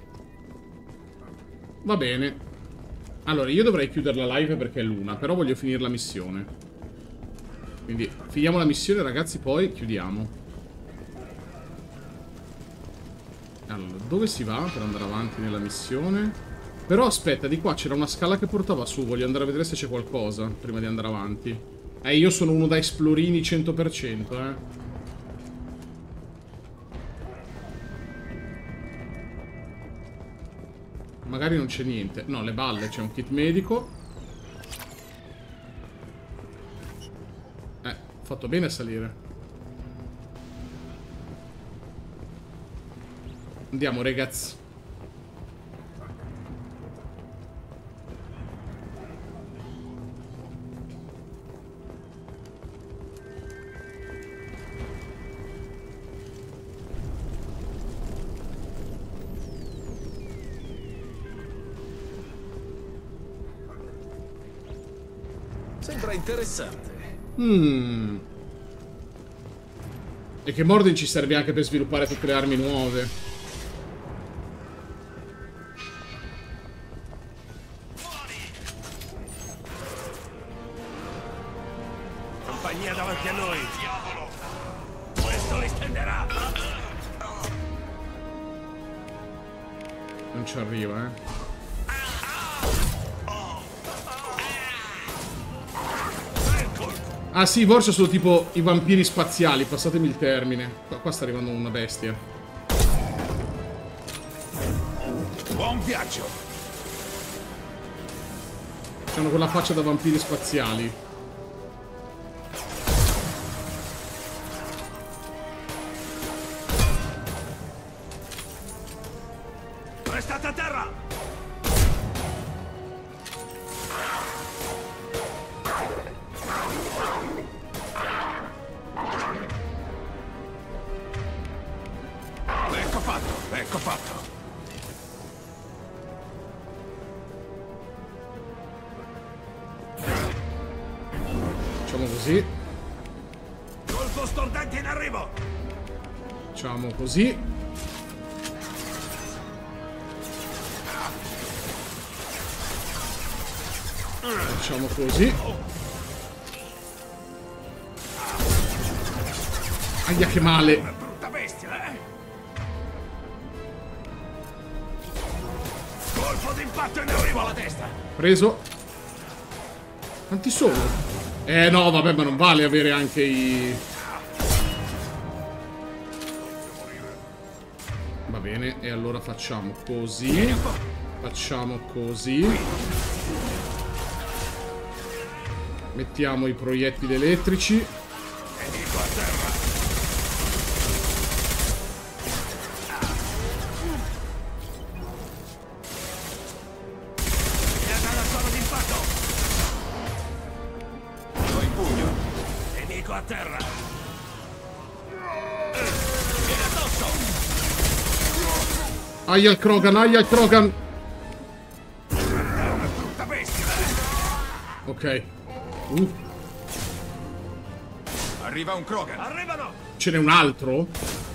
Va bene. Allora, io dovrei chiudere la live perché è l'una, però voglio finire la missione. Quindi, finiamo la missione, ragazzi, poi chiudiamo. Allora, dove si va per andare avanti nella missione? Però aspetta, di qua c'era una scala che portava su. Voglio andare a vedere se c'è qualcosa prima di andare avanti. Io sono uno da esplorini 100%, Magari non c'è niente. No, le balle, c'è un kit medico. Ho fatto bene a salire. Andiamo, ragazzi. Sembra interessante. E che Mordin ci serve anche per sviluppare tutte le armi nuove. Compagnia davanti a noi. Diavolo! Questo li stenderà. Non ci arriva, Ah sì, i Vorcha sono tipo i vampiri spaziali, passatemi il termine. Qua sta arrivando una bestia. Buon viaggio! C'hanno quella faccia da vampiri spaziali. Restate a terra! Ecco fatto. Facciamo così. Colpo stordente in arrivo. Facciamo così. Facciamo così. Aia, che male. Una brutta bestia, eh? Colpo d'impatto e ne arrivo alla testa. Preso. Quanti sono? No, vabbè, ma non vale avere anche i... Va bene, e allora facciamo così. Facciamo così. Mettiamo i proiettili elettrici. Aia il Krogan, aia il Krogan. Ok. Arriva un Krogan. Arrivano! Ce n'è un altro?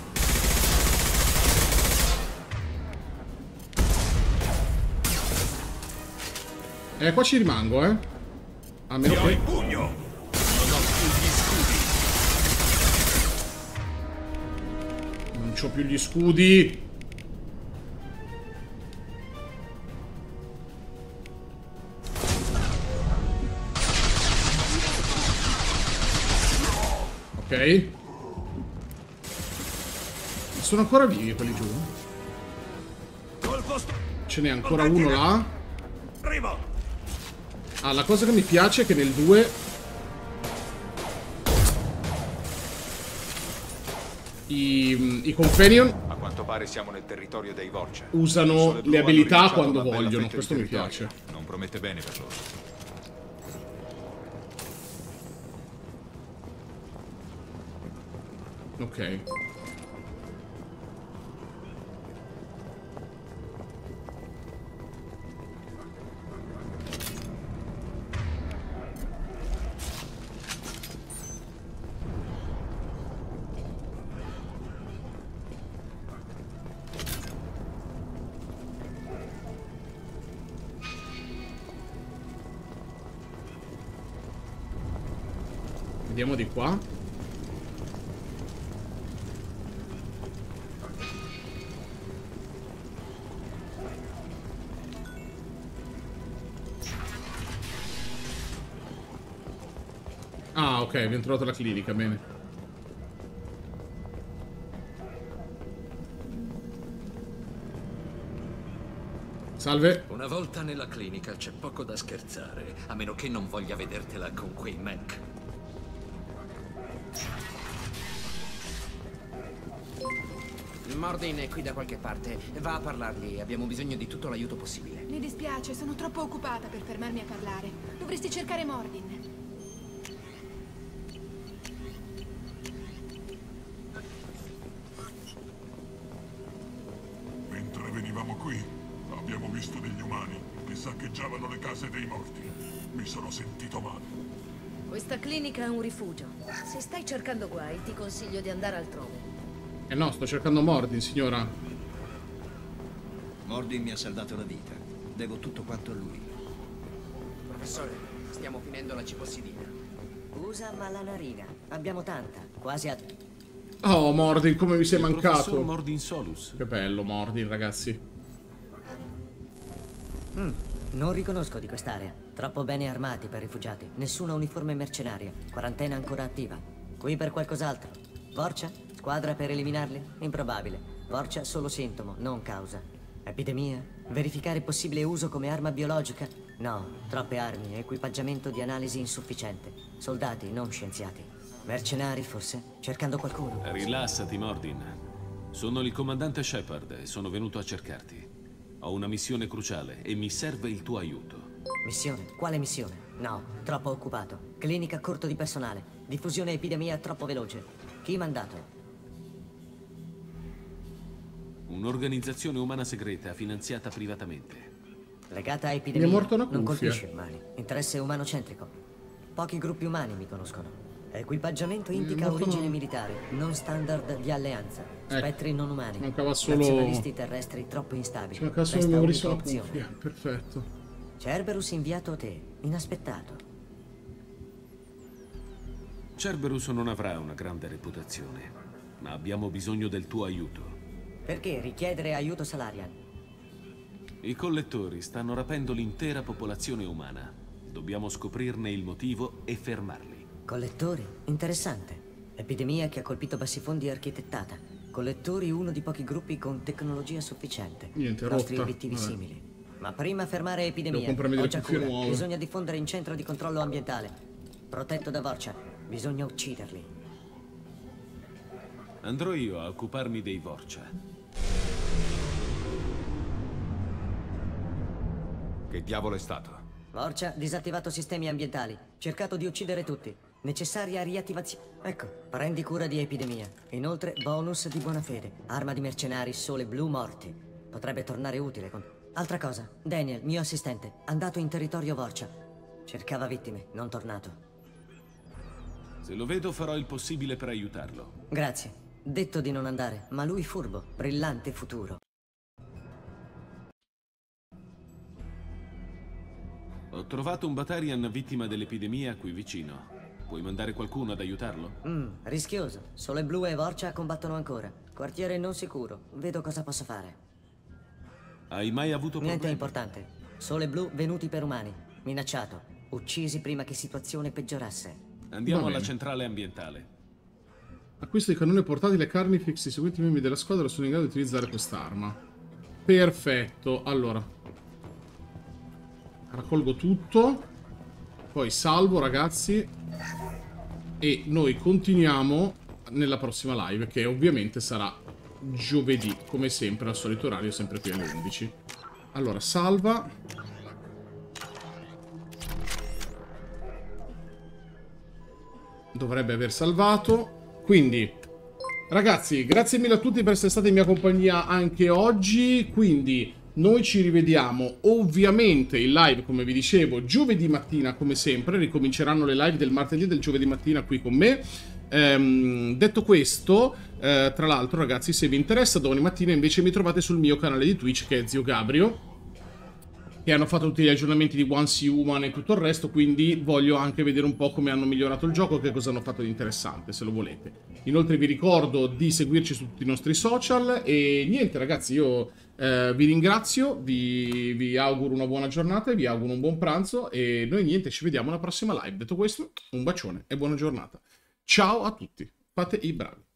Qua ci rimango, eh. A meno che... pugno! Non ho più gli scudi. Non c'ho più gli scudi. Ok. Sono ancora vivi quelli giù? Ce n'è ancora uno là. Ah, la cosa che mi piace è che nel 2 i companion a quanto pare siamo nel territorio dei Vorcha. Usano le abilità quando vogliono. Questo mi piace. Non promette bene per loro. Ok. Vediamo di qua. Ah, ok, abbiamo trovato la clinica, bene. Salve. Una volta nella clinica c'è poco da scherzare, a meno che non voglia vedertela con quei mech. Mordin è qui da qualche parte. Va a parlargli, abbiamo bisogno di tutto l'aiuto possibile. Mi dispiace, sono troppo occupata per fermarmi a parlare. Dovresti cercare Mordin. Mentre venivamo qui, abbiamo visto degli umani che saccheggiavano le case dei morti. Mi sono sentito male. Questa clinica è un rifugio. Se stai cercando guai, ti consiglio di andare altrove. No, sto cercando Mordin, signora. Mordin mi ha salvato la vita. Devo tutto quanto a lui. Professore, stiamo finendo la cipossidina. Usa malanarina. Abbiamo tanta, quasi a... Oh, Mordin, come mi sei mancato. Mordin Solus. Che bello, Mordin, ragazzi. Non riconosco di quest'area. Troppo bene armati per rifugiati. Nessuna uniforme mercenaria. Quarantena ancora attiva. Qui per qualcos'altro. Vorcha? Squadra per eliminarli? Improbabile. Vorcha solo sintomo, non causa. Epidemia? Verificare possibile uso come arma biologica? No, troppe armi, equipaggiamento di analisi insufficiente. Soldati, non scienziati. Mercenari, forse? Cercando qualcuno? Rilassati, Mordin. Sono il comandante Shepard e sono venuto a cercarti. Ho una missione cruciale e mi serve il tuo aiuto. Missione? Quale missione? No, troppo occupato. Clinica corto di personale. Diffusione epidemia troppo veloce. Chi mandato? Un'organizzazione umana segreta finanziata privatamente. Legata a epidemia. Mi è morta una non cuffia. colpisce umani. Interesse umanocentrico. Pochi gruppi umani mi conoscono. Equipaggiamento indica origine militare, non standard di alleanza. Spettri non umani. Mancava solo... Nazionalisti terrestri troppo instabili. Mancava solo Resta il unica sulla opzione. cuffia. Perfetto. Cerberus inviato a te, inaspettato. Cerberus non avrà una grande reputazione, ma abbiamo bisogno del tuo aiuto. Perché richiedere aiuto Salarian? I collettori stanno rapendo l'intera popolazione umana. Dobbiamo scoprirne il motivo e fermarli. Collettori? Interessante. Epidemia che ha colpito Bassifondi architettata. Collettori uno di pochi gruppi con tecnologia sufficiente. Niente, nostri rotta. obiettivi Vabbè. simili. Ma prima fermare epidemia. Devo comprarmi delle Ho già cuffie cura. nuove. Bisogna diffondere in centro di controllo ambientale. Protetto da Vorcha. Bisogna ucciderli. Andrò io a occuparmi dei Vorcha. Che diavolo è stato? Vorcha, disattivato sistemi ambientali. Cercato di uccidere tutti. Necessaria riattivazione. Ecco, prendi cura di epidemia. Inoltre, bonus di buona fede. Arma di mercenari, sole blu morti. Potrebbe tornare utile con... Altra cosa. Daniel, mio assistente, andato in territorio Vorcha. Cercava vittime, non tornato. Se lo vedo farò il possibile per aiutarlo. Grazie. Detto di non andare, ma lui furbo, brillante futuro. Ho trovato un Batarian vittima dell'epidemia qui vicino. Puoi mandare qualcuno ad aiutarlo? Rischioso. Sole Blu e Vorcha combattono ancora. Quartiere non sicuro. Vedo cosa posso fare. Hai mai avuto problemi? Niente importante. Sole Blu venuti per umani. Minacciato. Uccisi prima che situazione peggiorasse. Andiamo alla centrale ambientale. Acquisto di cannone portatile Carnifex. I seguenti membri della squadra sono in grado di utilizzare quest'arma. Perfetto. Allora, raccolgo tutto. Poi salvo, ragazzi. E noi continuiamo nella prossima live, che ovviamente sarà giovedì, come sempre, al solito orario, sempre qui alle 11. Allora, salva. Dovrebbe aver salvato. Quindi, ragazzi, grazie mille a tutti per essere stati in mia compagnia anche oggi. Quindi noi ci rivediamo ovviamente in live, come vi dicevo, giovedì mattina come sempre. Ricominceranno le live del martedì e del giovedì mattina qui con me. Detto questo, tra l'altro, ragazzi, se vi interessa, domani mattina invece mi trovate sul mio canale di Twitch, che è Zio Gabrio, che hanno fatto tutti gli aggiornamenti di Once Human e tutto il resto, quindi voglio anche vedere un po' come hanno migliorato il gioco, che cosa hanno fatto di interessante, se lo volete. Inoltre vi ricordo di seguirci su tutti i nostri social e niente, ragazzi, io vi ringrazio, vi auguro una buona giornata e vi auguro un buon pranzo e noi niente, ci vediamo alla prossima live. Detto questo, un bacione e buona giornata. Ciao a tutti, fate i bravi.